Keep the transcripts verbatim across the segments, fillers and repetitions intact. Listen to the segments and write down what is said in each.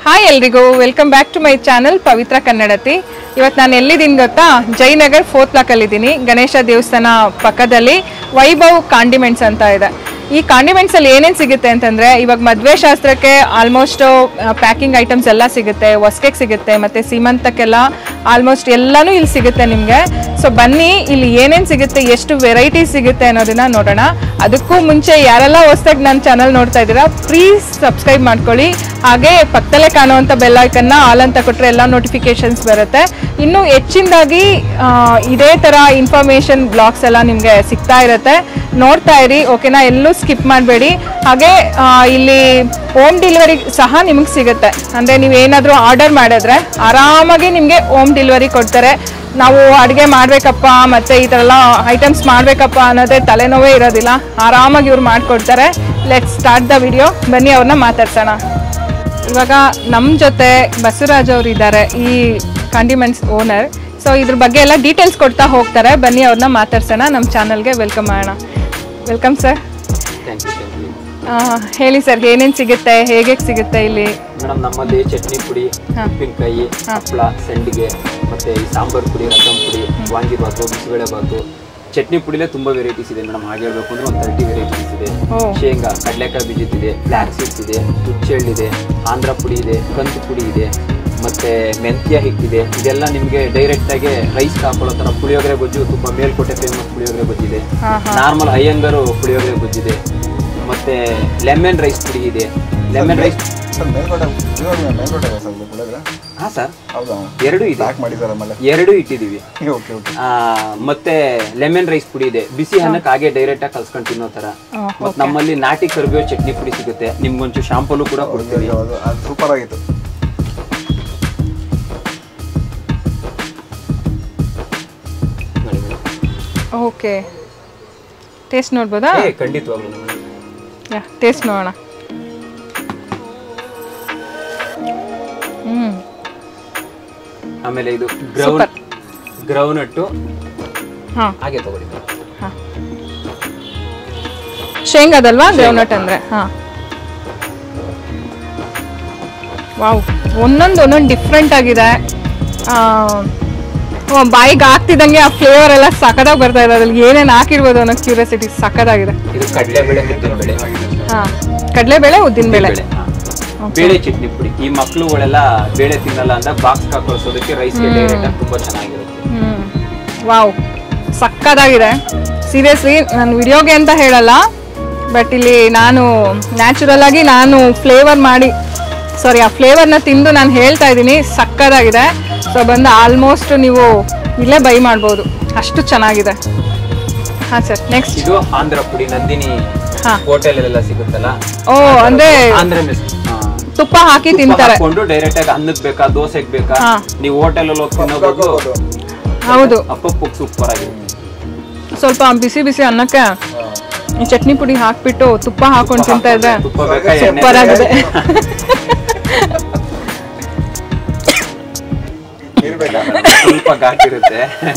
Hi ಎಲ್ರಿಗೂ welcome back to my channel Pavitra Kannadathi. ಇವತ್ತು ನಾನು ಎಲ್ಲಿದ್ದೀನಿ ಗೊತ್ತಾ, ಜಯನಗರ್ ಫೋರ್ತ್ ಬ್ಲಾಕಲ್ಲಿದ್ದೀನಿ. ಗಣೇಶ ದೇವಸ್ಥಾನ ಪಕ್ಕದಲ್ಲಿ ವೈಭವ್ ಕಾಂಡಿಮೆಂಟ್ಸ್ ಅಂತ ಇದೆ. ಈ ಕಾಂಡಿಮೆಂಟ್ಸ್ ಅಲ್ಲಿ ಏನೇನು ಸಿಗುತ್ತೆ ಅಂತಂದರೆ, ಇವಾಗ ಮದುವೆ ಶಾಸ್ತ್ರಕ್ಕೆ ಆಲ್ಮೋಸ್ಟ್ ಪ್ಯಾಕಿಂಗ್ ಐಟಮ್ಸ್ ಎಲ್ಲ ಸಿಗುತ್ತೆ, ಹೊಸ್ಕೆಗೆ ಸಿಗುತ್ತೆ, ಮತ್ತು ಸೀಮಂತಕ್ಕೆಲ್ಲ ಆಲ್ಮೋಸ್ಟ್ ಎಲ್ಲನೂ ಇಲ್ಲಿ ಸಿಗುತ್ತೆ ನಿಮಗೆ. ಸೊ ಬನ್ನಿ, ಇಲ್ಲಿ ಏನೇನು ಸಿಗುತ್ತೆ, ಎಷ್ಟು ವೆರೈಟೀಸ್ ಸಿಗುತ್ತೆ ಅನ್ನೋದನ್ನ ನೋಡೋಣ. ಅದಕ್ಕೂ ಮುಂಚೆ ಯಾರೆಲ್ಲ ಹೊಸ್ದಾಗಿ ನನ್ನ ಚಾನಲ್ ನೋಡ್ತಾ ಇದ್ದೀರಾ, ಪ್ಲೀಸ್ ಸಬ್ಸ್ಕ್ರೈಬ್ ಮಾಡ್ಕೊಳ್ಳಿ. ಹಾಗೆ ಪಕ್ಕದಲ್ಲೇ ಕಾಣುವಂಥ ಬೆಲ್ ಐಕನ್ನ ಆಲ್ ಅಂತ ಕೊಟ್ಟರೆ ಎಲ್ಲ ನೋಟಿಫಿಕೇಶನ್ಸ್ ಬರುತ್ತೆ. ಇನ್ನು ಹೆಚ್ಚಿನದಾಗಿ ಇದೇ ಥರ ಇನ್ಫಾರ್ಮೇಷನ್ ಬ್ಲಾಗ್ಸ್ ಎಲ್ಲ ನಿಮಗೆ ಸಿಗ್ತಾ ಇರುತ್ತೆ, ನೋಡ್ತಾ ಇರಿ ಓಕೆನಾ. ಎಲ್ಲೂ ಸ್ಕಿಪ್ ಮಾಡಬೇಡಿ. ಹಾಗೆ ಇಲ್ಲಿ ಹೋಮ್ ಡೆಲಿವರಿ ಸಹ ನಿಮಗೆ ಸಿಗುತ್ತೆ. ಅಂದರೆ ನೀವು ಏನಾದರೂ ಆರ್ಡರ್ ಮಾಡಿದ್ರೆ ಆರಾಮಾಗಿ ನಿಮಗೆ ಹೋಮ್ ಡೆಲಿವರಿ ಕೊಡ್ತಾರೆ. ನಾವು ಅಡುಗೆ ಮಾಡಬೇಕಪ್ಪ ಮತ್ತು ಈ ಥರ ಎಲ್ಲ ಐಟಮ್ಸ್ ಮಾಡಬೇಕಪ್ಪ ಅನ್ನೋದೇ ತಲೆನೋವೇ ಇರೋದಿಲ್ಲ, ಆರಾಮಾಗಿ ಇವ್ರು ಮಾಡಿಕೊಡ್ತಾರೆ. Let's start the video. ಬನ್ನಿ ಅವ್ರನ್ನ ಮಾತಾಡ್ಸೋಣ. ಇವಾಗ ನಮ್ಮ ಜೊತೆ ಬಸವರಾಜ್ ಅವರು ಇದ್ದಾರೆ, ಈ ಕಾಂಡಿಮೆಂಟ್ಸ್ ಓನರ್. ಸೊ ಇದ್ರ ಬಗ್ಗೆ ಎಲ್ಲ ಡೀಟೇಲ್ಸ್ ಕೊಡ್ತಾ ಹೋಗ್ತಾರೆ. ಬನ್ನಿ ಅವ್ರನ್ನ ಮಾತಾಡ್ಸೋಣ, ನಮ್ಮ ಚಾನಲ್ಗೆ ವೆಲ್ಕಮ್ ಮಾಡೋಣ. Welcome sir. ಹೇಳಿ ಸರ್, ಏನೇನು ಸಿಗುತ್ತೆ, ಹೇಗೆ ಸಿಗುತ್ತೆ ಇಲ್ಲಿ? ಮೇಡಮ್, ನಮ್ಮಲ್ಲಿ ಚಟ್ನಿ ಪುಡಿ, ಉಪ್ಪಿನಕಾಯಿ, ಹಪ್ಪಳ, ಸಂಡಿಗೆ, ಮತ್ತೆ ಈ ಸಾಂಬಾರ್ ಪುಡಿ, ರಸಂ ಪುಡಿ, ವಾಂಗಿಬಾತು, ಬಿಸಿಬೇಳೆ ಬಾತು. ಚಟ್ನಿ ಪುಡಿಲೇ ತುಂಬಾ ವೆರೈಟೀಸ್ ಇದೆ ಮೇಡಮ್. ಹಾಗೆ ಹೇಳ್ಬೇಕು ಅಂದ್ರೆ ಒಂದು ತರ್ಟಿ ವೆರೈಟೀಸ್ ಇದೆ. ಶೇಂಗಾ, ಕಡಲೆಕಾಯಿ ಬೀಜದಿದೆ, ಫ್ಲಾಕ್ ಸೀಡ್ಸ್ ಇದೆ, ಹುಚ್ಚೆಳ್ಳಿದೆ, ಆಂಧ್ರ ಪುಡಿ ಇದೆ, ಕಂದು ಪುಡಿ ಇದೆ, ಮತ್ತೆ ಮೆಂತ್ಯ ಹಿಟ್ಟಿದೆ. ಇದೆಲ್ಲ ನಿಮಗೆ ಡೈರೆಕ್ಟ್ ಆಗಿ ರೈಸ್ ಹಾಕೊಳ್ಳೋ ತರ ಪುಳಿಯೋಗರೆ ಗೊಜ್ಜು, ತುಂಬಾ ಮೇಲ್ಕೋಟೆ ಫೇಮಸ್ ಪುಳಿಯೋಗರೆ ಗೊಜ್ಜಿದೆ. ನಾರ್ಮಲ್ ಅಯ್ಯಂಗಾರು ಪುಳಿಯೋಗರೆ ಗೊಜ್ಜಿದೆ. ಮತ್ತೆ ಲೆಮನ್ ರೈಸ್ ಪುಡಿ ಇದೆ. ಲೆಮನ್ ರೈಸ್ ಹಾ ಸರ್, ಎರಡು ಇದೆ, ಎರಡು ಇಟ್ಟಿದೀವಿ. ಮತ್ತೆ ಲೆಮನ್ ರೈಸ್ ಪುಡಿ ಇದೆ, ಬಿಸಿ ಅನ್ನಕ್ಕೆ ಹಾಗೆ ಡೈರೆಕ್ಟ್ ಆಗಿ ಕಲ್ಸ್ಕೊಂಡು ತಿನ್ನೋ ತರ. ಮತ್ತೆ ನಮ್ಮಲ್ಲಿ ನಾಟಿ ಕರಿಬೇವು ಚಟ್ನಿ ಪುಡಿ ಸಿಗುತ್ತೆ. ನಿಮ್ಗೊಂಚು ಶಾಂಪೂಲು ಕೂಡ ಕೊಡ್ತೀವಿ. ಸೂಪರ್ ಆಗಿತ್ತು. ಓಕೆ, ಟೇಸ್ಟ್ ನೋಡ್ಬೋದಾ? ಖಂಡಿತವಾಗ್ಲೂ ಟೇಸ್ಟ್ ನೋಡೋಣ. ಹ್ಮ್ ಆಮೇಲೆ ಇದು ಗ್ರೌಂಡ್ ಗ್ರೌಂಡ್ನಟ್ಟು ಹಾಗೆ ತಗೊಳ್ಳಿ. ಶೇಂಗಾದಲ್ವಾ ಗ್ರೌಂಡ್ನಟ್ ಅಂದ್ರೆ? ಹಾ, ವಾವ್, ಒಂದೊಂದು ಒಂದೊಂದು ಡಿಫ್ರೆಂಟ್ ಆಗಿದೆ. ಬಾಯಿಗೆ ಹಾಕ್ತಿದ್ದಂಗೆ ಆ ಫ್ಲೇವರ್ ಎಲ್ಲ ಸಖತ್ತಾಗಿ ಬರ್ತಾ ಇದೆ. ಅದ್ರಲ್ಲಿ ಏನೇನು ಹಾಕಿರ್ಬೋದು ಅನ್ನೋ ಕ್ಯೂರಿಯಾಸಿಟಿ ಸಖತ್ತಾಗಿದೆ. ಇದು ಕಡಲೆಬೇಳೆ, ಉದ್ದಿನಬೇಳೆ. ಹಾ, ಕಡಲೆಬೇಳೆ, ಉದ್ದಿನಬೇಳೆ, ಬೇಳೆ ಚಟ್ನಿ ಪುಡಿ. ಈ ಮಕ್ಳುಗಳೆಲ್ಲ ಬೇಳೆ ತಿನ್ನಲ್ಲ ಅಂತ ಬಾಕ್ಸ್ ಹಾಕೊಳ್ಸೋದಕ್ಕೆ ರೈಸ್ಗೆ ಡೈರೆಕ್ಟ್ ಆಗಿ ತುಂಬಾ ಚೆನ್ನಾಗಿರುತ್ತೆ. ಹ್ಮ್, ವಾವ್, ಸಖತ್ತಾಗಿದೆ. ಸೀರಿಯಸ್ಲಿ ನಾನು ವಿಡಿಯೋಗೆ ಅಂತ ಹೇಳಲ್ಲ, ಬಟ್ ಇಲ್ಲಿ ನಾನು ನ್ಯಾಚುರಲ್ ಆಗಿ ನಾನು ಫ್ಲೇವರ್ ಮಾಡಿ ಸಾರಿ ಆ ಫ್ಲೇವರ್ನ ತಿಂದು ನಾನು ಹೇಳ್ತಾ ಇದ್ದೀನಿ, ಸಕ್ಕತ್ತಾಗಿದೆ. ಸೊ ಬಂದು ಆಲ್ಮೋಸ್ಟ್ ನೀವು ಇಲ್ಲೇ ಬೈ ಮಾಡ್ಬೋದು, ಅಷ್ಟು ಚೆನ್ನಾಗಿದೆ. ಹಾಂ ಸರ್, ನೆಕ್ಸ್ಟ್ ಇದು ಆಂಧ್ರ ಪುಡಿ. ನಂದಿನಿ ಹೋಟೆಲ್ ಎಲ್ಲ ಸಿಗುತ್ತಲ್ಲ, ಓ ಅಂದ್ರೆ ಆಂಧ್ರ ಮೆಸ್ ತುಪ್ಪ ಹಾಕಿ ತಿಂತಾರೆ. ಡೈರೆಕ್ಟ್ ಆಗಿ ಅನ್ನಕ್ಕೆ ಬೇಕಾ, ದೋಸೆಗೆ ಬೇಕಾ, ನೀವು ಹೋಟೆಲ್ ಅಲ್ಲಿ ಹೋಗಿ ತಿನ್ನೋದು. ಹೌದು, ಅಪ್ಪಪ್ಪಕ್ಕೆ ಸೂಪರ್ ಆಗಿದೆ. ಸ್ವಲ್ಪ ಬಿಸಿ ಬಿಸಿ ಅನ್ನಕ್ಕೆ ಈ ಚಟ್ನಿ ಪುಡಿ ಹಾಕ್ಬಿಟ್ಟು ತುಪ್ಪ ಹಾಕೊಂಡು ತಿಂತಾ ಇದ್ರೆ ಸೂಪರ್ ಆಗಿದೆ. ಸ್ವಲ್ಪ ಗಾಕಿರುತ್ತೆ.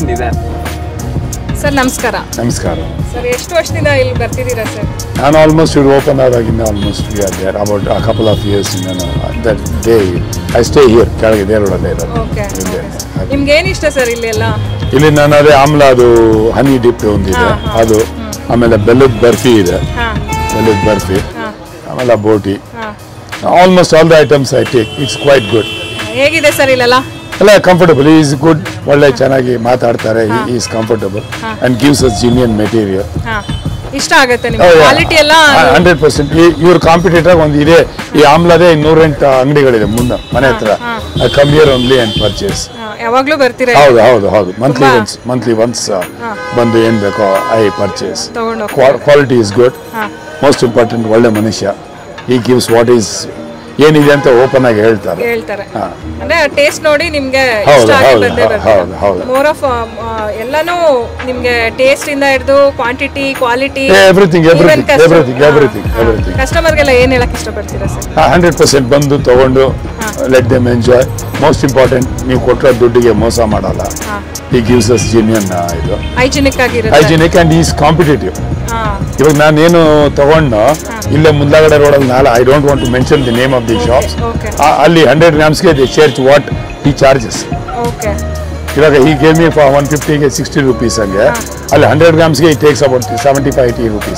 ಸರ್ ನಮಸ್ಕಾರ. ನಮಸ್ಕಾರ ಸರ್, ಎಷ್ಟು ವರ್ಷದಿಂದ ಇಲ್ಲಿ ಬರ್ತಿದ್ದೀರಾ ಸರ್? ನಾನು ಆಲ್ಮೋಸ್ಟ್ ಇದು ಓಪನ್ ಆದಾಗಿಂದ almost we are there about a couple of years. That day I stay here, ಕೆಳಗೆ ದೇರೊಳಗೆ ಇರೋದು. ನಿಮ್ಗೆ ಏನು ಇಷ್ಟ ಸರ್ ಇಲ್ಲಿ ಎಲ್ಲ? ಇಲ್ಲಿ ನಾನು ಅದೇ ಆಮ್ಲ, ಅದು ಹನಿ ಡಿಪ್ ಒಂದಿದೆ ಅದು, ಆಮೇಲೆ ಬೆಲ್ಲದ ಬರ್ಫಿ ಇದೆ, ಬೆಲ್ಲದ ಬರ್ಫಿ, ಆಮೇಲೆ ಬೋಟಿ. Almost all the items I take. It's quite good. ಹೇಗಿದೆ ಸರ್ ಇಲ್ಲೆಲ್ಲ? ಎಲ್ಲ ಕಂಫರ್ಟಬಲ್, ಈಸ್ ಗುಡ್. ಒಳ್ಳೆ ಚೆನ್ನಾಗಿ ಮಾತಾಡ್ತಾರೆ, is comfortable and gives us genuine material. ಇಷ್ಟ ಆಗುತ್ತೆ ನಿಮಗೆ ಕ್ವಾಲಿಟಿ ಎಲ್ಲ? Hundred percent. ಇವ್ರ ಕಾಂಪಿಟೇಟರ್ ಒಂದು ಇದೆ, ಈ ಆಮ್ಲದೇ ನೂರೆಂಟು ಅಂಗಡಿಗಳಿದೆ ಮುಂದೆ ಮನೆ ಹತ್ರ. Come here only and purchase. ಯಾವಾಗ್ಲೂ ಬರ್ತೀರಾ? ಹೌದು ಹೌದು ಹೌದು, ಮಂತ್ಲಿ ಒನ್ಸ್ ಮಂತ್ಲಿ ಒನ್ಸ್ ಬಂದು ಏನ್ ಬೇಕೋ I purchase. Quality is good. Most important, ಒಳ್ಳೆ ಮನುಷ್ಯ. ಈ ಗಿವ್ಸ್ ವಾಟ್ ಈಸ್ ಏನಿದೆ ಅಂತ ಓಪನ್ ಆಗಿ ಹೇಳ್ತಾರೆ ಹೇಳ್ತಾರೆ ಅಂದ್ರೆ ಟೇಸ್ಟ್ ನೋಡಿ ನಿಮ್ಗೆ ಇಷ್ಟ ಆಗಿ ಬಂದೇ ಬರುತ್ತೆ. ಮೋರ್ ಆಫ್ ಎಲ್ಲಾನು ನಿಮ್ಗೆ ಟೇಸ್ಟ್ ಇಂದ ಹಿಡಿದು quantity, quality, everything everything everything everything everything ಕಸ್ಟಮರ್ಗೆಲ್ಲ ಏನ್ ಹೇಳಕ್ ಇಷ್ಟಪಡ್ತೀರಾ ಸರ್? ಹಂಡ್ರೆಡ್ ಪರ್ಸೆಂಟ್ ಬಂದು ತಗೊಂಡು let them enjoy. Most important, ನೀವು ಕೊಟ್ಟರೆ ದುಡ್ಡಿಗೆ ಮೋಸ ಮಾಡಲ್ಲ. He gives us genuine uh, hygienic ಆಗಿರುತ್ತೆ. Hygienic and he is competitive. ಇವಾಗ ನಾನೇನು ತಗೊಂಡು ಇಲ್ಲೇ ಮುಂದಾಗಡೆ ರೋಡಲ್ಲಿ ನಾಳೆ I don't want to mention the name of the shops, ಅಲ್ಲಿ ಹಂಡ್ರೆಡ್ ಗ್ರಾಮ್ಸ್ಗೆ ದಿ ಚಾರ್ಜ್ ವಾಟ್ ಈ ಚಾರ್ಜಸ್. ಇವಾಗ ಈ ಗೇಮ್ ಮೀ ಫಾರ್ ಒನ್ ಫಿಫ್ಟಿಗೆ ಸಿಕ್ಸ್ಟಿ ರುಪೀಸ್ ಹಂಗೆ, ಅಲ್ಲಿ ಹಂಡ್ರೆಡ್ ಗ್ರಾಮ್ಸ್ಗೆ ಈ takes about seventy five eighty rupees.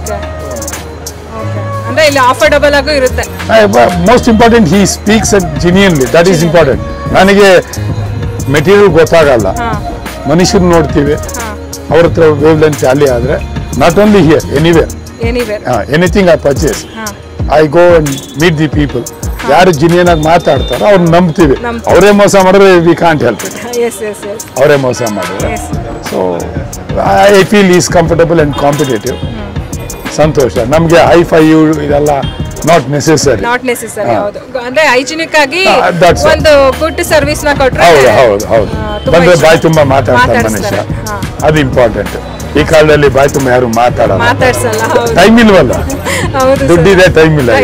Most important he speaks genuinely, that is important. ನನಗೆ ಮೆಟೀರಿಯಲ್ ಗೊತ್ತಾಗಲ್ಲ, ಮನುಷ್ಯರು ನೋಡ್ತೀವಿ, ಅವ್ರ ಹತ್ರ ವೇವ್ ಲೆಂತ್ ಅಲ್ಲಿ ಆದರೆ not only here anywhere anything I purchase I go and meet the people. ಯಾರು ಜಿನಿಯನ್ ಆಗಿ ಮಾತಾಡ್ತಾರೋ ಅವ್ರು ನಂಬ್ತೀವಿ. ಅವರೇ ಮೋಸ ಮಾಡಿದ್ರೆ ವಿ ಕಾಂಟ್ ಹೆಲ್ಪ್ ಇಟ್, ಅವರೇ ಮೋಸ ಮಾಡಿದ್ರೆ. So I feel is comfortable and competitive. ಸಂತೋಷ. ನಮಗೆ ಹೈ ಫೈ ಇದೆಲ್ಲ ನಾಟ್ ನೆಸೆಸರಿ. Not necessary. ಹೌದು, ಅಂದ್ರೆ ಹೈಜಿನಿಕ್ ಆಗಿ ಒಂದು ಗುಡ್ ಸರ್ವಿಸ್ ನ ಕೊಟ್ರೆ. ಹೌದು ಹೌದು ಹೌದು. ಬಂದ್ರೆ ಬಾಯಿ ತುಂಬಾ ಮಾತಾಡ್ತಾರೆ ಮನುಷ್ಯ, ಅದು ಇಂಪಾರ್ಟೆಂಟ್. ಈ ಕಾಲದಲ್ಲಿ ಬಾಯಿ ತುಂಬ ಯಾರು ಮಾತಾಡಲ್ಲ, ಟೈಮ್ ಇಲ್ವಲ್ಲ, ದುಡ್ಡಿದೆ ಟೈಮ್ ಇಲ್ಲ.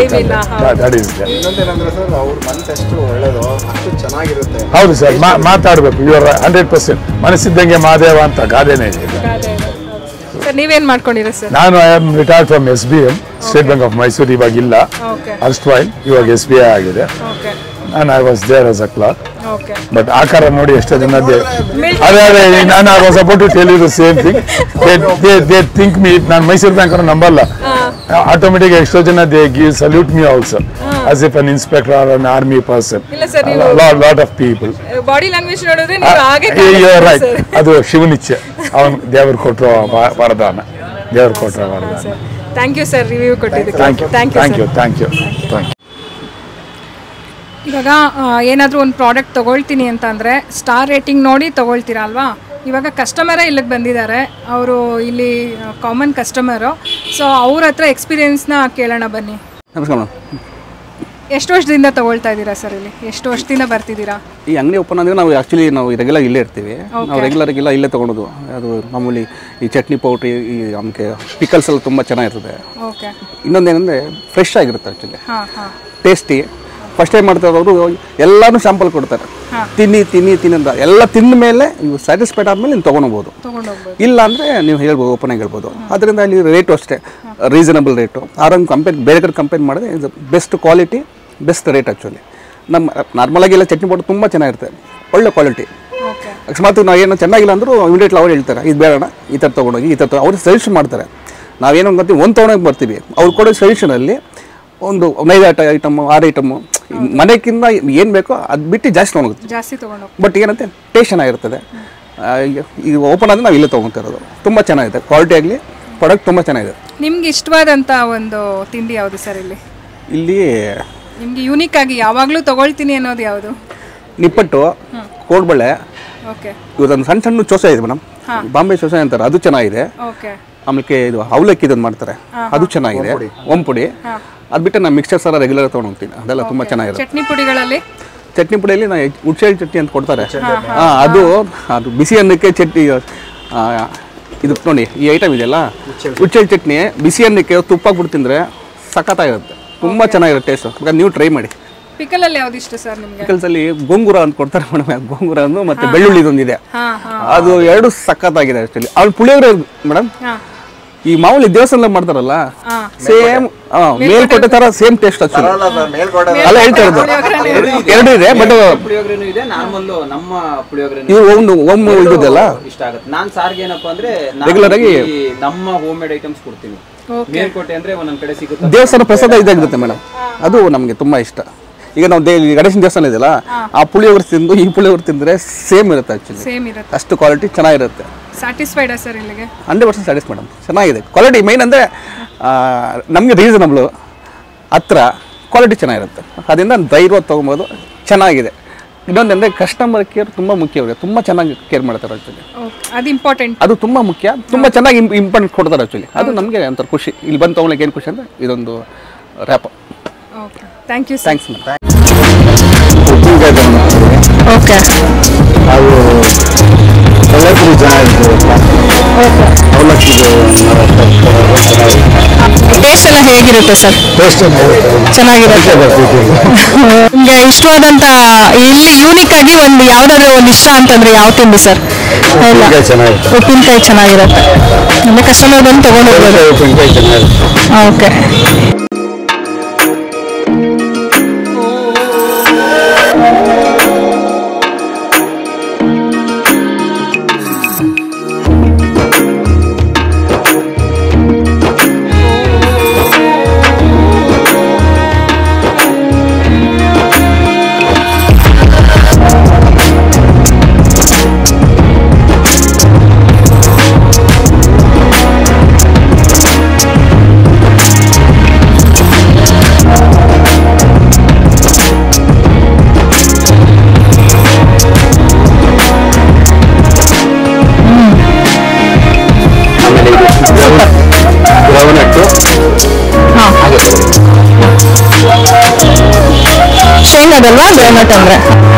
ಹೌದು ಸರ್, ಮಾತಾಡ್ಬೇಕು. ಇವ್ರ ಹಂಡ್ರೆಡ್ ಪರ್ಸೆಂಟ್ ಮನಸ್ಸಿದ್ದಂಗೆ ಮಾದೇವ ಅಂತ ಗಾದೆನೇ ಇದೆ. ನೀವೇನ್ ಮಾಡ್ಕೊಂಡಿರ ಸರ್? ನಾನು I am retired from S B M, State Bank of Mysore. ಇವಾಗಿಲ್ಲ, ಅಸ್ಟ್ ವೈಲ್ ಇವಾಗ ಎಸ್ ಬಿ ಐ ಆಗಿದೆ. And I was there as a clerk. Okay. But ಆಕಾರ ನೋಡಿ ಎಷ್ಟೋ ಜನ ಅದೇ ಅದೇ ನಾನು I was about to tell you the same thing. They they they think me, ನಾನು ಮೈಸೂರು ಬ್ಯಾಂಕ್ ಅವ್ರನ್ನ ನಂಬಲ್ಲ. ಆಟೋಮೆಟಿಕ್ ಎಷ್ಟೋ ಜನ they give salute me also as if an inspector or an army person. ಇಲ್ಲ ಸರ್, ನೀವು lot lot of people. Body language ನೋಡಿದ್ರೆ ನೀವು ಹಾಗೆ ರೈಟ್. ಅದು ಶಿವನಿಚ್ಛೆ, ಅವನು ದೇವರು ಕೊಟ್ಟರು ವರದಾನ, ದೇವರು ಕೊಟ್ಟರು ವರದಾನ. ಥ್ಯಾಂಕ್ ಯು ಸರ್, ರಿವ್ಯೂ ಕೊಟ್ಟಿದ್ದಕ್ಕೆ. Thank you thank you thank you thank you. ಇವಾಗ ಏನಾದರೂ ಒಂದು ಪ್ರಾಡಕ್ಟ್ ತೊಗೊಳ್ತೀನಿ ಅಂತ ಅಂದರೆ ಸ್ಟಾರ್ ರೇಟಿಂಗ್ ನೋಡಿ ತೊಗೊಳ್ತೀರಾ ಅಲ್ವಾ? ಇವಾಗ ಕಸ್ಟಮರೇ ಇಲ್ಲಿಗೆ ಬಂದಿದ್ದಾರೆ, ಅವರು ಇಲ್ಲಿ ಕಾಮನ್ ಕಸ್ಟಮರು. ಸೊ ಅವ್ರ ಹತ್ರ ಎಕ್ಸ್ಪೀರಿಯನ್ಸ್ನ ಕೇಳೋಣ ಬನ್ನಿ. ನಮಸ್ಕಾರ. ಎಷ್ಟು ವರ್ಷದಿಂದ ತೊಗೊಳ್ತಾ ಇದ್ದೀರಾ ಸರ್ ಇಲ್ಲಿ? ಎಷ್ಟು ವರ್ಷದಿಂದ ಬರ್ತಿದ್ದೀರಾ? ಈ ಅಂಗಡಿ ಓಪನ್ ಅಂದರೆ ನಾವು ಆ್ಯಕ್ಚುಲಿ ನಾವು ರೆಗ್ಯುಲರ್ ಇಲ್ಲೇ ಇರ್ತೀವಿ. ನಾವು ರೆಗ್ಯುಲರ್ಗೆಲ್ಲ ಇಲ್ಲೇ ತೊಗೊಳೋದು. ಅದು ಮಾಮೂಲಿ ಈ ಚಟ್ನಿ ಪೌಡ್ರಿ, ಈ ನಮಗೆ ಪಿಕಲ್ಸ್ ಎಲ್ಲ ತುಂಬ ಚೆನ್ನಾಗಿರ್ತದೆ. ಓಕೆ. ಇನ್ನೊಂದೇನೆಂದರೆ ಫ್ರೆಶ್ ಆಗಿರುತ್ತೆ ಆ್ಯಕ್ಚುಲಿ, ಟೇಸ್ಟಿ. ಫಸ್ಟ್ ಟೈಮ್ ಮಾಡ್ತಾ ಇರೋರು ಎಲ್ಲಾನು ಸ್ಯಾಂಪಲ್ ಕೊಡ್ತಾರೆ, ತಿನ್ನಿ ತಿನ್ನಿ ತಿನ್ನಿ ಅಂತ. ಎಲ್ಲ ತಿಂದ ಮೇಲೆ ನೀವು ಸ್ಯಾಟಿಸ್ಫೈಡ್ ಆದಮೇಲೆ ನೀವು ತೊಗೊಂಡೋಗ್ಬೋದು. ಇಲ್ಲ ಅಂದರೆ ನೀವು ಹೇಳ್ಬೋದು, ಓಪನ್ ಆಗಿ ಹೇಳ್ಬೋದು. ಅದರಿಂದ ಇಲ್ಲಿ ರೇಟು ಅಷ್ಟೇ ರೀಸನಬಲ್ ರೇಟು. ಆರಾಮ್ ಕಂಪೇರ್ ಬೇರೆ ಕಡೆ ಕಂಪೇರ್ ಮಾಡಿದ್ರೆ ಇದು best quality, best rate actually. ನಮ್ಮ ನಾರ್ಮಲಾಗಿ ಎಲ್ಲ ಚಟ್ನಿ ಪೌಡರ್ ತುಂಬ ಚೆನ್ನಾಗಿರುತ್ತೆ, ಒಳ್ಳೆ ಕ್ವಾಲಿಟಿ. ಅಕಸ್ಮಾತ್ ನಾವು ಏನು ಚೆನ್ನಾಗಿಲ್ಲ ಅಂದರೂ ಇಮಿಡಿಯೇಟ್ಲಿ ಅವ್ರು ಹೇಳ್ತಾರೆ ಇದು ಬೇಡ, ಈ ಥರ ತೊಗೊಂಡೋಗಿ, ಈ ಥರ ಅವ್ರು ಸಜೆಷನ್ ಮಾಡ್ತಾರೆ. ನಾವೇನು ಗೊತ್ತೀವಿ, ಒಂದು ತೊಗೊಂಡೋಗಿ ಬರ್ತೀವಿ, ಅವ್ರು ಕೊಡೋ ಸಜೆಷನಲ್ಲಿ ಒಂದು ಐದು ಐಟಮು ಆರು ಐಟಮು ಮನೆಗಿಂತ ಏನು ಬೇಕೋ ಅದು ಬಿಟ್ಟು ಜಾಸ್ತಿ ತೊಗೊಂಡೋಗುತ್ತೆ, ಜಾಸ್ತಿ ತೊಗೊಂಡು. ಬಟ್ ಏನಂತೆ ಟೇಸ್ಟ್ ಚೆನ್ನಾಗಿರ್ತದೆ. ಈಗ ಓಪನ್ ಆದರೆ ನಾವು ಇಲ್ಲೇ ತೊಗೊತಿರೋದು. ತುಂಬ ಚೆನ್ನಾಗಿದೆ, ಕ್ವಾಲಿಟಿ ಆಗಲಿ, ಪ್ರಾಡಕ್ಟ್ ತುಂಬ ಚೆನ್ನಾಗಿದೆ. ನಿಮ್ಗೆ ಇಷ್ಟವಾದಂಥ ಒಂದು ತಿಂಡಿ ಯಾವುದು ಸರ್ ಇಲ್ಲಿ? ಇಲ್ಲಿ ನಿಮಗೆ ಯೂನಿಕ್ ಆಗಿ ಯಾವಾಗಲೂ ತೊಗೊಳ್ತೀನಿ ಅನ್ನೋದು ಯಾವುದು? ನಿಪ್ಪಟ್ಟು, ಕೋಡ್ಬಳೆ. ಓಕೆ. ಇವತ್ತೊಂದು ಸಣ್ಣ ಸಣ್ಣ ಚೋಸೆ ಇದೆ ಮೇಡಮ್, ಬಾಂಬೆ ಚೋಸೆ ಅಂತಾರೆ, ಅದು ಚೆನ್ನಾಗಿದೆ. ಓಕೆ. ಆಮೇಲೆ ಇದು ಅವಲಕ್ಕಿ ಇದನ್ನು ಮಾಡ್ತಾರೆ, ಅದು ಚೆನ್ನಾಗಿದೆ. ಓಂಪುಡಿ. ಅದು ಬಿಟ್ಟು ನಾನು ಮಿಕ್ಸ್ಚರ್ಸ್ ಎಲ್ಲ ರೆಗ್ಯುಲರ್ ತೊಗೊಂಡು ಹೋಗ್ತೀನಿ, ಅದೆಲ್ಲ ತುಂಬ ಚೆನ್ನಾಗಿರುತ್ತೆ. ಚಟ್ನಿ ಪುಡಿಗಳಲ್ಲಿ ಚಟ್ನಿ ಪುಡಿಯಲ್ಲಿ ನಾ ಹುಡ್ಸೆ ಚಟ್ನಿ ಅಂತ ಕೊಡ್ತಾರೆ. ಹಾಂ, ಅದು ಅದು ಬಿಸಿ ಅನ್ನಕ್ಕೆ ಚಟ್ನಿ. ಇದು ನೋಡಿ, ಈ ಐಟಮ್ ಇದೆಯಲ್ಲ ಹುಡ್ಸೆ ಚಟ್ನಿ, ಬಿಸಿ ಅನ್ನಕ್ಕೆ ತುಪ್ಪ ಬಿಟ್ಟು ತಿಂದರೆ ಸಖತ್ತಾಗಿರುತ್ತೆ, ತುಂಬ ಚೆನ್ನಾಗಿರುತ್ತೆ ಟೇಸ್ಟ್. ಬೇಕಾದ್ರೆ ನೀವು ಟ್ರೈ ಮಾಡಿ. ಪಿಕಲಲ್ಲಿ ಯಾವ್ದು ಇಷ್ಟ ಸರ್ ನಿಮಗೆ? ಪಿಕಲ್ಸಲ್ಲಿ ಗೋಂಗೂರ ಅಂತ ಕೊಡ್ತಾರೆ ಮೇಡಮ್, ಗೋಂಗೂರ ಅಂದು ಮತ್ತು ಬೆಳ್ಳುಳ್ಳಿ ಇದೊಂದಿದೆ, ಅದು ಎರಡು ಸಖತ್ತಾಗಿದೆ ಆ್ಯಕ್ಚುಲಿ. ಅವ್ಳು ಪುಳಿಯೋಗರೆ ಮೇಡಮ್, ಈ ಮಾಮೂಲಿ ದೇವಸ್ಥಾನದಲ್ಲಿ ಮಾಡ್ತಾರಲ್ಲ ಸೇಮ್ ಮೇಲ್ಕೋಟೆ ತರ ಸೇಮ್ ಟೇಸ್ಟ್ ಆಕ್ಚುಲಿ. ಅಲ್ಲ ಹೇಳ್ತಾ ಇರೋದು, ಎರಡು ಇದೆ. ಬಟ್ ಪುಳಿಯೋಗರೆನೂ ಇದೆ, ನಾರ್ಮಲ್ ನಮ್ಮ ಪುಳಿಯೋಗರೆ ಇದು ಒಂದು ಒಮ್ಮೆ ಇದೆಲ್ಲ ಇಷ್ಟ ಆಗುತ್ತೆ. ನಾನು ಸಾರಿಗೆ ಏನಪ್ಪಾ ಅಂದ್ರೆ ರೆಗ್ಯುಲರ್ ಆಗಿ ನಮ್ಮ ಹೋಮ್ ಮೇಡ್ ಐಟಮ್ಸ್ ಕೊಡ್ತೀನಿ. ಮೇಲ್ಕೋಟೆ ಅಂದ್ರೆ ಒಂದೊಂದ್ ಕಡೆ ಸಿಗುತ್ತೆ, ದೇವಸ್ಥಾನ ಪ್ರಸಾದ ಇದಾಗಿರುತ್ತೆ ಮೇಡಮ್, ಅದು ನಮಗೆ ತುಂಬಾ ಇಷ್ಟ. ಈಗ ನಾವು ಗಣೇಶನ ದೇವಸ್ಥಾನ ಇದೆಯಲ್ಲ, ಆ ಪುಳಿಯೋಗರೆ ತಿಂದು ಈ ಪುಳಿಯೋಗರೆ ತಿಂದ್ರೆ ಸೇಮ್ ಇರುತ್ತೆ ಆಕ್ಚುಲಿ, ಸೇಮ್ ಇರುತ್ತೆ, ಅಷ್ಟು ಕ್ವಾಲಿಟಿ ಚೆನ್ನಾಗಿರುತ್ತೆ. ಸ್ಯಾಟಿಸ್ಫೈಡ್ ಸರ್ ಇಲ್ಲಿಗೆ? ಹಂಡ್ರೆಡ್ ಪರ್ಸೆಂಟ್ ಸ್ಯಾಟಿಸ್ಫೈಡ್ ಮೇಡಮ್, ಚೆನ್ನಾಗಿದೆ ಕ್ವಾಲಿಟಿ. ಮೈನ್ ಅಂದರೆ ನಮಗೆ ರೀಸನಬಲ್ ಹತ್ರ ಕ್ವಾಲಿಟಿ ಚೆನ್ನಾಗಿರುತ್ತೆ, ಅದರಿಂದ ಧೈರ್ಯ ತೊಗೊಬೋದು, ಚೆನ್ನಾಗಿದೆ. ಇನ್ನೊಂದಂದರೆ ಕಸ್ಟಮರ್ ಕೇರ್ ತುಂಬ ಮುಖ್ಯ, ಅವ್ರಿಗೆ ತುಂಬ ಚೆನ್ನಾಗಿ ಕೇರ್ ಮಾಡ್ತಾರೆ ಆ್ಯಕ್ಚುಲಿ, ಅದು ಇಂಪಾರ್ಟೆಂಟ್, ಅದು ತುಂಬ ಮುಖ್ಯ, ತುಂಬ ಚೆನ್ನಾಗಿ ಇಂಪಾರ್ಟೆಂಟ್ ಕೊಡ್ತಾರೆ ಆ್ಯಕ್ಚುಲಿ. ಅದು ನಮಗೆ ಒಂಥರ ಖುಷಿ. ಇಲ್ಲಿ ಬಂದು ತೊಗೊಳಕ್ಕೆ ಏನು ಖುಷಿ ಅಂದರೆ ಇದೊಂದು wrap. Okay, thank you. Thanks madam. Okay, ಅದು ಕಲರ್ಫುಲ್ ಚೆನ್ನಾಗಿರ್ತದೆ, ಅವಲಕ್ಕಿ ಟೇಸ್ಟ್ ಎಲ್ಲ ಹೇಗಿರುತ್ತೆ ಸರ್? ಟೇಸ್ಟ್ ಚೆನ್ನಾಗಿರುತ್ತೆ. ನಿಮಗೆ ಇಷ್ಟವಾದಂಥ ಇಲ್ಲಿ ಯೂನಿಕ್ ಆಗಿ ಒಂದು ಯಾವ್ದಾದ್ರು ಒಂದು ಇಷ್ಟ ಅಂತಂದ್ರೆ ಯಾವ ತಿಂಡಿ ಸರ್? ಉಪ್ಪಿನಕಾಯಿ ಚೆನ್ನಾಗಿರುತ್ತೆ. ಉಪ್ಪಿನಕಾಯಿ ಚೆನ್ನಾಗಿರುತ್ತೆ ಅಂದ್ರೆ ಕಸ್ಟಮರ್ ಬಂದು ತಗೊಂಡು ಹೋಗ್ಬೋದು. ಉಪ್ಪಿನಕಾಯಿ ಚೆನ್ನಾಗಿರುತ್ತೆ. ಓಕೆ. ಶೇಂಗಾದಲ್ವಾ ಗ್ರೌಂಡ್ನಟ್ ಅಂದ್ರೆ?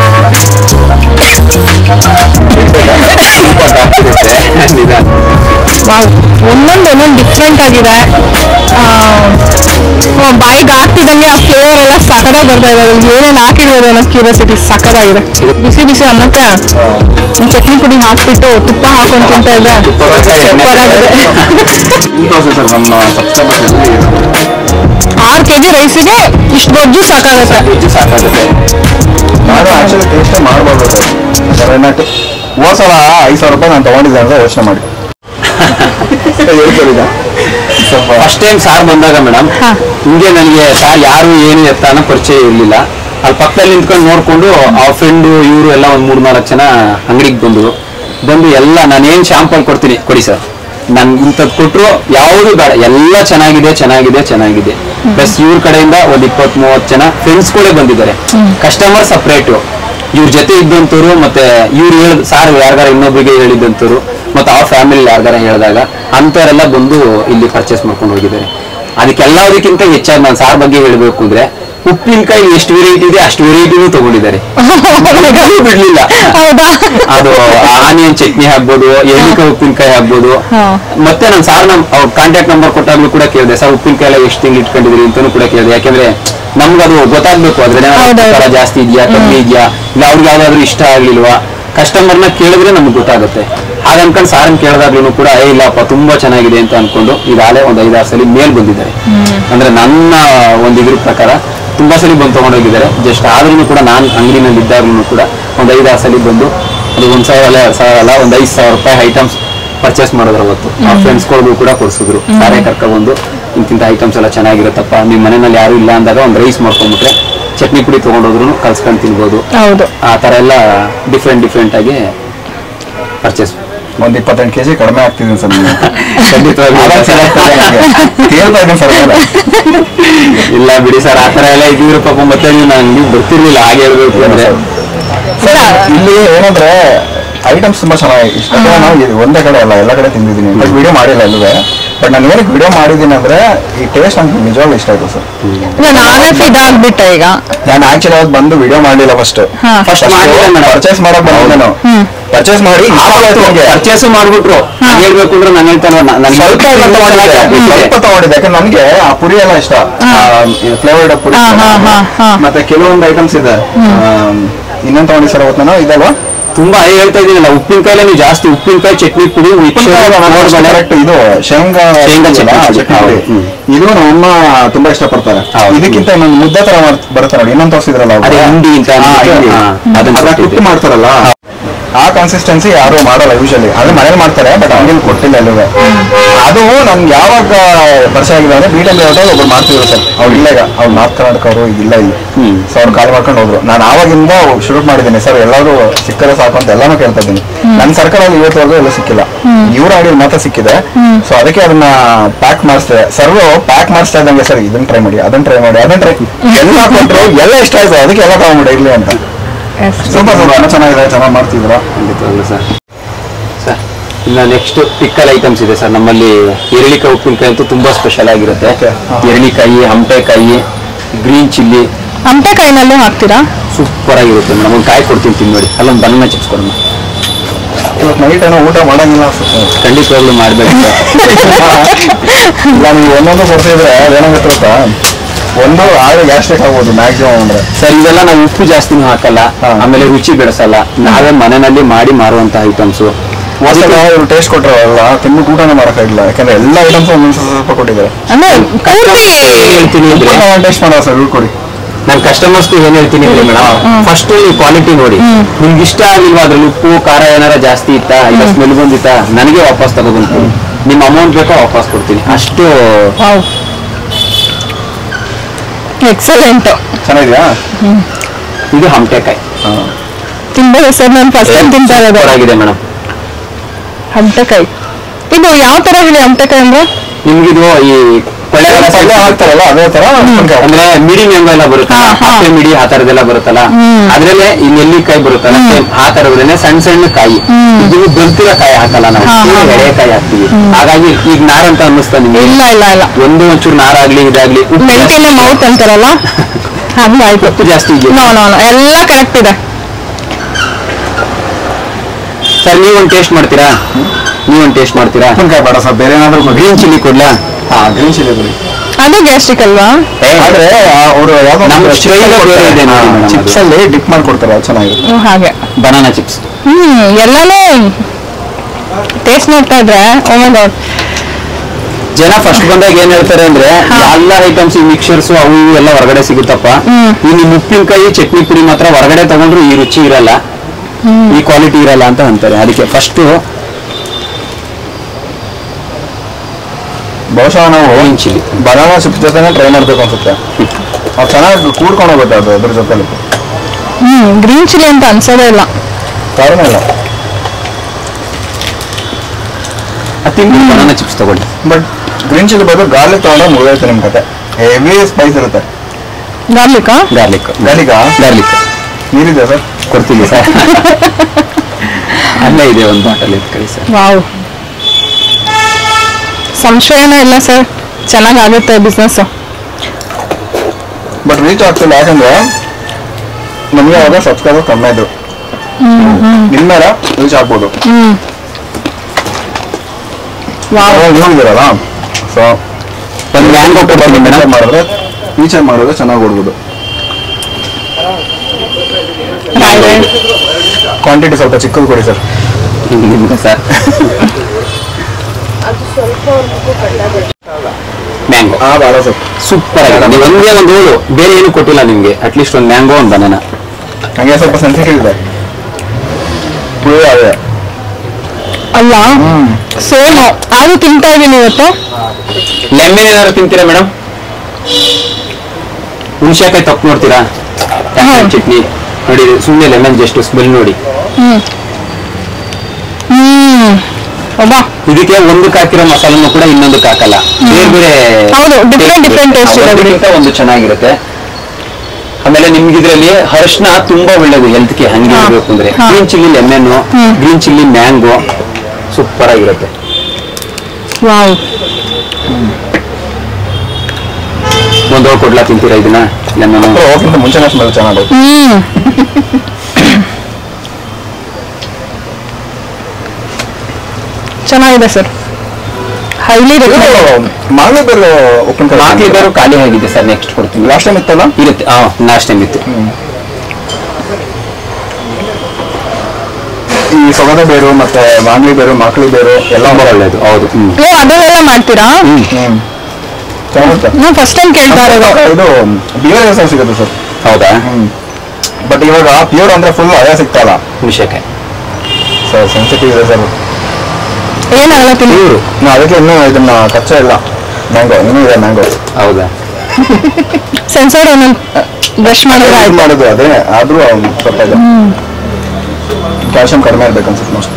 ಒಂದೊಂದು ಒಂದೊಂದು ಡಿಫ್ರೆಂಟ್ ಆಗಿದೆ. ಬಾಯಿಗೆ ಹಾಕ್ತಿದಂಗೆ ಆ ಫ್ಲೇವರ್ ಎಲ್ಲ ಸಕ್ಕದಾಗಿ ಬರ್ತಾ ಇದೆ. ಏನೇನು ಹಾಕಿರ್ಬೋದು ಅನ್ನೋ ಕ್ಯೂರಿಯಾಸಿಟಿ ಸಕ್ಕದಾಗಿದೆ. ಬಿಸಿ ಬಿಸಿ ಅನ್ನಕ್ಕೆ ಚಟ್ನಿ ಪುಡಿ ಹಾಕ್ಬಿಟ್ಟು ತುಪ್ಪ ಹಾಕೊಂಡು ತಿಂತಾ ಇದ್ದೆ ಆರು ಕೆ ಜಿ ರೈಸಿಗೆ ಇಷ್ಟು ಗೊಜ್ಜು ಸಾಕಾಗುತ್ತೆ. ನಾನು ಆಕ್ಚುಲಿ ಟೇಸ್ಟ್ ಮಾಡ್ಬೋದು ಸರ್. ಹೋದ ಸಲ ಐದು ಸಾವಿರ ರೂಪಾಯಿ ನಾನು ತಗೊಂಡಿದ್ದೆ ಅಂದ್ರೆ ಯೋಚನೆ ಮಾಡಿ. ಫಸ್ಟ್ ಟೈಮ್ ಸಾರ್ ಬಂದಾಗ ಮೇಡಮ್ ಹಿಂಗೆ ನನಗೆ ಸಾರ್ ಯಾರು ಏನು ಎತ್ತ ಅನ್ನೋ ಪರಿಚಯ ಇರಲಿಲ್ಲ. ಅಲ್ಲಿ ಪಕ್ಕದಲ್ಲಿ ನಿಂತ್ಕೊಂಡು ನೋಡ್ಕೊಂಡು ಆ ಫ್ರೆಂಡು ಇವರು ಎಲ್ಲ ಒಂದು ಮೂರ್ ನಾಲ್ಕು ಜನ ಅಂಗಡಿಗೆ ಬಂದರು. ಬಂದು ಎಲ್ಲ ನಾನೇನು ಶಾಂಪಲ್ ಕೊಡ್ತೀನಿ ಕೊಡಿ ಸರ್, ನನ್ ಇಂಥದ್ದು ಕೊಟ್ಟರು ಯಾವುದು ಬೇಡ, ಎಲ್ಲ ಚೆನ್ನಾಗಿದೆ ಚೆನ್ನಾಗಿದೆ ಚೆನ್ನಾಗಿದೆ. ಪ್ಲಸ್ ಇವ್ರ ಕಡೆಯಿಂದ ಒಂದ್ ಇಪ್ಪತ್ ಮೂವತ್ತು ಜನ ಫ್ರೆಂಡ್ಸ್ಗಳೇ ಬಂದಿದ್ದಾರೆ. ಕಸ್ಟಮರ್ ಸಪ್ರೇಟು, ಇವ್ರ ಜೊತೆ ಇದ್ದಂಥವ್ರು ಮತ್ತೆ ಇವ್ರು ಹೇಳ ಸಾರ್ ಯಾರ್ಗಾರ ಇನ್ನೊಬ್ರಿಗೆ ಹೇಳಿದ್ದಂಥವ್ರು ಮತ್ತೆ ಆ ಫ್ಯಾಮಿಲಿ ಯಾರ್ಗಾರ ಹೇಳಿದಾಗ ಅಂಥವರೆಲ್ಲ ಬಂದು ಇಲ್ಲಿ ಪರ್ಚೇಸ್ ಮಾಡ್ಕೊಂಡು ಹೋಗಿದ್ದಾರೆ. ಅದಕ್ಕೆಲ್ಲದಕ್ಕಿಂತ ಹೆಚ್ಚಾಗಿ ನಾನು ಸಾರ್ ಬಗ್ಗೆ ಹೇಳಬೇಕು ಅಂದ್ರೆ ಉಪ್ಪಿನಕಾಯಿ ಎಷ್ಟು ವೆರೈಟಿ ಇದೆ ಅಷ್ಟು ವೆರೈಟಿನೂ ತಗೊಂಡಿದ್ದಾರೆ. ಬಿಡ್ಲಿಲ್ಲ. ಅದು ಆನಿಯನ್ ಚಟ್ನಿ ಆಗ್ಬೋದು, ಎಳ್ಳಿಕಾಯಿ ಉಪ್ಪಿನಕಾಯಿ ಆಗ್ಬೋದು. ಮತ್ತೆ ನಾನು ಸಾರ್ ನಮ್ ಕಾಂಟ್ಯಾಕ್ಟ್ ನಂಬರ್ ಕೊಟ್ಟಾಗ್ಲೂ ಕೂಡ ಕೇಳಿದೆ, ಸರ್ ಉಪ್ಪಿನಕಾಯಿ ಎಲ್ಲ ಎಷ್ಟು ತಿಂಗಳು ಇಟ್ಕೊಂಡಿದ್ರಿ ಅಂತಾನು ಕೂಡ ಕೇಳಿದೆ. ಯಾಕೆಂದ್ರೆ ನಮ್ಗೆ ಅದು ಗೊತ್ತಾಗ್ಬೇಕು, ಅದ್ರ ಜಾಸ್ತಿ ಇದೆಯಾ ಕಮ್ಮಿ ಇದೆಯಾ, ಇಲ್ಲ ಅವ್ರಿಗೆ ಯಾವ್ದಾದ್ರು ಇಷ್ಟ ಆಗ್ಲಿಲ್ವಾ, ಕಸ್ಟಮರ್ನ ಕೇಳಿದ್ರೆ ನಮ್ಗೆ ಗೊತ್ತಾಗುತ್ತೆ. ಹಾಗ ಅನ್ಕೊಂಡು ಸಾರನ್ ಕೇಳಿದಾಗ್ಲೂ ಕೂಡ ಏ ಇಲ್ಲಪ್ಪ ತುಂಬಾ ಚೆನ್ನಾಗಿದೆ ಅಂತ ಅನ್ಕೊಂಡು ಈಗಾಗಲೇ ಒಂದ್ ಐದಾರು ಸಲ ಮೇಲ್ ಬಂದಿದ್ದಾರೆ. ಅಂದ್ರೆ ನನ್ನ ಒಂದ್ ಇದ್ರ ಪ್ರಕಾರ ತುಂಬಾ ಸಲ ಬಂದು ತಗೊಂಡೋಗಿದ್ದಾರೆ. ಜಸ್ಟ್ ಆದ್ರೂ ಕೂಡ ನಾನ್ ಅಂಗಡಿನಲ್ಲಿ ಇದ್ದಾಗ್ಲೂ ಕೂಡ ಒಂದ್ ಐದಾರು ಸಲ ಬಂದು ಅದು ಒಂದ್ ಸಾವಿರ ಅಲ್ಲ ಎರಡ್ ಸಾವಿರ ಅಲ್ಲ ಒಂದ್ ಐದು ಸಾವಿರ ರೂಪಾಯಿ ಐಟಮ್ಸ್ ಪರ್ಚೇಸ್ ಮಾಡಿದ್ರು. ಅವತ್ತು ಆ ಫ್ರೆಂಡ್ಸ್ಗಳಿಗೂ ಕೂಡ ಕೊಡ್ಸಿದ್ರು. ಸಾರೇ ಕರ್ಕೊಂಡ್ಬಂದು ಇಂತಿಂತ ಐಟಮ್ಸ್ ಎಲ್ಲ ಚೆನ್ನಾಗಿರುತ್ತಪ್ಪ, ನಿಮ್ ಮನೆಯಲ್ಲಿ ಯಾರು ಇಲ್ಲ ಅಂದಾಗ ಒಂದ್ ರೈಸ್ ಮಾಡ್ಕೊಂಡ್ಬಿಟ್ರೆ ಚಟ್ನಿ ಪುಡಿ ತಗೊಂಡೋದ್ರು ಕಲ್ಸ್ಕೊಂಡು ತಿನ್ಬೋದು. ಆ ತರ ಎಲ್ಲ ಡಿಫ್ರೆಂಟ್ ಡಿಫ್ರೆಂಟ್ ಆಗಿ ಪರ್ಚೇಸ್. ಒಂದ್ ಇಪ್ಪತ್ತೆಂಟು ಕೆಜಿ ಕಡಿಮೆ ಆಗ್ತಿದ್ದೀನಿ ಸರ್. ಇಲ್ಲ ಬಿಡಿ ಸರ್, ಆತರ ಎಲ್ಲ ಇದ್ರು ಪಾಪ. ಮತ್ತೆ ನೀವು ನಂಗೆ ಗೊತ್ತಿರ್ಲಿಲ್ಲ ಹಾಗೆ ಹೇಳ್ಬೇಕು ಅಂದ್ರೆ. ಇಲ್ಲಿ ಏನಂದ್ರೆ ಐಟಮ್ಸ್ ತುಂಬಾ ಚೆನ್ನಾಗಿ ಇಷ್ಟ. ನಾವು ಒಂದೇ ಕಡೆ ಅಲ್ಲ ಎಲ್ಲ ಕಡೆ ತಿಂದಿದ್ದೀನಿ, ಬಟ್ ವಿಡಿಯೋ ಮಾಡಿಲ್ಲ ಅಲ್ವೇ. ಬಟ್ ನಾನು ಏನಕ್ಕೆ ವಿಡಿಯೋ ಮಾಡಿದ್ದೀನಿ ಅಂದ್ರೆ ಈ ಟೇಸ್ಟ್ ನಂಗೆ ನಿಜವಾಗ್ಲೂ ಇಷ್ಟ ಆಯ್ತು ಸರ್. ನಾನೇ ಇದಾಗ್ಬಿಟ್ಟೆ ಈಗ. ನಾನು ಆಕ್ಚುಲಿ ಅವತ್ತು ಬಂದು ವಿಡಿಯೋ ಮಾಡಲಿಲ್ಲ. ಫಸ್ಟ್ ಫಸ್ಟ್ ಪರ್ಚೇಸ್ ಮಾಡಕ್ ಬಂದ ನಾನು ಪರ್ಚೇಸ್ ಮಾಡಿ ಪರ್ಚೇಸ್ ಮಾಡ್ಬಿಟ್ರು ಹೇಳ್ಬೇಕು ಅಂದ್ರೆ ನಾನು ಹೇಳ್ತಾನೆ ಸ್ವಲ್ಪ ಸ್ವಲ್ಪ ತಗೊಂಡಿದ್ದೆ. ಯಾಕಂದ್ರೆ ನನಗೆ ಆ ಪುರಿ ಎಲ್ಲ ಇಷ್ಟ, ಫ್ಲೇವರ್ಡ್ ಪುರಿ. ಮತ್ತೆ ಕೆಲವೊಂದು ಐಟಮ್ಸ್ ಇದೆ. ಇನ್ನೊಂದು ತಗೊಂಡಿ ಸರ್ ಅವತ್ತು ನಾನು ಇದಲ್ವಾ ತುಂಬಾ ಹೇಳ್ತಾ ಇದೀನಲ್ಲ, ಉಪ್ಪಿನಕಾಯಿ ನೀವು ಜಾಸ್ತಿ ಉಪ್ಪಿನಕಾಯಿ ಚಟ್ನಿ ಪುಡಿ ಕರೆಕ್ಟ್. ಇದು ಶೇಂಗಾ ಶೇಂಗಾ ಚಟ್ನಿ ಇದು ನಮ್ಮ ತುಂಬಾ ಇಷ್ಟಪಡ್ತಾರೆ. ಇದಕ್ಕಿಂತ ಇನ್ನೊಂದು ಮುದ್ದೆ ತರ ಬರುತ್ತೆ ನೋಡಿ, ಇನ್ನೊಂದು ತೋರಿಸಿದ್ರಲ್ಲ ಹಿಂಡಿ ಅಂತ ಅದನ್ನ ಕುಟ್ಟು ಮಾಡ್ತಾರಲ್ಲ, ಆ ಕನ್ಸಿಸ್ಟೆನ್ಸಿ ಯಾರು ಮಾಡಲ್ಲ ಯೂಶಲಿ. ಅದು ಮನೇಲಿ ಮಾಡ್ತಾರೆ, ಬಟ್ ಅಂಗಡಿಯಲ್ಲಿ ಕೊಟ್ಟಿಲ್ಲ ಅಲ್ಲವೇ. ಅದು ನನ್ಗೆ ಯಾವಾಗ ಪರಿಚಯ ಆಗಿದೆ ಅಂದ್ರೆ ಬೀಟಲ್ಲಿ ಹೋದಾಗ ಒಬ್ರು ಮಾಡ್ತಿದ್ರು ಸರ್. ಅವ್ರು ಇಲ್ಲ, ಈಗ ಅವ್ರು ನಾರ್ತ್ ಕರ್ನಾಟಕ ಅವರು ಇದಿಲ್ಲ ಇಲ್ಲಿ. ಸೊ ಅವ್ರು ಕಾಲ್ ಮಾಡ್ಕೊಂಡು ಹೋದ್ರು. ನಾನು ಆವಾಗಿಂದ ಶುರು ಮಾಡಿದ್ದೀನಿ ಸರ್, ಎಲ್ಲರೂ ಸಿಕ್ಕರೆ ಸಾಕು ಅಂತ ಎಲ್ಲಾನು ಕೇಳ್ತಾ ಇದ್ದೀನಿ. ನನ್ನ ಸರ್ಕಲ್ ಅಲ್ಲಿ ಇವತ್ತವರೆಗೂ ಎಲ್ಲ ಸಿಕ್ಕಿಲ್ಲ, ಇವ್ರ ಅಂಗಡಿ ಮಾತ್ರ ಸಿಕ್ಕಿದೆ. ಸೊ ಅದಕ್ಕೆ ಅದನ್ನ ಪ್ಯಾಕ್ ಮಾಡಿಸ್ತಾರೆ. ಸರ್ವ್ ಪ್ಯಾಕ್ ಮಾಡಿಸ್ತಾ ಇದ್ದಂಗೆ ಸರ್ ಇದನ್ನ ಟ್ರೈ ಮಾಡಿ, ಅದನ್ನ ಟ್ರೈ ಮಾಡಿ, ಅದನ್ನ ಟ್ರೈ ಎಲ್ಲ ಕೊಟ್ಟರು, ಎಲ್ಲ ಇಷ್ಟ ಆಯ್ತು. ಅದಕ್ಕೆ ಎಲ್ಲ ತಗೊಂಡ್ಬಿಡಿ ಇರ್ಲಿ ಅಂತ. ಸೂಪರ್ ಸೂಪರ್ ಚೆನ್ನಾಗಿದೆ, ಚೆನ್ನಾಗಿ ಮಾಡ್ತಿದ್ರ. ಸರ್ ಸರ್ ಇನ್ನು ನೆಕ್ಸ್ಟ್ ಪಿಕ್ಕಲ್ ಐಟಮ್ಸ್ ಇದೆ ಸರ್ ನಮ್ಮಲ್ಲಿ. ಎರಳಿಕಾಯಿ ಉಪ್ಪಿನಕಾಯಿ ಅಂತೂ ತುಂಬಾ ಸ್ಪೆಷಲ್ ಆಗಿರುತ್ತೆ. ಎರಳಿಕಾಯಿ, ಹಂಪೆಕಾಯಿ, ಗ್ರೀನ್ ಚಿಲ್ಲಿ. ಹಂಪೆಕಾಯಿನಲ್ಲೂ ಹಾಕ್ತೀರಾ? ಸೂಪರ್ ಆಗಿರುತ್ತೆ ಮೇಡಮ್. ಒಂದು ಕಾಯಿ ಕೊಡ್ತೀನಿ ತಿಂದು ನೋಡಿ. ಅಲ್ಲೊಂದು ಬನಾನಾ ಚಿಪ್ಸ್ ಕೊಡೋಣ. ಇವತ್ತು ನೈಟ್ ಏನೋ ಊಟ ಮಾಡಂಗಿಲ್ಲ ಖಂಡಿತವಾಗ್ಲೂ ಮಾಡ್ಬೇಕು. ಇಲ್ಲ ನೀವು ಒಂದೊಂದು ಕೊಡ್ತಿದ್ರೆ ಏನಾಗುತ್ತೆ ಒಂದು ಆಳು ಗ್ಯಾಸ್ಟ್ರಿಕ್ ಆಗ್ಬೋದು ಮ್ಯಾಕ್ಸಿಮಮ್ ಅಂದ್ರೆ. ಸರ್ ಇದೆಲ್ಲ ನಾವು ಉಪ್ಪು ಜಾಸ್ತಿನೂ ಹಾಕಲ್ಲ, ಆಮೇಲೆ ರುಚಿ ಬೆಳೆಸಲ್ಲ. ನಾವೇ ಮನೆಯಲ್ಲಿ ಮಾಡಿ ಮಾರುವಂತ ಐಟಮ್ಸು. ಹೊಸದ ಇವರು ಟೇಸ್ಟ್ ಕೊಟ್ಟರಲ್ಲ ತಿಂದು ಊಟನೇ ಮಾಡೋಕ್ಕಾಗಿಲ್ಲ ಯಾಕಂದ್ರೆ ಎಲ್ಲ ಐಟಮ್ಸ್ ಒಂದೊಂದು ಸ್ವಲ್ಪ ಕೊಟ್ಟಿದ್ದಾರೆ. ಹೇಳ್ತೀನಿ ಟೇಸ್ಟ್ ಮಾಡೋ ಸರ್ ಕೊಡಿ. ನಾನು ಕಸ್ಟಮರ್ಸ್ಗೆ ಏನ್ ಹೇಳ್ತೀನಿ ಅಂದ್ರೆ ಮೇಡಮ್, ಫಸ್ಟ್ ನೀವು ಕ್ವಾಲಿಟಿ ನೋಡಿ, ನಿಮ್ಗೆ ಇಷ್ಟ ಆಗಿಲ್ವಾ ಅದ್ರಲ್ಲಿ ಉಪ್ಪು ಖಾರ ಏನಾರ ಜಾಸ್ತಿ ಇತ್ತಾ, ಇಲ್ಲ ಸ್ಮೆಲ್ ಬಂದಿತ್ತಾ, ನನಗೆ ವಾಪಸ್ ತಗೊಬಂತೀನಿ. ನಿಮ್ಮ ಅಮೌಂಟ್ ಬೇಕೋ ವಾಪಸ್ ಕೊಡ್ತೀನಿ. ಅಷ್ಟು ಎಕ್ಸಲೆಂಟ್. ಚೆನ್ನಾಗಿದೆಯಾ? ಇದು ಹಂಪೆಕಾಯಿ ತಿಂಬಲ್ಲ ಸರ್, ನಾನು ಫಸ್ಟ್ ಟೈಮ್ ತಿಂತಾ ಇರೋದು. ಆಗಿದೆ ಮೇಡಮ್ ಹಂಪೆಕಾಯಿ. ಇದು ಯಾವ ತರ ಇದೆ ಹಂಪೆಕಾಯಿ ಅಂದ್ರೆ? ನಿಮ್ಗಿದು ಈ ಪಲ್ಯ ಹಾಕ್ತಾರಲ್ಲ ಅದೇ ತರ ಅಂದ್ರೆ ಮಿಡಿ ಮ್ಯಾಂಗೋ ಎಲ್ಲ ಬರುತ್ತಲ್ಲ, ಹಪ್ಪೆ ಮಿಡಿ ಆ ತರದೆಲ್ಲ ಬರುತ್ತಲ್ಲ, ಅದ್ರಲ್ಲೇ ಈ ನೆಲ್ಲಿಕಾಯಿ ಬರುತ್ತಲ್ಲ ಆ ತರದ್ರೇನೆ ಸಣ್ಣ ಸಣ್ಣ ಕಾಯಿ. ಇದು ಬೆಳ್ತಿರೋ ಕಾಯಿ ಹಾಕಲ್ಲ ನಾವು, ಎಳೆಕಾಯಿ ಹಾಕ್ತಿವಿ. ಹಾಗಾಗಿ ಈಗ ನಾರ್ ಅಂತ ಅನ್ನಿಸ್ತಾ ನಿಮ್ಗೆ? ಇಲ್ಲ ಇಲ್ಲ ಇಲ್ಲ, ಒಂದು ಒಂಚೂರು ನಾರಾಗ್ಲಿ ಇದಾಗ್ಲಿ. ಮೆಲ್ಟಿನ ಮೌತ್ ಅಂತಾರಲ್ಲ ಹಂಗಾಯ್ತು. ಉಪ್ಪು ಜಾಸ್ತಿ ಇದೆ. ನೋ ನೋ ಎಲ್ಲ ಕರೆಕ್ಟ್ ಇದೆ ಸರ್. ನೀವೊಂದು ಟೇಸ್ಟ್ ಮಾಡ್ತೀರಾ? ನೀವೊಂದು ಟೇಸ್ಟ್ ಮಾಡ್ತೀರಾ? ಉಪ್ಪಿನಕಾಯಿ ಬೇಡ ಸರ್, ಬೇರೆ ಏನಾದ್ರು ಗ್ರೀನ್ ಚಿಲ್ಲಿ ಕೊಡ್ಲಾ? ಹಾ ಗ್ರೀನ್ ಚಿಲ್ಲಿ ಕೊಡಿ. ಅದು ಗ್ಯಾಸ್ಟ್ರಿಕ್ ಅಲ್ವಾ? ಆದ್ರೆ ಅವರು ಚಿಪ್ಸ್ ಅಲ್ಲಿ ಡಿಪ್ ಮಾಡಿ ಕೊಡ್ತಾರೆ, ಚೆನ್ನಾಗಿದೆ. ಹಾಗೆ ಬನಾನಾ ಚಿಪ್ಸ್. ಹ್ಮ್ ಎಲ್ಲಾನು ಟೇಸ್ಟ್ ನೋಡ್ತಾ ಇದ್ರೆ ಓ ಮೈ ಗಾಡ್. ಜನ ಫಸ್ಟ್ ಬಂದಾಗ ಏನ್ ಹೇಳ್ತಾರೆ ಅಂದ್ರೆ ಎಲ್ಲ ಐಟಮ್ಸ್ ಈ ಮಿಕ್ಸರ್ಸ್ ಅವು ಇವು ಎಲ್ಲ ಹೊರಗಡೆ ಸಿಗುತ್ತಪ್ಪ, ಈ ನಿಮ್ ಉಪ್ಪಿನಕಾಯಿ ಚಟ್ನಿ ಪುಡಿ ಮಾತ್ರ ಹೊರಗಡೆ ತಗೊಂಡ್ರು ಈ ರುಚಿ ಇರಲ್ಲ, ಈ ಕ್ವಾಲಿಟಿ ಇರಲ್ಲ ಅಂತ ಅಂತಾರೆ. ಅದಕ್ಕೆ ಫಸ್ಟ್ ಬಹುಶಃ ನಾವು ಗ್ರೀನ್ ಚಿಲ್ಲಿ ಬನಾನಾ ಚಿಪ್ಸ್ ಜೊತೆನೆ ಟ್ರೈ ಮಾಡ್ಬೇಕು ಅನ್ಸುತ್ತೆ. ಅವ್ರು ಚೆನ್ನಾಗಿ ಕೂಡ್ಕೊಂಡು ಹೋಗುತ್ತೆ ಅದು ಅದ್ರ ಜೊತೆಲಿ. ಹ್ಮ್ ಗ್ರೀನ್ ಚಿಲ್ಲಿ ಅಂತ ಅನ್ಸೋದೇ ಇಲ್ಲ, ಕಾರಣ ಇಲ್ಲ. ತಿಂದು ಬನಾನಾ ಚಿಪ್ಸ್ ತಗೊಳ್ಳಿ. ಬಟ್ ಗ್ರೀನ್ ಚಿಲ್ಲಿ ಬದಲು ಗಾರ್ಲಿಕ್ ತಗೊಂಡ್ರೆ ಮುಗಿದೈತೆ ನಿಮ್ಮ ಕತೆ. ಹೆವಿ ಸ್ಪೈಸ್ ಇರುತ್ತೆ. ಗಾರ್ಲಿಕಾ? ಗಾರ್ಲಿಕ್ ಗಾರ್ಲಿಕಾ? ಗಾರ್ಲಿಕ್ ನೀರಿದೆ ಸರ್, ಕೊಡ್ತೀನಿ ಸರ್. ಅಲ್ಲೇ ಇದೆ ಒಂದು ಬಾಟಲ್ ಎತ್ಕೊಳ್ಳಿ ಸರ್. ವಾವ್, ಸಂಶಯನೇ ಇಲ್ಲ ಸರ್, ಚೆನ್ನಾಗಾಗುತ್ತೆ ಬಿಸ್ನೆಸ್. ಬಟ್ ರೀಚ್ ಆಗ್ತಿಲ್ಲ ಯಾಕಂದ್ರೆ ನಮಗೆ ಅವಾಗ ಸಬ್ಸ್ಕ್ರೈಬರ್ ಕಮ್ಮಿ ಆಯ್ತು. ನಿಮ್ಮೇಲೆ ರೀಚ್ ಆಗ್ಬೋದು. ಹ್ಮ್ ನೋಡಿದಿರಲ್ಲ, ಸೊ ಒಂದು ಮ್ಯಾಂಗೋ ಕೊಡ್ತೀನಿ ಮೇಡಮ್. ಮಾಡಿದ್ರೆ ರೀಚಾರ್ಜ್ ಮಾಡಿದ್ರೆ ಚೆನ್ನಾಗಿ ಓಡ್ಬೋದು. ಕ್ವಾಂಟಿಟಿ ಸ್ವಲ್ಪ ಚಿಕ್ಕದು ಕೊಡಿ ಸರ್. ನಿಮ್ಗೆ ಸರ್ ಮ್ಯಾಂಗೋ ಹಾ ಬೇಡ ಸರ್, ಸೂಪರ್ ಆಗಿದೆ. ನೀವು ಒಂದೇ ಒಂದು ಹೋಳು ಬೇರೆ ಏನು ಕೊಟ್ಟಿಲ್ಲ ನಿಮ್ಗೆ, ಅಟ್ಲೀಸ್ಟ್ ಒಂದು ಮ್ಯಾಂಗೋ ಒಂದು ಬನಾನಾ. ಹಂಗೆ ಸ್ವಲ್ಪ ಸೆನ್ಸಿಟಿವ್ ಇದೆ. ಫುಲ್ ಅದೇ ಅಲ್ಲ ಸೇಮ್ ಅದು ತಿಂತಾ ಇದೀನಿ ಇವತ್ತು. ಲೆಮನ್ ಏನಾದ್ರು ತಿಂತೀರಾ ಮೇಡಮ್? ಹುಣಸೆಕಾಯಿ ತಪ್ಪು ನೋಡ್ತೀರಾ? ಚಟ್ನಿ ನೋಡಿ, ಸುಮ್ಮನೆ ಲೆಮನ್ ಜಸ್ಟ್ ಸ್ಮೆಲ್ ನೋಡಿ. ಹ್ಮ್ ಹ್ಮ್ ಅಬ್ಬಾ, ಇದಕ್ಕೆ ಒಂದಕ್ಕೆ ಹಾಕಿರೋ ಮಸಾಲನ್ನು ಕೂಡ ಇನ್ನೊಂದಕ್ಕೆ ಹಾಕಲ್ಲ, ಬೇರೆ ಬೇರೆ. ಹೌದು, ಡಿಫ್ರೆಂಟ್ ಡಿಫ್ರೆಂಟ್ ಟೇಸ್ಟ್ ಇದೆ ಬಿಡಿ. ಒಂದು ಚೆನ್ನಾಗಿರುತ್ತೆ. ಆಮೇಲೆ ನಿಮ್ಗೆ ಇದರಲ್ಲಿ ಅರಿಶಿನ ತುಂಬಾ ಒಳ್ಳೇದು ಹೆಲ್ತ್ಗೆ, ಹಂಗೆ ಇರಬೇಕು ಅಂದ್ರೆ. Green chilli lemon, green chilli mango super ಆಗಿರುತ್ತೆ. ವಾವ್, ಒಂದು ಕೊಡ್ಲಾ ತಿಂತೀರಾ ಇದನ್ನ? ಲೆಮನ್ ಹೋಗಿಂತ ಮುಂಚೆನೇ ಸ್ಮೆಲ್ ಚೆನ್ನಾಗಿ. ಹ್ಮ್ ಚೆನ್ನಾಗಿದೆ ಸರ್, ಹೈಲಿ ಮಾಗಲಿ ಬೇರೆ ಉಪ್ಪಿನಕಾಯಿ ಮಾಕ್ಲಿ ಬೇರು ಖಾಲಿ ಆಗಿದೆ ಸರ್, ನೆಕ್ಸ್ಟ್ ಕೊಡ್ತೀನಿ. ಲಾಸ್ಟ್ ಟೈಮ್ ಇತ್ತಲ್ಲ? ಇರುತ್ತೆ, ಹಾ ಲಾಸ್ಟ್ ಟೈಮ್ ಇತ್ತು. ಈ ಸೊಗದ ಬೇರು ಮತ್ತೆ ಮಾಂಗ್ಲಿ ಬೇರು ಮಾಕ್ಲಿ ಬೇರು ಎಲ್ಲ ಒಳ್ಳೇದು. ಹೌದು. ಓ ಅದನ್ನೆಲ್ಲ ಮಾಡ್ತೀರಾ? ಹ್ಮ್ ಚೆನ್ನಾಗುತ್ತೆ. ನಾವು ಫಸ್ಟ್ ಟೈಮ್ ಕೇಳ್ತಾ ಇರೋದು. ಇದು ಬಿಯರ್ ಹೆಸರು ಸಿಗುತ್ತೆ ಸರ್. ಹೌದಾ? ಹ್ಮ್ ಬಟ್ ಇವಾಗ ಪ್ಯೂರ್ ಅಂದ್ರೆ ಫುಲ್ ಅದೇ ಸಿಗ್ತಲ್ಲ. ಹುಣಸೆಕಾಯಿ ಸರ್ ಸೆನ್ಸಿಟಿವ್ ಇದೆ ಸರ್. ಏನಾಗಲ್ಲ ತಿಳಿ. ನಾ ಅದಕ್ಕೆ ಇನ್ನೂ ಇದನ್ನ ಕಚ್ಚಾ ಇಲ್ಲ. ಮ್ಯಾಂಗೋ ಇನ್ನೂ ಇದೆ ಮ್ಯಾಂಗೋ. ಹೌದಾ? ಸೆನ್ಸರ್ ಒಂದೊಂದು ಬ್ರಷ್ ಮಾಡಿದ್ರೆ ಆಯ್ತು. ಮಾಡೋದು ಅದೇ, ಆದ್ರೂ ಸ್ವಲ್ಪ ಇದೆ. ಕ್ಯಾಲ್ಸಿಯಂ ಕಡಿಮೆ ಇರ್ಬೇಕು ಅನ್ಸುತ್ತೆ ಮೋಸ್ಟ್.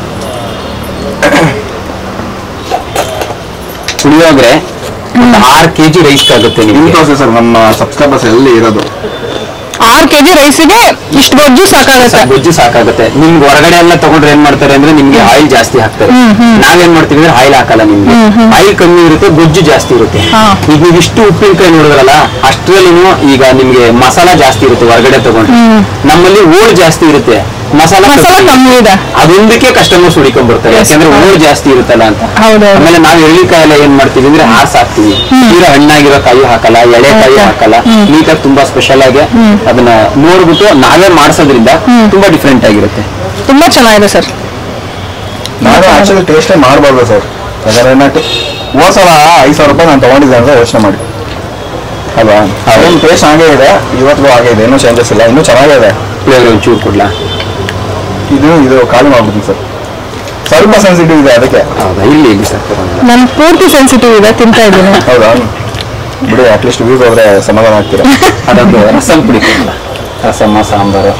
ಪುಳಿಯೋಗರೆ ಆರು ಕೆಜಿ ರೈಸ್ ಆಗುತ್ತೆ ನಿಮ್ಗೆ ಸರ್. ನಮ್ಮ ಸಬ್ಸ್ಕ್ರೈಬರ್ಸ್ ಎಲ್ಲಿ ಇರೋದು ಆರು ಕೆಜಿ ರೈಸಿಗೆ ಇಷ್ಟು ಗೊಜ್ಜು ಸಾಕಾಗುತ್ತೆ. ಗೊಜ್ಜು ಸಾಕಾಗುತ್ತೆ. ನಿಮ್ಗೆ ಹೊರಗಡೆ ಎಲ್ಲ ತಗೊಂಡ್ರೆ ಏನ್ ಮಾಡ್ತಾರೆ ಅಂದ್ರೆ ನಿಮ್ಗೆ ಆಯಿಲ್ ಜಾಸ್ತಿ ಹಾಕ್ತಾರೆ. ನಾವೇನ್ ಮಾಡ್ತೀವಿ ಅಂದ್ರೆ ಆಯಿಲ್ ಹಾಕಲ್ಲ. ನಿಮ್ಗೆ ಆಯಿಲ್ ಕಮ್ಮಿ ಇರುತ್ತೆ, ಗೊಜ್ಜು ಜಾಸ್ತಿ ಇರುತ್ತೆ. ಈಗ ನೀವು ಇಷ್ಟು ಉಪ್ಪಿನಕಾಯಿ ನೋಡಿದ್ರಲ್ಲ, ಅಷ್ಟರಲ್ಲಿ ಈಗ ನಿಮ್ಗೆ ಮಸಾಲ ಜಾಸ್ತಿ ಇರುತ್ತೆ ಹೊರಗಡೆ ತಗೊಂಡ್ರೆ. ನಮ್ಮಲ್ಲಿ ಓಳ್ ಜಾಸ್ತಿ ಇರುತ್ತೆ, ಮಸಾಲ ಕಮ್ಮಿ ಇದೆ. ಅದೊಂದಕ್ಕೆ ಕಸ್ಟಮರ್ಸ್ ಹುಡಿಕೊಂಡ್ ಬರ್ತಾರೆ, ಯಾಕಂದ್ರೆ ಓಳ್ ಜಾಸ್ತಿ ಇರುತ್ತಲ್ಲ ಅಂತ. ಆಮೇಲೆ ನಾವು ಎಳ್ಳಿಕಾಯಿ ಎಲ್ಲ ಏನ್ ಮಾಡ್ತೀವಿ ಅಂದ್ರೆ ಹಾರ್ಸ್ ಹಾಕ್ತಿವಿ. ತೀರಾ ಹಣ್ಣಾಗಿರೋ ಕಾಯಿ ಹಾಕಲ್ಲ, ಎಳೆ ಕಾಯಿ ಹಾಕಲ್ಲ. ನೀಟಾಗಿ ತುಂಬಾ ಸ್ಪೆಷಲ್ ಆಗಿ ಅದನ್ನ ನೋಡ್ಬಿಟ್ಟು ನಾವೇ ಮಾಡಿಸೋದ್ರಿಂದ ತುಂಬಾ ಡಿಫ್ರೆಂಟ್ ಆಗಿರುತ್ತೆ. ತುಂಬಾ ಚೆನ್ನಾಗಿದೆ ಸರ್. ನಾನು ಆಕ್ಚುಲಿ ಟೇಸ್ಟೇ ಮಾಡಬಾರ್ದು ಸರ್. ಯಾಕಂದ್ರೆ ಹೋದ ಸಲ ಐದು ಸಾವಿರ ರೂಪಾಯಿ ನಾನು ತೊಗೊಂಡಿದ್ದೆ ಅಂತ ಯೋಚನೆ ಮಾಡಿ ಅಲ್ವಾ. ಅದೇನು ಟೇಸ್ಟ್ ಹಾಗೇ ಇದೆ, ಇವತ್ತಿಗೂ ಹಾಗೆ ಇದೆ, ಇನ್ನೂ ಚೇಂಜಸ್ ಇಲ್ಲ, ಇನ್ನೂ ಚೆನ್ನಾಗಿದೆ. ಫ್ಲೇವರ್ ಒಂಚೂರು ಕೊಡ್ಲಾ? ಇದು ಇದು ಖಾಲಿ ಮಾಡ್ಬಿಡ್ತೀನಿ ಸರ್, ಸ್ವಲ್ಪ ಸೆನ್ಸಿಟಿವ್ ಇದೆ ಅದಕ್ಕೆ. ಹೌದಾ? ಇಲ್ಲಿ ಇಲ್ಲಿ ಸರ್ ನನ್ ಪೂರ್ತಿ ಸೆನ್ಸಿಟಿವ್ ಇದೆ, ತಿಂತಾ ಇದ್ದೀನಿ. ಹೌದಾ? ಬಿಡಿ, ಅಟ್ಲೀಸ್ಟ್ ವ್ಯೂಸ್ ಹೋದ್ರೆ ಸಮಾಧಾನ ಆಗ್ತೀರಾ. ಅದೊಂದು ರಸಂ ಪುಡಿ, ರಸಮ್ಮ ಸಾಂಬಾರು.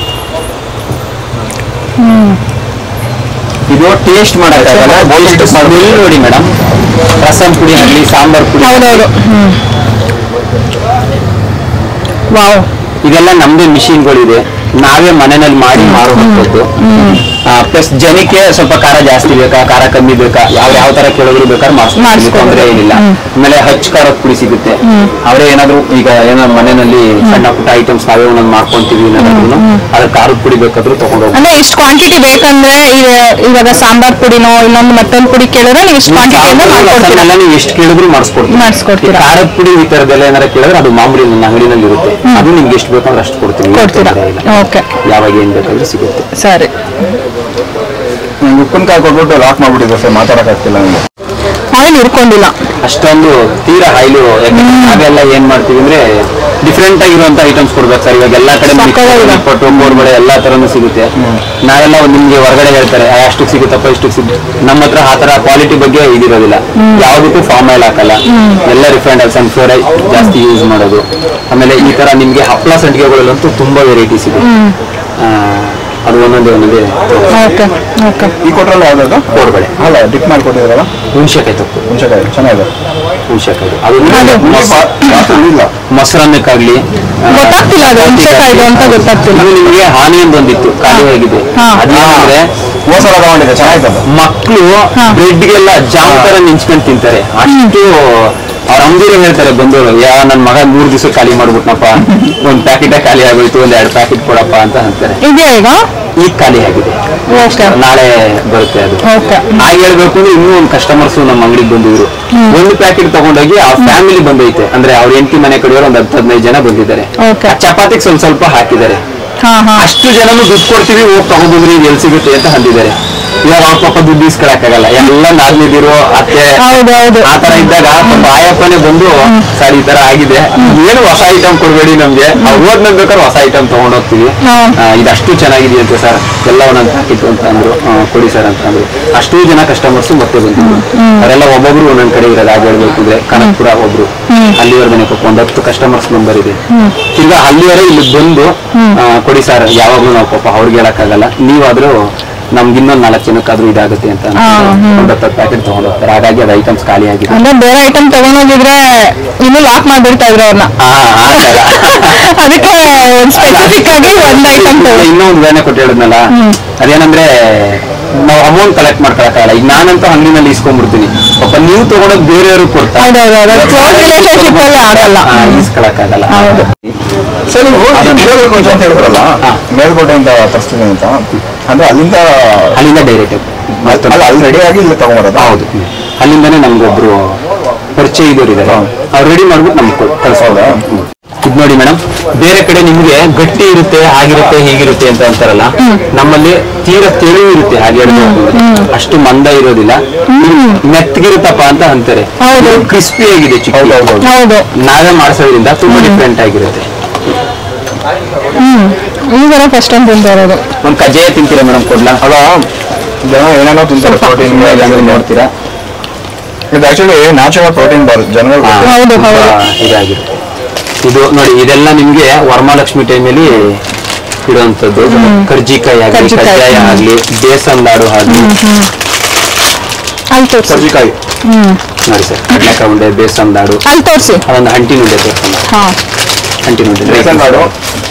ಇದು ಟೇಸ್ಟ್ ಮಾಡೋಕ್ಕಾಗಲ್ಲ, ಸ್ಮೆಲ್ ನೋಡಿ ಮೇಡಮ್. ರಸಂ ಪುಡಿ ಆಗಲಿ, ಸಾಂಬಾರ್ ಪುಡಿ. ಹೌದೌದು. ವಾವ್, ಇದೆಲ್ಲ ನಮ್ದೇ ಮಿಷಿನ್ಗಳಿದೆ, ನಾವೇ ಮನೆಯಲ್ಲಿ ಮಾಡಿ ಮಾರುವಂಥದ್ದು. ಪ್ಲಸ್ ಜನಕ್ಕೆ ಸ್ವಲ್ಪ ಖಾರ ಜಾಸ್ತಿ ಬೇಕಾ, ಖಾರ ಕಮ್ಮಿ ಬೇಕಾ, ಯಾವ ಯಾವ ತರ ಕೇಳಿದ್ರು ಬೇಕಾದ್ರೆ ಮಾಡಿಸ್ತೀವಿ, ತೊಂದರೆ ಏನಿಲ್ಲ. ಆಮೇಲೆ ಹಚ್ಚ ಖಾರದ ಪುಡಿ ಸಿಗುತ್ತೆ. ಅವರೇ ಏನಾದ್ರು ಈಗ ಏನೋ ಮನೆಯಲ್ಲಿ ಸಣ್ಣ ಪುಟ್ಟ ಐಟಮ್ಸ್ ನಾವೇ ಒಂದೊಂದು ಮಾಡ್ಕೊಂತೀವಿ ಏನಾದ್ರು, ಅದ್ರ ಖಾರದ ಪುಡಿ ಬೇಕಾದ್ರೂ ತಗೊಂಡೋಗಿ. ಅಂದ್ರೆ ಇಷ್ಟು ಕ್ವಾಂಟಿಟಿ ಬೇಕಂದ್ರೆ ಇವಾಗ ಸಾಂಬಾರ್ ಪುಡಿನೋ ಇನ್ನೊಂದು ಮತ್ತೊಂದು ಪುಡಿ ಕೇಳಿದ್ರೆ ನೀವು ಇಷ್ಟು ಕ್ವಾಂಟಿಟಿ ನೀವು ಎಷ್ಟು ಕೇಳಿದ್ರು ಮಾಡಿಸ್ಕೊಡ್ತೀವಿ. ಮಾಡಿಸ್ಕೊಡ್ತೀವಿ. ಖಾರದ ಪುಡಿ ಈ ತರದೆಲ್ಲ ಏನಾರ ಕೇಳಿದ್ರೆ ಅದು ಮಾಮೂಲಿ ನನ್ನ ಅಂಗಡಿನಲ್ಲಿ ಇರುತ್ತೆ, ಅದು ನಿಮ್ಗೆ ಎಷ್ಟು ಬೇಕಂದ್ರೆ ಅಷ್ಟು ಕೊಡ್ತೀವಿ. ಓಕೆ, ಯಾವಾಗ ಏನ್ ಬೇಕಾದ್ರೂ ಸಿಗುತ್ತೆ. ಸರಿ. ನಂಗೆ ಉಪ್ಪಿನಕಾಯಿ ಕೊಟ್ಬಿಟ್ಟು ಲಾಕ್ ಮಾಡ್ಬಿಟ್ಟಿದ್ದೆ ಸರ್, ಮಾತಾಡೋಕ್ಕಾಗ್ತಿಲ್ಲ ನನಗೆ. ಆಯಿಲ್ ಇರ್ಕೊಂಡಿಲ್ಲ ಅಷ್ಟೊಂದು ತೀರಾ ಹೈಲು. ನಾವೆಲ್ಲ ಏನ್ ಮಾಡ್ತೀವಿ ಅಂದ್ರೆ ಡಿಫ್ರೆಂಟ್ ಆಗಿರುವಂತ ಐಟಮ್ಸ್ ಕೊಡ್ಬೇಕು ಸರ್. ಇವಾಗ ಎಲ್ಲಾ ಕಡೆ ಪಟ್ಟು ಬೋರ್ಬಳೆ ಎಲ್ಲಾ ತರನು ಸಿಗುತ್ತೆ. ನಾವೆಲ್ಲ ನಿಮ್ಗೆ ಹೊರಗಡೆ ಹೇಳ್ತಾರೆ ಅಷ್ಟಕ್ಕೆ ಸಿಗುತ್ತಪ್ಪ ಇಷ್ಟಕ್ಕೆ ಸಿಗುತ್ತೆ. ನಮ್ಮ ಹತ್ರ ಆ ತರ ಕ್ವಾಲಿಟಿ ಬಗ್ಗೆ ಇದಿರೋದಿಲ್ಲ. ಯಾವ್ದಕ್ಕೂ ಫಾರ್ಮ್ ಆಯಿಲ್ ಹಾಕಲ್ಲ, ಎಲ್ಲ ರಿಫೈಂಡ್ ಆಯಿಲ್, ಸನ್ಫ್ಲವರ್ ಆಯಿಲ್ ಜಾಸ್ತಿ ಯೂಸ್ ಮಾಡೋದು. ಆಮೇಲೆ ಈ ತರ ನಿಮ್ಗೆ ಹಪ್ಪಳ ಸಂಡಿಗೆಗಳಲ್ಲಂತೂ ತುಂಬಾ ವೆರೈಟೀಸ್ ಇದೆ. ಅದು ಒಂದೊಂದೇ ಒಂದೊಂದೇ. ಈ ಕೊಟ್ರಲ್ಲ ಯಾವ್ದು ಬೋರ್ಬಳೆ ಅಲ್ಲ, ಡಿಪ್ ಮಾಡಿ ಕೊಟ್ಟಿದ್ರಲ್ಲ, ಹುಣಸೆಕಾಯಿ ತೊಕ್ಕು. ಹುಣಸೆಕಾಯಿ ಚೆನ್ನಾಗಿದೆ. ಹುಣಸೆಕಾಯಿ ಅದು ಇಲ್ಲ, ಮೊಸರನ್ನಕ್ಕಾಗ್ಲಿ ಗೊತ್ತಾಗ್ತಿಲ್ಲ, ಅದು ಹುಣಸೆಕಾಯಿ ಅಂತ ಗೊತ್ತಾಗ್ತಿಲ್ಲ. ನಿಮಗೆ ಹಾನಿಯನ್ ಬಂದಿತ್ತು, ಖಾಲಿಯಾಗಿದೆ. ಅದೇನಂದ್ರೆ ಮೋಸಲ ತಗೊಂಡಿದೆ, ಚೆನ್ನಾಗಿದೆ. ಮಕ್ಕಳು ಬ್ರೆಡ್ಗೆಲ್ಲ ಜಾಮ್ ತರ ನೆಂಚ್ಕೊಂಡು ತಿಂತಾರೆ. ಅಷ್ಟು ಅವ್ರ ಅಂಗಡಿಗೆ ಹೇಳ್ತಾರೆ ಬಂದವರು, ಯಾ ನನ್ ಮಗ ಮೂರ್ ದಿವಸ ಖಾಲಿ ಮಾಡ್ಬಿಟ್ನಪ್ಪ, ಒಂದ್ ಪ್ಯಾಕೆಟ್ ಖಾಲಿ ಆಗೋಯ್ತು, ಒಂದ್ ಎರಡು ಪ್ಯಾಕೆಟ್ ಕೊಡಪ್ಪ ಅಂತ ಅಂತಾರೆ. ಈಗ ಖಾಲಿ ಆಗಿದೆ, ನಾಳೆ ಬರುತ್ತೆ ಅದು. ಹಾಗೆ ಹೇಳ್ಬೇಕು ಅಂದ್ರೆ ಇನ್ನೂ ಒಂದು ಕಸ್ಟಮರ್ಸ್ ನಮ್ಮ ಅಂಗಡಿಗೆ ಬಂದಿದ್ರು. ಒಂದು ಪ್ಯಾಕೆಟ್ ತಗೊಂಡೋಗಿ ಆ ಫ್ಯಾಮಿಲಿ ಬಂದೈತೆ, ಅಂದ್ರೆ ಅವ್ರ ಹೆಂಡತಿ ಮನೆ ಕಡೆಯವರು ಒಂದ್ ಹತ್ತು ಹದಿನೈದು ಜನ ಬಂದಿದ್ದಾರೆ. ಚಪಾತಿಗೆ ಸ್ವಲ್ಪ ಸ್ವಲ್ಪ ಹಾಕಿದ್ದಾರೆ. ಅಷ್ಟು ಜನನು ದುಡ್ಡು ಕೊಡ್ತೀವಿ, ಹೋಗಿ ತಗೊಂಡ್ಬಂದ್ರಿ ಎಲ್ಲಿ ಸಿಗುತ್ತೆ ಅಂತ ಅಂದಿದ್ದಾರೆ. ಇವಾಗ ಅವ್ರ ಪಾಪ ದುಡ್ಡು ಇಸ್ಕೊಳಕ್ಕಾಗಲ್ಲ, ಎಲ್ಲ ನಾಲ್ನಿದಿರೋ ಅತ್ತೆ ಆತರ ಇದ್ದಾಗ ಪಾಪ ಆಯಪ್ಪನೇ ಬಂದು ಸರ್ ಈ ತರ ಆಗಿದೆ, ಏನು ಹೊಸ ಐಟಮ್ ಕೊಡ್ಬೇಡಿ ನಮ್ಗೆ, ಹೋದ್ ನಮ್ ಬೇಕಾದ್ರೆ ಹೊಸ ಐಟಮ್ ತಗೊಂಡ್ ಹೋಗ್ತೀವಿ, ಇದಷ್ಟು ಚೆನ್ನಾಗಿದೆಯಂತೆ ಸರ್, ಎಲ್ಲ ಒಂದೊಂದು ಪ್ಯಾಕೆಟ್ ಅಂತ ಅಂದ್ರು, ಕೊಡಿ ಸರ್ ಅಂತ ಅಂದ್ರು. ಅಷ್ಟೂ ಜನ ಕಸ್ಟಮರ್ಸ್ ಮತ್ತೆ ಬಂದಿದ್ರು. ಅವರೆಲ್ಲ ಒಬ್ಬೊಬ್ರು ಒಂದೊಂದ್ ಕಡೆ ಇರೋದು. ಆಗ ಹೇಳ್ಬೇಕಿದ್ರೆ ಕನಕಪುರ ಒಬ್ರು, ಅಲ್ಲಿವರೆಗೆ ಒಂದು ಹತ್ತು ಕಸ್ಟಮರ್ಸ್ ನಂಬರ್ ಇದೆ. ಈಗ ಅಲ್ಲಿವರೆಗೆ ಇಲ್ಲಿ ಬಂದು ಕೊಡಿ ಸರ್, ಯಾವಾಗ್ಲೂ ನಾವು ಪಾಪ ಅವ್ರಿಗೆ ಹೇಳಕ್ಕಾಗಲ್ಲ, ನೀವಾದ್ರೂ ನಮ್ಗೆ ಇನ್ನೊಂದು ನಾಲ್ಕು ಜನಕ್ಕಾದ್ರೂ ಇದಾಗುತ್ತೆ ಅಂತ ಒಂದು ಹತ್ತು ಪ್ಯಾಕೆಟ್ ತಗೊಂಡ್ ಹೋಗ್ತಾರೆ. ಹಾಗಾಗಿ ಅದು ಐಟಮ್ಸ್ ಖಾಲಿ ಆಗಿದೆ. ಅಂದ್ರೆ ಬೇರೆ ಐಟಮ್ ತಗೊಂಡೋಗಿದ್ರೆ ಇನ್ನು ಲಾಕ್ ಮಾಡ್ಬಿಡ್ತಾ ಇದ್ರು ಅವ್ರನ್ನ, ಅದಕ್ಕೆ ಸ್ಪೆಸಿಫಿಕ್ ಆಗಿ ಒಂದು ಐಟಮ್. ಇನ್ನೊಂದು ಬೇನೆ ಕೊಟ್ಟು ಹೇಳಿದ್ನಲ್ಲ, ಅದೇನಂದ್ರೆ ನಾವು ಅಮೌಂಟ್ ಕಲೆಕ್ಟ್ ಮಾಡ್ಕೊಳಕ್ಕಾಗಲ್ಲ. ಈಗ ನಾನಂತೂ ಅಂಗಡಿನಲ್ಲಿ ಇಸ್ಕೊಂಡ್ಬಿಡ್ತೀನಿ, ಪಾಪ ನೀವು ತಗೊಂಡೋಗಿ ಬೇರೆಯವ್ರಿಗೆ ಕೊಡ್ತಾರೆ, ಇಸ್ಕೊಳಕ್ಕಾಗಲ್ಲ. ಸರ್, ನೀವು ಮೇಲ್ಕೋಟೆ ಅಂತ ಹೇಳಿದ್ರಲ್ಲ, ಮೇಲ್ಕೋಟೆ ಅಂತ ತರಿಸ್ತೀನಿ ಅಂತ ಅಂದ್ರೆ ಅಲ್ಲಿಂದ ಅಲ್ಲಿಂದ ಡೈರೆಕ್ಟ್ ಅಲ್ಲ, ಅಲ್ಲಿ ರೆಡಿ ಆಗಿ ಇಲ್ಲಿ ತಗೊಂಡ್ಬರೋದು? ಹೌದು, ಅಲ್ಲಿಂದಾನೇ ನಮ್ಗೊಬ್ರು ಪರಿಚಯ ಇದ್ದವ್ರು ಇದ್ದಾರೆ, ಅವ್ರು ರೆಡಿ ಮಾಡ್ಬಿಟ್ಟು ನಮ್ಗೆ ಕಳ್ಸೋದ. ಇದು ನೋಡಿ ಮೇಡಮ್, ಬೇರೆ ಕಡೆ ನಿಮ್ಗೆ ಗಟ್ಟಿ ಇರುತ್ತೆ, ಹಾಗಿರುತ್ತೆ, ಹೀಗಿರುತ್ತೆ ಅಂತ ಅಂತಾರಲ್ಲ, ನಮ್ಮಲ್ಲಿ ತೀರಾ ತೆಳು ಇರುತ್ತೆ. ಹಾಗೆ ಅಷ್ಟು ಮಂದ ಇರೋದಿಲ್ಲ, ಮೆತ್ತಗಿರುತ್ತಪ್ಪ ಅಂತ ಅಂತಾರೆ. ಕ್ರಿಸ್ಪಿ ಆಗಿದೆ, ಚಿಕ್ಕ ನಾವೇ ಮಾಡಿಸೋದ್ರಿಂದ ತುಂಬಾ ಡಿಫ್ರೆಂಟ್ ಆಗಿರುತ್ತೆ. ಫಸ್ಟ್ ಟೈಮ್ ತಿಂತಾ ಇರೋದು. ಒಂದ್ ಕಜ್ಜಾಯ ತಿಂತೀರಾ ಮೇಡಮ್? ಕೊಡ್ಲಾ? ಅಲ್ಲ, ಜನ ಏನೇನೋ ತಿಂತಾರೆ, ಪ್ರೋಟೀನ್ ನೋಡ್ತೀರಾ. ಇದು ಆಕ್ಚುಲಿ ನ್ಯಾಚುರಲ್ ಪ್ರೋಟೀನ್ ಬಾರ್ ಜನಗಳು ಇದಾಗಿರುತ್ತೆ. ಇದು ನೋಡಿ, ಇದೆಲ್ಲ ನಿಮ್ಗೆ ವರಮಹಾಲಕ್ಷ್ಮಿ ಟೈಮಲ್ಲಿ ಇಡುವಂತದ್ದು. ಕರ್ಜಿಕಾಯಿ ಆಗ್ಲಿ, ಕಜ್ಜಾಯ ಆಗ್ಲಿ, ಬೇಸನ್ ಲಾಡು ಆಗ್ಲಿ, ಕರ್ಜಿಕಾಯಿ ನೋಡಿ ಸರ್, ಕಡ್ಲೆಕಾಯಿ ಉಂಡೆ, ಬೇಸನ್ ಲಾಡು, ಅದೊಂದು ಹಂಟಿನ ಉಂಡೆ ತೋರಿಸೋಣ. ಹಂಟಿನ ಉಂಡೆ, ಬೇಸನ್ ಲಾಡು.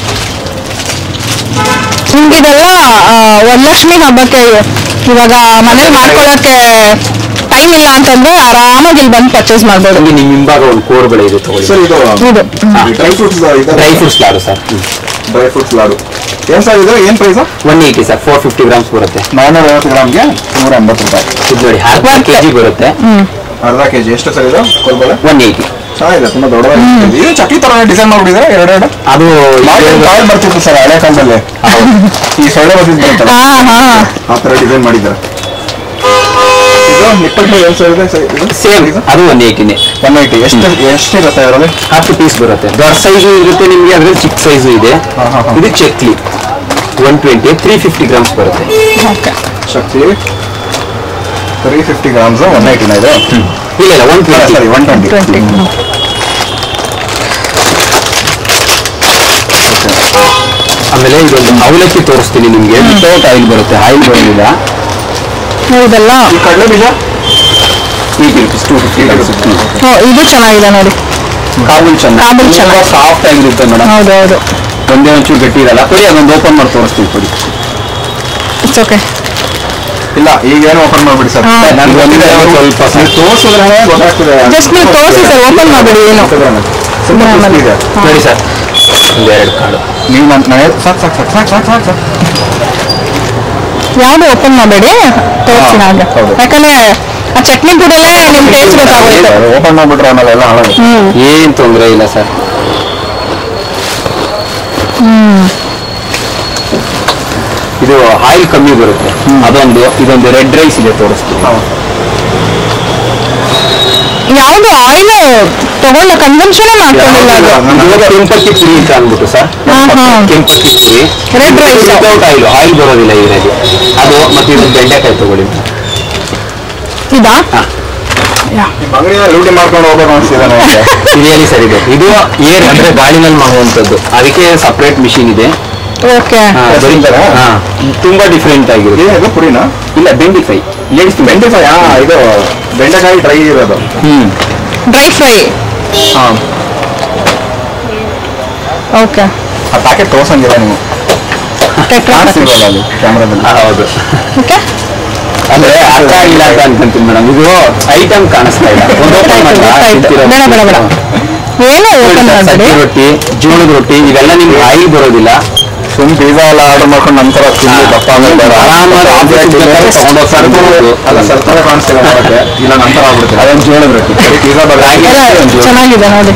ನಿಮ್ಗಿದೆಲ್ಲ ವರಲಕ್ಷ್ಮಿ ಹಬ್ಬಕ್ಕೆ ಇವಾಗ ಮನೇಲಿ ಮಾಡ್ಕೊಳಕ್ಕೆ ಟೈಮ್ ಇಲ್ಲ ಅಂತಂದ್ರೆ ಆರಾಮಾಗಿ ಇಲ್ಲಿ ಬಂದು ಪರ್ಚೇಸ್ ಮಾಡ್ಬೋದು. ನಿಮ್ ಹಿಂಭಾಗ ಒಂದು ಕೋರ್ಬಳೆ ಇದೆ ತಗೊಳ್ಳಿ. ಡ್ರೈ ಫ್ರೂಟ್ಸ್ ಡ್ರೈ ಫ್ರೂಟ್ಸ್ ಲಾಡು ಸರ್. ಡ್ರೈ ಫ್ರೂಟ್ಸ್ ಲಾಡು ಏನ್ ಸರ್ ಇದು? ಏನ್ price? One eighty sir, four fifty grams ಬರುತ್ತೆ. ನಾನ್ನೂರ ಐವತ್ತು ಗ್ರಾಮ್ಗೆ ನೂರ ಎಂಬತ್ತು ರೂಪಾಯಿ. ಇದು ನೋಡಿ, ಅರ್ಧ ಕೆಜಿ ಬರುತ್ತೆ. ಅರ್ಧ ಕೆಜಿ ಎಷ್ಟು ಸರ್ ಇದು? ಕೋರ್ಬಳೆ ಒನ್ ಏಯ್ಟಿ. ಚೆನ್ನಾಗಿದೆ, ತುಂಬಾ ದೊಡ್ಡದಾಗಿದೆ. ಇದು ಚಕ್ಲಿ ತರ ಡಿಸೈನ್ ಮಾಡ್ಬಿಟ್ಟಿದ್ರೆ ಎರಡೆರಡು. ಅದು ಕಾಯಿಲ್ ಬರ್ತಿತ್ತು ಸರ್ ಹಳೆ ಕಾಲದಲ್ಲಿ, ಈ ಸೊಳ್ಳೆ ಬರ್ತಿತ್ತು ಆ ತರ ಡಿಸೈನ್ ಮಾಡಿದ್ದಾರೆ. ಸೇಮ್ ಅದು ಒನ್ ಏಯ್ಟಿನೇ ಒನ್ ಏಯ್ಟಿ ಎಷ್ಟು ಎಷ್ಟಿರುತ್ತೆ ಅದರಲ್ಲಿ? ಹತ್ತು ಪೀಸ್ ಬರುತ್ತೆ. ದೊಡ್ಡ ಸೈಜು ಇರುತ್ತೆ ನಿಮಗೆ, ಅದ್ರಲ್ಲಿ ಚಿಕ್ಕ ಸೈಜು ಇದೆ. ಇದು ಚಕ್ಲಿ one twenty three fifty grams ಬರುತ್ತೆ. ಶಕ್ತಿ ತ್ರೀ ಫಿಫ್ಟಿ ಗ್ರಾಮ್ಸ್ ಒನ್ ಏಯ್ಟಿನ ಇದೆ. ಇಲ್ಲ ಇಲ್ಲ ಒನ್ ಟ್ವೆಂಟಿ ಸರಿ ಒನ್ ಟ್ವೆಂಟಿ. ಆಮೇಲೆ ಇದೊಂದು ಅವಲಕ್ಕಿ ತೋರಿಸ್ತೀನಿ ನಿಮಗೆ. ವಿತೌಟ್ ಆಯಿಲ್ ಬರುತ್ತೆ, ಆಯಿಲ್ ಬರೋದಿಲ್ಲ. ಇದೆಲ್ಲ ಕಡಲೆ ಬೀಜ ಟೂ ಫಿಫ್ಟಿ ಇದು ಚೆನ್ನಾಗಿದೆ ನೋಡಿ. ಕಾಬೂಲ್ ಚೆನ್ನ ಕಾಬೂಲ್ ಚೆನ್ನ ಸಾಫ್ಟ್ ಆಗಿರುತ್ತೆ ಮೇಡಮ್. ಹೌದು ಹೌದು. ಒಂದೇ ಒಂಚೂರು ಗಟ್ಟಿ ಇರಲ್ಲ. ಕೊಡಿ ಅದೊಂದು ಓಪನ್ ಮಾಡಿ ತೋರಿಸ್ತೀವಿ ಕೊಡಿ. It's okay. ಇಲ್ಲ ಈಗೇನು ಓಪನ್ ಮಾಡ್ಬಿಡಿ ಸರ್. ಸ್ವಲ್ಪ ತೋರಿಸಿದ್ರೆ ಗೊತ್ತಾಗ್ತದೆ. ಜಸ್ಟ್ ನೀವು ತೋರಿಸಿ ಸರ್, ಓಪನ್ ಮಾಡಬೇಡಿ. ಏನು ನೋಡಿ ಸರ್, ಒಂದೆರಡು ಕಾಳು ನೀವು ನನ್ನ ಸಾಕು ಸಾಕು ಸಾಕು ಸಾಕು ಸಾಕು ಸಾಕು ಸಾಕು ಯಾವುದು ಓಪನ್ ಮಾಡಬೇಡಿ, ತೋರಿಸ್ತೀನಿ ಹಾಗೆ. ಯಾಕಂದ್ರೆ ಆ ಚಟ್ನಿ ಪುಡಿಯಲ್ಲೇ ನಿಮ್ ಟೇಸ್ಟ್ ಗೊತ್ತಾಗುತ್ತೆ. ಓಪನ್ ಮಾಡ್ಬಿಟ್ರೆ ಆಮೇಲೆ ಎಲ್ಲ ಹಾಳಾಗುತ್ತೆ. ಏನ್ ತೊಂದರೆ ಇಲ್ಲ ಸರ್. ಇದು ಆಯಿಲ್ ಕಮ್ಮಿ ಬರುತ್ತೆ. ಅದೊಂದು ಇದೊಂದು ರೆಡ್ ರೈಸ್ ಇದೆ, ತೋರಿಸ್ತೀನಿ. ಯಾವ್ದು ಆಯಿಲ್ ತಗೊಂಡ ಕನ್ಸಂಪ್ಷನ್ ಮಾಡ್ಕೊಂಡಿಲ್ಲ ಅದು. ಕೆಂಪಕ್ಕಿ ಪುರಿ ಅಂತ ಅಂದ್ಬಿಟ್ಟು ಸರ್, ಕೆಂಪಕ್ಕಿ ಪುರಿ red rice without oil, oil ಬರೋದಿಲ್ಲ ಇದರಲ್ಲಿ. ಅದು ಮತ್ತೆ ಇದು ಬೆಂಡೆಕಾಯಿ ತಗೊಳ್ಳಿ. ಇದಾ ಅಂಗಡಿಯ ಲೂಟಿ ಮಾಡ್ಕೊಂಡು ಹೋಗ್ಬೇಕು ಅನ್ಸಿದಾನೆ. ರಿಯಲಿ ಸರ್ ಇದೆ. ಇದು ಏರ್ ಅಂದ್ರೆ ಗಾಳಿನಲ್ಲಿ ಮಾಡುವಂತದ್ದು, ಅದಕ್ಕೆ ಸಪರೇಟ್ ಮಿಷಿನ್ ಇದೆ. ಓಕೆ. ತುಂಬಾ ಡಿಫ್ರೆಂಟ್ ಆಗಿದೆ. ಇದು ಪುರಿನಾ? ಇಲ್ಲ, ಬೆಂಡಿಫೈ. ಲೇಡೀಸ್ ಬೆಂಡೆಕಾಯಿ. ಹಾ, ಇದು ಬೆಂಡೆಕಾಯಿ ಡ್ರೈ ಇರೋದು. Hmm dry fry. ಹಾ ಓಕೆ. ಆ ಪ್ಯಾಕೆಟ್ ತೋರ್ಸಂಗಿಲ್ಲ ನೀವು, ಕಾಣಿಸ್ತಿರಲ್ಲ ಅಲ್ಲಿ ಕ್ಯಾಮ್ರಾದಲ್ಲಿ. ಹೌದು. ಓಕೆ. ಅಂದ್ರೆ ಅರ್ಥ ಆಗಿಲ್ಲ ಅಂತ ಅನ್ಕೊಂತೀನಿ ಮೇಡಮ್. ಇದು ಐಟಮ್ ಕಾಣಿಸ್ತಾ ಇಲ್ಲ. ಬೇಡ ಬೇಡ ಬೇಡ, ಏನು ಓಪನ್ ಸಜ್ಜಿ ರೊಟ್ಟಿ, ಜೋಳದ ರೊಟ್ಟಿ, ಇವೆಲ್ಲ ನಿಮ್ಗೆ ಆಯಿಲ್ ಬರೋದಿಲ್ಲ. ಸುಮ್ ಪಿಜ್ಜಾ ಎಲ್ಲ ಆರ್ಡರ್ ಮಾಡ್ಕೊಂಡು ನಂತರ ತಿಂದು ದಪ್ಪ ಅಲ್ಲ ಸರ್ಕಾರ ಕಾಣಿಸ್ತಿಲ್ಲ ಮಾಡೋಕ್ಕೆ. ಇಲ್ಲ ನಂತರ ಆಗ್ಬಿಡ್ತೀವಿ. ಅದೊಂದು ಜೋಳದ ರೊಟ್ಟಿ, ಪಿಜ್ಜಾ ಚೆನ್ನಾಗಿದೆ ನೋಡಿ.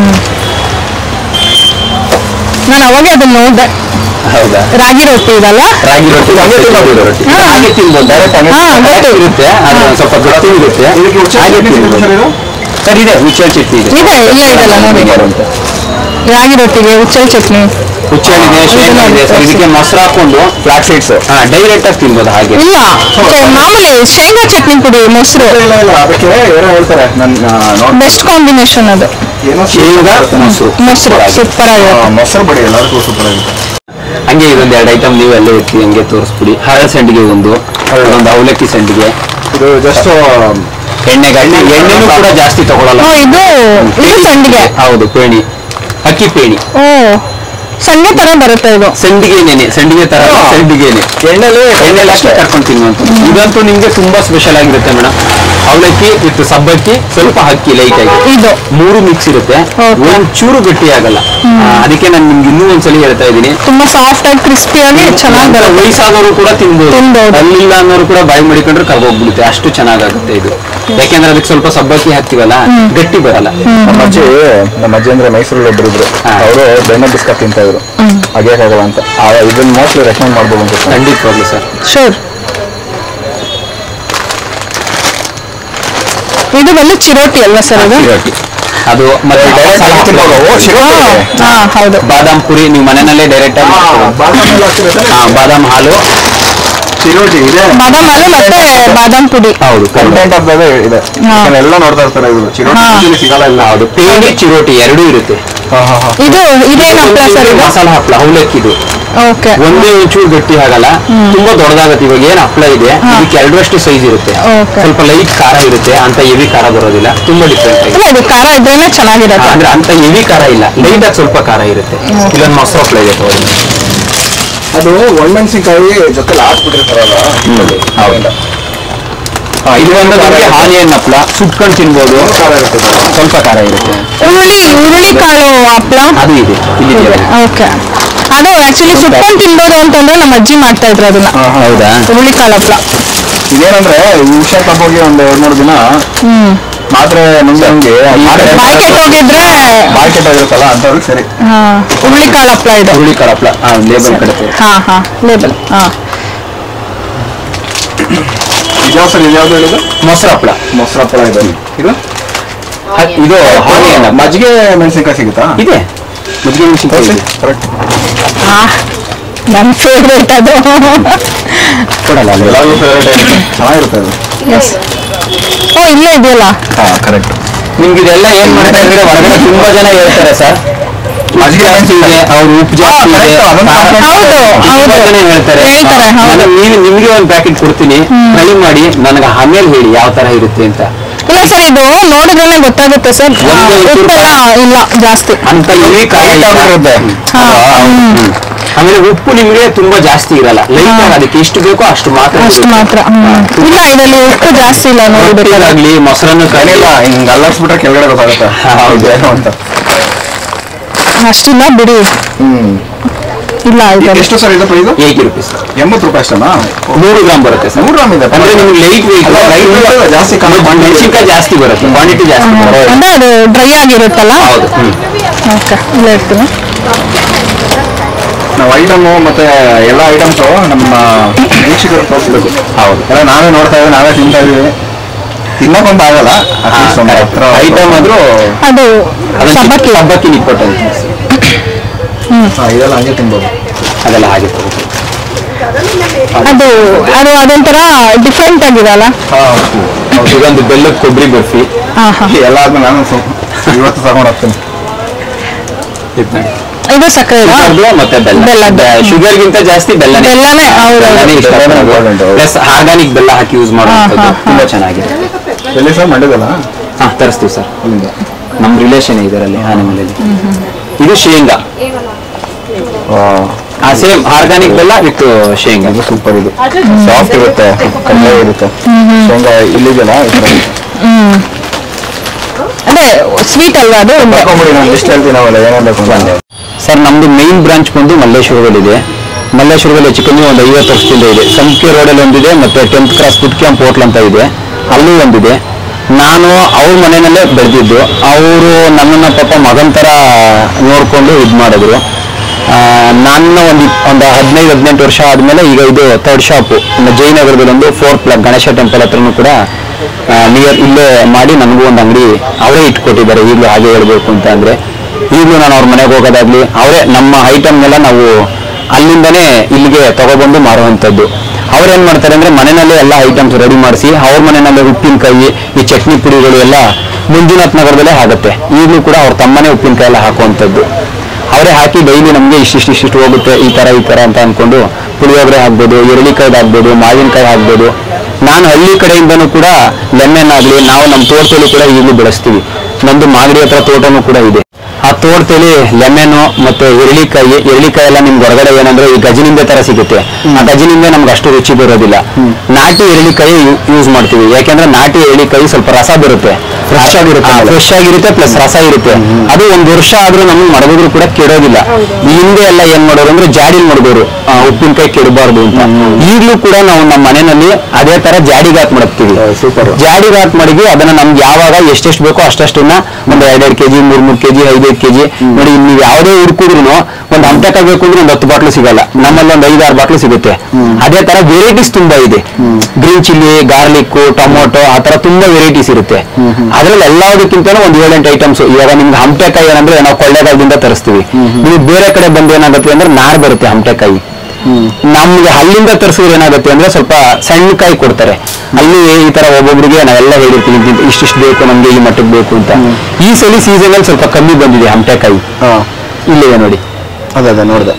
ನಾನು ಅವಾಗೆ ಅದನ್ನ ನೋಡಿದೆ. ಹೌದಾ? ರಾಗಿ ರೊಟ್ಟಿ ಇದಲ್ಲ? ರಾಗಿ ರೊಟ್ಟಿ ರೊಟ್ಟಿ ಹಾಗೆ ತಿನ್ಬೋದು. ಡೈರೆಕ್ಟ್ ಇರುತ್ತೆ, ಅದು ಸ್ವಲ್ಪ ಗಟ್ಟಿ ಇರುತ್ತೆ. ಹಾಗೆ ತಿನ್ಬೋದು ಸರ್. ಇದೆ ಹುಚ್ಚಲ್ ಚಟ್ನಿ ಇದೆ. ಇದೆ ಇಲ್ಲ ಇದೆಲ್ಲ ನೋಡಿ. ರಾಗಿ ರೊಟ್ಟಿಗೆ ಹುಚ್ಚಲ್ ಚಟ್ನಿ, ಹುಚ್ಚಲ್ ಇದೆ, ಶೇಂಗಾ ಇದೆ ಸರ್. ಇದಕ್ಕೆ ಮೊಸರು ಹಾಕೊಂಡು ಫ್ಲಾಕ್ ಸೀಡ್ಸ್ ಡೈರೆಕ್ಟ್ ಆಗಿ ತಿನ್ಬೋದು. ಹಾಗೆ ಇಲ್ಲ, ಮಾಮೂಲಿ ಶೇಂಗಾ ಚಟ್ನಿ ಪುಡಿ ಮೊಸರು. ಇಲ್ಲ ಇಲ್ಲ ಅದಕ್ಕೆ ಏನೋ ಹೇಳ್ತಾರೆ. ನನ್ನ ಬೆಸ್ಟ್ ಕಾಂಬಿನೇಷನ್ ಅದು. ಏನೋ ಶೇಂಗಾ ಮೊಸರು ಮೊಸರು ಸೂಪರ್ ಆಗಿದೆ. ಮೊಸರು ಬಡಿ ಎಲ್ಲರಿಗೂ ಸೂಪರ್ ಆಗಿದೆ. ಹಂಗೆ ಇದೊಂದು ಎರಡು ಐಟಮ್ ನೀವು ಅಲ್ಲೇ ಇರ್ತೀವಿ, ಹಂಗೆ ತೋರಿಸ್ಬಿಡಿ. ಹರಳ ಸಂಡಿಗೆ ಒಂದು, ಒಂದು ಅವಲಕ್ಕಿ ಸಂಡಿಗೆ. ಇದು ಜಸ್ಟ್ ಎಣ್ಣೆಗಾಯಿ, ಎಣ್ಣೆನೂ ಕೂಡ ಜಾಸ್ತಿ ತಗೊಳ್ಳಲ್ಲ. ಇದು ಇದು ಸಂಡಿಗೆ. ಹೌದು, ಪೇಣಿ, ಅಕ್ಕಿ ಪೇಣಿ. ಓ, ಸಂಡಿಗೆ ತರ ಬರುತ್ತೆ ಇದು. ಸಂಡಿಗೆನೇನೆ, ಸಂಡಿಗೆ ತರ ಸಂಡಿಗೆನೆ. ಎಣ್ಣೆಲೆ ಎಣ್ಣೆಲೆ ಅಷ್ಟೇ ಕರ್ಕೊಂಡು ತಿನ್ನುವಂತ. ಇದಂತೂ ನಿಮ್ಗೆ ತುಂಬಾ ಸ್ಪೆಷಲ್ ಆಗಿರುತ್ತೆ ಮೇಡಮ್. ಅವಲಕ್ಕಿ ವಿತ್ ಸಬ್ಬಕ್ಕಿ, ಸ್ವಲ್ಪ ಅಕ್ಕಿ ಲೈಟ್ ಆಗಿ, ಇದು ಮೂರು ಮಿಕ್ಸ್ ಇರುತ್ತೆ. ಒಂದ್ ಚೂರು ಗಟ್ಟಿ ಆಗಲ್ಲ. ಅದಕ್ಕೆ ನಾನು ನಿಮ್ಗೆ ಇನ್ನೂ ಒಂದ್ಸಲಿ ಹೇಳ್ತಾ ಇದ್ದೀನಿ, ತುಂಬಾ ಸಾಫ್ಟ್ ಆಗಿ ಕ್ರಿಸ್ಪಿಯಾಗಿ ಚೆನ್ನಾಗಿ ಬರುತ್ತೆ. ವಯಸ್ಸಾದವರು ಕೂಡ ತಿನ್ಬೋದು, ಅಲ್ಲಿಲ್ಲ ಅನ್ನೋರು ಕೂಡ ಬಾಯಿ ಮಾಡಿಕೊಂಡ್ರೆ ಕರ್ಗೋಗ್ಬಿಡುತ್ತೆ. ಅಷ್ಟು ಚೆನ್ನಾಗಾಗುತ್ತೆ ಇದು. ಯಾಕೆಂದ್ರೆ ಅದಕ್ಕೆ ಸ್ವಲ್ಪ ಸಬ್ಬಕ್ಕಿ ಹಾಕ್ತಿವಲ್ಲ, ಗಟ್ಟಿ ಬರಲ್ಲ. ನಮ್ಮ ಅಜ್ಜಿ ನಮ್ಮ ಅಜ್ಜಿ ಅಂದ್ರೆ ಮೈಸೂರಲ್ಲಿ ಒಬ್ರು ಇದ್ರು. ಅವರು ಬೆಣ್ಣೆ ಬಿಸ್ಕತ್ ತಿಂತ ಇದ್ರು, ಹಾಗೇಕಾಗಲ್ಲ ಅಂತ. ಇದನ್ನ ಮೋಸ್ಟ್ಲಿ ರೆಕಮೆಂಡ್ ಮಾಡ್ಬೋದು ಅಂತ. ಖಂಡಿತವಾಗ್ಲು ಸರ್. ಶೋರ್. ಇದು ಬಂದು ಚಿರೋಟಿ ಅಲ್ವಾ ಸರ್? ಅದು ಚಿರೋಟಿ. ಅದು ಮತ್ತೆ ಹೌದು. ಬಾದಾಮ್ ಪುರಿ ನೀವು ಮನೆಯಲ್ಲೇ ಡೈರೆಕ್ಟ್ ಆಗಿ ಬಾದಾಮ್ ಹಾಲು, ಚಿರೋಟಿ ಇದೆ, ಬಾದಾಮ್ ಹಾಲು ಮತ್ತೆ ಬಾದಾಮ್ ಪುಡಿ. ಹೌದು, ಕಂಟೆಂಟ್ ಆಫ್ ಇದೆ. ಎಲ್ಲ ನೋಡ್ತಾ ಇರ್ತಾರೆ. ಇದು ಚಿರೋಟಿ ಸಿಗಲ್ಲ. ಇಲ್ಲ, ಹೌದು, ಪೇಣಿ ಚಿರೋಟಿ ಎರಡೂ ಇರುತ್ತೆ. ಇದು ಇದೇನು ಹಪ್ಪಳ ಸರ್? ಇದು ಮಸಾಲ ಹಪ್ಪಳ, ಅವಲಕ್ಕಿದು. ಓಕೆ. ಒಂದೇ ಒಂಚೂರು ಗಟ್ಟಿ ಆಗಲ್ಲ, ತುಂಬಾ ದೊಡ್ಡದಾಗತ್ತೆ. ಇವಾಗ ಏನ್ ಹಪ್ಪಳ ಇದೆ ಇದಕ್ಕೆ ಎರಡರಷ್ಟು ಸೈಜ್ ಇರುತ್ತೆ. ಸ್ವಲ್ಪ ಲೈಟ್ ಖಾರ ಇರುತ್ತೆ, ಅಂತ ಹೆವಿ ಖಾರ ಬರೋದಿಲ್ಲ. ತುಂಬಾ ಡಿಫ್ರೆಂಟ್ ಆಗಿದೆ. ಇದು ಖಾರ ಇದ್ರೇನೆ ಚೆನ್ನಾಗಿರುತ್ತೆ. ಅಂದ್ರೆ ಅಂತ ಹೆವಿ ಖಾರ ಇಲ್ಲ, ಲೈಟ್ ಆಗಿ ಸ್ವಲ್ಪ ಖಾರ ಇರುತ್ತೆ. ಇಲ್ಲೊಂದು ಮೊಸರು ಹಪ್ಪಳ ಇದೆ ತಗೊಳ್ಳಿ. ಅದು ಒಣಮೆಣಸಿನಕಾಯಿ ಜೊತೆ ಹಾಕ್ಬಿಟ್ಟಿರ್ತಾರಲ್ಲ. ಹೌದಾ? ಇದು ಒಂದು ನಮಗೆ ಆನಿಯನ್ ಹಪ್ಪಳ, ಸುಟ್ಕೊಂಡು ತಿನ್ಬೋದು. ಸ್ವಲ್ಪ ಖಾರ ಇರುತ್ತೆ. ಉರುಳಿ ಉರುಳಿ ಕಾಳು ಹಪ್ಪಳ ಅದು ಇದೆ ಇಲ್ಲಿ. ಓಕೆ. ಅದು ಆಕ್ಚುಲಿ ಸುಟ್ಕೊಂಡು ತಿನ್ಬೋದು ಅಂತಂದ್ರೆ ನಮ್ಮ ಅಜ್ಜಿ ಮಾಡ್ತಾ ಇದ್ರು ಅದನ್ನ. ಹೌದಾ? ಉರುಳಿ ಕಾಳು ಹಪ್ಪಳ. ಇದೇನಂದ್ರೆ ಹುಷಾರ್ ತಗೋಗಿ ಒಂದ್ ಎರಡ್ ಮೂರು ದಿನ ಹ್ಮ್ ಮಾತ್ರ ನುಂಗಿ ನುಂಗಿ ಬಾಯಿ ಕೆಟ್ಟೋಗಿದ್ರೆ ಬಾಯಿ ಕೆಟ್ಟೋಗಿರುತ್ತಲ್ಲ ಅಂತವ್ರಿಗೆ ಸರಿ. ಹಾ, ಉರುಳಿ ಕಾಳು ಹಪ್ಪಳ ಇದೆ. ಹುರುಳಿ ಕಾಳು ಹಪ್ಪಳ ಲೇಬಲ್ ಕಡೆ. ಹಾ ಹಾ ಲೇಬಲ್. ಹಾ ಯಾವ ಸರ್ ಇದು ಯಾವ್ದು ಹೇಳಿದ್ರು? ಮೊಸರು ಹಪ್ಪಳ. ಮೊಸರು ಹಪ್ಪಳ ಇದೆ. ಇದು ಇದು ಹಾಗೆ ಮಜ್ಜಿಗೆ ಮೆಣಸಿನ್ಕಾಯಿ ಸಿಗುತ್ತಾ? ಇದೆ, ಮಜ್ಜಿಗೆ ಮೆಣಸಿನ್ಕಾಯಿ ಕರೆಕ್ಟ್. ನನ್ನ ಫೇವ್ರೇಟ್ ಅದು. ಕೊಡಲ್ಲ ಅಲ್ಲಿ ಎಲ್ಲರಿಗೂ ಫೇವ್ರೇಟ್. ಚೆನ್ನಾಗಿರುತ್ತೆ ಅದು. ಓ ಇಲ್ಲೇ ಇದೆಯಲ್ಲ. ಹಾ ಕರೆಕ್ಟ್. ನಿಮ್ಗೆ ಇದೆಲ್ಲ ಏನ್ ಮಾಡ್ತಾ ಇದ್ರೆ ಹೊರಗಡೆ ತುಂಬಾ ಜನ ಹೇಳ್ತಾರೆ ಸರ್, ಮಜ್ಜಿಗೆ ಜಾಸ್ತಿ ಇದೆ, ಅವ್ರು ಉಪ್ಪು ಜಾಸ್ತಿ ಇದೆ, ತುಂಬಾ ಜನ ಹೇಳ್ತಾರೆ. ನೀವು ನಿಮ್ಗೆ ಒಂದು ಪ್ಯಾಕೆಟ್ ಕೊಡ್ತೀನಿ, ಟ್ರೈ ಮಾಡಿ, ನನಗೆ ಆಮೇಲೆ ಹೇಳಿ ಯಾವ ತರ ಇರುತ್ತೆ ಅಂತ. ಇಲ್ಲ ಸರ್, ಇದು ನೋಡಿದ್ರೆ ಗೊತ್ತಾಗುತ್ತೆ ಸರ್, ಉಪ್ಪೆಲ್ಲ ಇಲ್ಲ ಜಾಸ್ತಿ ಅಂತ ಇರುತ್ತೆ. ಆಮೇಲೆ ಉಪ್ಪು ನಿಮ್ಗೆ ತುಂಬಾ ಜಾಸ್ತಿ ಇರಲ್ಲ, ಲೈಟ್ ಆಗಿ ಅದಕ್ಕೆ ಎಷ್ಟು ಬೇಕೋ ಅಷ್ಟು ಮಾತ್ರ ಅಷ್ಟು ಮಾತ್ರ. ಇಲ್ಲ ಇದರಲ್ಲಿ ಉಪ್ಪು ಜಾಸ್ತಿ ಇಲ್ಲ ನೋಡ್ಬೇಕಾಗ್ಲಿ. ಮೊಸರನ್ನು ಕಲಿಲ್ಲ, ಹಿಂಗ್ ಅಲ್ಲಾಡ್ಸ್ಬಿಟ್ರೆ ಕೆಳಗಡೆ ಗೊತ್ತಾಗುತ್ತೆ. ಹೌದು ಅಂತ ಅಷ್ಟಿಲ್ಲ ಬಿಡಿ. ಹ್ಮ್ ಇಲ್ಲ ಎಷ್ಟು ಸರ್ ಇದು ಪ್ರೈಸ್? Eighty rupees. ಎಂಬತ್ತು ರೂಪಾಯಿ ಅಷ್ಟನಾ? ನೂರು ಗ್ರಾಮ್ ಬರುತ್ತೆ ಸರ್. ನೂರು ಗ್ರಾಮ್ ಇದೆ ಅಂದ್ರೆ ನಿಮ್ಗೆ ಲೈಟ್ ವೆಯ್ಟ್ ಜಾಸ್ತಿ ಮೆಣಸಿನ್ಕಾಯಿ ಜಾಸ್ತಿ ಬರುತ್ತೆ, ಕ್ವಾಂಟಿಟಿ ಜಾಸ್ತಿ ಬರುತ್ತೆ. ಅಂದ್ರೆ ಅದು ಡ್ರೈ ಆಗಿರುತ್ತಲ್ಲ. ಹೌದು. ಓಕೆ, ಇಲ್ಲ ಇರ್ತೀನಿ. ನಾವು ಐಟಮು ಮತ್ತೆ ಎಲ್ಲ ಐಟಮ್ಸು ನಮ್ಮ ವೀಕ್ಷಕರು ತೋರಿಸ್ಬೇಕು. ಹೌದು, ಎಲ್ಲ ನಾವೇ ನೋಡ್ತಾ ಇದ್ದೀವಿ, ನಾವೇ ತಿಂತಾ ಇದೀವಿ. ತಿನ್ನಕ್ಕೊಂದು ಆಗಲ್ಲ, ಐಟಮ್ ಆದ್ರೂ ಅದು ಸಬ್ಬಕ್ಕಿ ಸಬ್ಬಕ್ಕಿ ನಿಪ್ಪಟ್ಟು ಇದೆಲ್ಲ ಹಂಗೆ ತಿನ್ಬೋದು. ಅದೆಲ್ಲ ಹಾಗೆ ಅದು ಅದು ಅದೊಂಥರ ಡಿಫ್ರೆಂಟ್ ಆಗಿದಲ್ಲ. ಇದೊಂದು ಬೆಲ್ಲದ ಕೊಬ್ಬರಿ ಬರ್ಫಿ. ಎಲ್ಲ ಆದ್ಮೇಲೆ ನಾನು ಇವತ್ತು ತಗೊಂಡು ಹೋಗ್ತೀನಿ. ಇದು ಸಕ್ಕರೆ ಮತ್ತೆ ಬೆಲ್ಲ. ಶುಗರ್ ಗಿಂತ ಜಾಸ್ತಿ ಬೆಲ್ಲ ಬೆಲ್ಲನೇ. ಪ್ಲಸ್ ಆರ್ಗಾನಿಕ್ ಬೆಲ್ಲ ಹಾಕಿ ಯೂಸ್ ಮಾಡುವಂಥದ್ದು ತುಂಬಾ ಚೆನ್ನಾಗಿದೆ. ಎಲ್ಲಿ ಸರ್? ಮಂಡ್ಯದಲ್ಲ? ಹಾ, ತರಿಸ್ತೀವಿ ಸರ್. ನಮ್ ರಿಲೇಷನ್ ಇದರಲ್ಲಿ ಆನೆಮಲೆಯಲ್ಲಿ. ಇದು ಶೇಂಗಾ, ಸೇಮ್ ಆರ್ಗಾನಿಕ್ ಬೆಲ್ಲ ವಿತ್ ಶೇಂಗಾ. ಇದು ಸೂಪರ್, ಇದು ಸಾಫ್ಟ್ ಇರುತ್ತೆ, ಕಮ್ಮಿ ಇರುತ್ತೆ. ಶೇಂಗಾ ಇಲ್ಲಿದೆಯಲ್ಲ, ಅದೇ ಸ್ವೀಟ್ ಅಲ್ವಾ ಅದು? ನಾನು ಎಷ್ಟು ಹೇಳ್ತೀನಿ ನಾವಲ್ಲ ಏನಾಗಬೇಕು ಅಂತ. ಸರ್ ನಮ್ದು ಮೈನ್ ಬ್ರಾಂಚ್ ಬಂದು ಮಲ್ಲೇಶ್ವರದಲ್ಲಿದೆ. ಮಲ್ಲೇಶ್ವರದಲ್ಲಿ ಹೆಚ್ಚು ಕಮ್ಮಿ ಒಂದು ಐವತ್ತು ವರ್ಷದಿಂದ ಇದೆ. ಸಂಖ್ಯೆ ರೋಡಲ್ಲಿ ಒಂದಿದೆ, ಮತ್ತೆ tenth cross food camp hotel ಅಂತ ಇದೆ, ಅಲ್ಲೂ ಒಂದಿದೆ. ನಾನು ಅವ್ರ ಮನೆಯಲ್ಲೇ ಬೆಳೆದಿದ್ದು. ಅವರು ನನ್ನನ್ನು ಪಾಪ ಮಗನ ಥರ ನೋಡಿಕೊಂಡು ಇದು ಮಾಡಿದ್ರು. ನನ್ನ ಒಂದು ಒಂದು ಹದಿನೈದು ಹದಿನೆಂಟು ವರ್ಷ ಆದಮೇಲೆ ಈಗ ಇದು ಥರ್ಡ್ ಶಾಪು ಜಯನಗರದಲ್ಲಿ ಒಂದು ಫೋರ್ತ್ ಬ್ಲಾಕ್ ಗಣೇಶ ಟೆಂಪಲ್ ಹತ್ರನೂ ಕೂಡ ನಿಯರ್ ಇಲ್ಲೇ ಮಾಡಿ ನನಗೂ ಒಂದು ಅಂಗಡಿ ಅವರೇ ಇಟ್ಕೊಟ್ಟಿದ್ದಾರೆ. ಈಗಲೂ ಹಾಗೆ ಹೇಳ್ಬೇಕು ಅಂತ ಅಂದರೆ ಈಗಲೂ ನಾನು ಅವ್ರ ಮನೆಗೆ ಹೋಗೋದಾಗ್ಲಿ ಅವರೇ ನಮ್ಮ ಐಟಮ್ನೆಲ್ಲ ನಾವು ಅಲ್ಲಿಂದನೇ ಇಲ್ಲಿಗೆ ತಗೊಬಂದು ಮಾರುವಂಥದ್ದು. ಅವ್ರೇನು ಮಾಡ್ತಾರೆ ಅಂದರೆ ಮನೆಯಲ್ಲೇ ಎಲ್ಲ ಐಟಮ್ಸ್ ರೆಡಿ ಮಾಡಿಸಿ ಅವ್ರ ಮನೆಯಲ್ಲೇ ಉಪ್ಪಿನಕಾಯಿ, ಈ ಚಟ್ನಿ ಪುಡಿಗಳು ಎಲ್ಲ ಮಂಜುನಾಥ್ ನಗರದಲ್ಲೇ ಆಗುತ್ತೆ. ಈಗಲೂ ಕೂಡ ಅವ್ರ ತಮ್ಮನೇ ಉಪ್ಪಿನಕಾಯಿ ಎಲ್ಲ ಹಾಕುವಂಥದ್ದು. ಅವರೇ ಹಾಕಿ ಡೈಲಿ ನಮಗೆ ಇಷ್ಟಿಷ್ಟು ಇಷ್ಟಿಷ್ಟು ಹೋಗುತ್ತೆ, ಈ ಥರ ಈ ಥರ ಅಂತ ಅಂದ್ಕೊಂಡು ಪುಳಿಯೋಗರೆ ಹಾಕ್ಬೋದು, ಎರಳಿಕಾಯ್ದು ಹಾಕ್ಬೋದು, ಮಾವಿನಕಾಯಿ ಹಾಕ್ಬೋದು. ನಾನು ಹಳ್ಳಿ ಕಡೆಯಿಂದನೂ ಕೂಡ ಲೆಮ್ಮೆನಾಗಲಿ ನಾವು ನಮ್ಮ ತೋಟದಲ್ಲೂ ಕೂಡ ಈಗಲೂ ಬೆಳೆಸ್ತೀವಿ. ನಮ್ಮದು ಮಾಗಡಿ ಹತ್ರ ತೋಟನೂ ಕೂಡ ಇದೆ. ಆ ತೋಟದಲ್ಲಿ ಲೆಮೆನು ಮತ್ತೆ ಎರಳಿಕಾಯಿ ಎರಳಿಕಾಯಿ ಎಲ್ಲ ನಿಮ್ಗೆ ಹೊರಗಡೆ ಏನಂದ್ರೆ ಈ ಗಜನಿಂಬೆ ತರ ಸಿಗುತ್ತೆ. ಆ ಗಜನಿಂಬೆ ನಮ್ಗೆ ಅಷ್ಟು ರುಚಿ ಬರೋದಿಲ್ಲ. ನಾಟಿ ಎರಳಿಕಾಯಿ ಯೂಸ್ ಮಾಡ್ತೀವಿ, ಯಾಕೆಂದ್ರೆ ನಾಟಿ ಎರಳಿಕಾಯಿ ಸ್ವಲ್ಪ ರಸ ಬರುತ್ತೆ, ಫ್ರೆಶ್ ಆಗಿರುತ್ತೆ ಫ್ರೆಶ್ ಆಗಿರುತ್ತೆ ಪ್ಲಸ್ ರಸ ಇರುತ್ತೆ. ಅದು ಒಂದು ವರ್ಷ ಆದ್ರೂ ನಮ್ಗೆ ಮಡಗಿದ್ರು ಕೂಡ ಕೆಡೋದಿಲ್ಲ. ಈ ಹಿಂದೆ ಎಲ್ಲ ಏನ್ ಮಾಡೋರು ಅಂದ್ರೆ ಜಾಡಿಲ್ ಮಡಗೋರು ಉಪ್ಪಿನಕಾಯಿ ಕೆಡಬಾರ್ದು ಅಂತ. ಈಗಲೂ ಕೂಡ ನಾವು ನಮ್ಮ ಮನೆಯಲ್ಲಿ ಅದೇ ತರ ಜಾಡಿಗೆ ಹಾಕಿ ಮಡಗ್ತೀವಿ. ಸೂಪರ್ ಜಾಡಿಗೆ ಹಾಕಿ ಮಡಗಿ ಅದನ್ನ ನಮ್ಗೆ ಯಾವಾಗ ಎಷ್ಟೆಷ್ಟು ಬೇಕೋ ಅಷ್ಟಷ್ಟನ್ನ ಒಂದು ಎರಡೆರಡು ಕೆಜಿ ಮೂರ್ ಮೂರ್ ಕೆಜಿ ಐದೈದು ಕೆಜಿ ನೋಡಿ. ನೀವು ಯಾವುದೇ ಹುಡುಕಿದ್ರು ಒಂದು ಹಂತಕ ಬೇಕು ಅಂದ್ರೆ ಒಂದು ಹತ್ತು ಬಾಟ್ಲು ಸಿಗಲ್ಲ, ನಮ್ಮಲ್ಲಿ ಒಂದು ಐದಾರು ಬಾಟ್ಲು ಸಿಗುತ್ತೆ. ಅದೇ ತರ ವೆರೈಟೀಸ್ ತುಂಬಾ ಇದೆ. ಗ್ರೀನ್ ಚಿಲ್ಲಿ, ಗಾರ್ಲಿಕ್, ಟೊಮೊಟೊ ಆ ತರ ತುಂಬಾ ವೆರೈಟೀಸ್ ಇರುತ್ತೆ. ಅದ್ರಲ್ಲಿ ಎಲ್ಲದಕ್ಕಿಂತ ಒಂದು ಏಳೆಂಟು ಐಟಮ್ಸ್. ಇವಾಗ ನಿಮ್ಗೆ ಹಂಪೆಕಾಯಿ ಏನಂದ್ರೆ ನಾವು ಕೊಳ್ಳೆಗಾಲದಿಂದ ತರಿಸ್ತೀವಿ. ನೀವು ಬೇರೆ ಕಡೆ ಬಂದು ಏನಾಗುತ್ತೆ ಅಂದ್ರೆ ನಾರ್ ಬರುತ್ತೆ ಹಂಪೆಕಾಯಿ. ನಮ್ಗೆ ಅಲ್ಲಿಂದ ತರಿಸಿದ್ರೆ ಏನಾಗುತ್ತೆ ಅಂದ್ರೆ ಸ್ವಲ್ಪ ಸಣ್ಣ ಕಾಯಿ ಕೊಡ್ತಾರೆ. ಅಲ್ಲಿ ಈ ತರ ಒಬ್ಬೊಬ್ರಿಗೆ ನಾವೆಲ್ಲ ಹೇಳಿರ್ತೀವಿ ಇಷ್ಟಿಷ್ಟು ಬೇಕು ನಮ್ಗೆ, ಈ ಮಟ್ಟಕ್ಕೆ ಬೇಕು ಅಂತ. ಈ ಸಲ ಸೀಸನ್ ಅಲ್ಲಿ ಸ್ವಲ್ಪ ಕಮ್ಮಿ ಬಂದಿದೆ ಹಂಪೆಕಾಯಿ. ಇಲ್ಲಿದೆ ನೋಡಿ, ಅದೇ ನೋಡಿದೆ.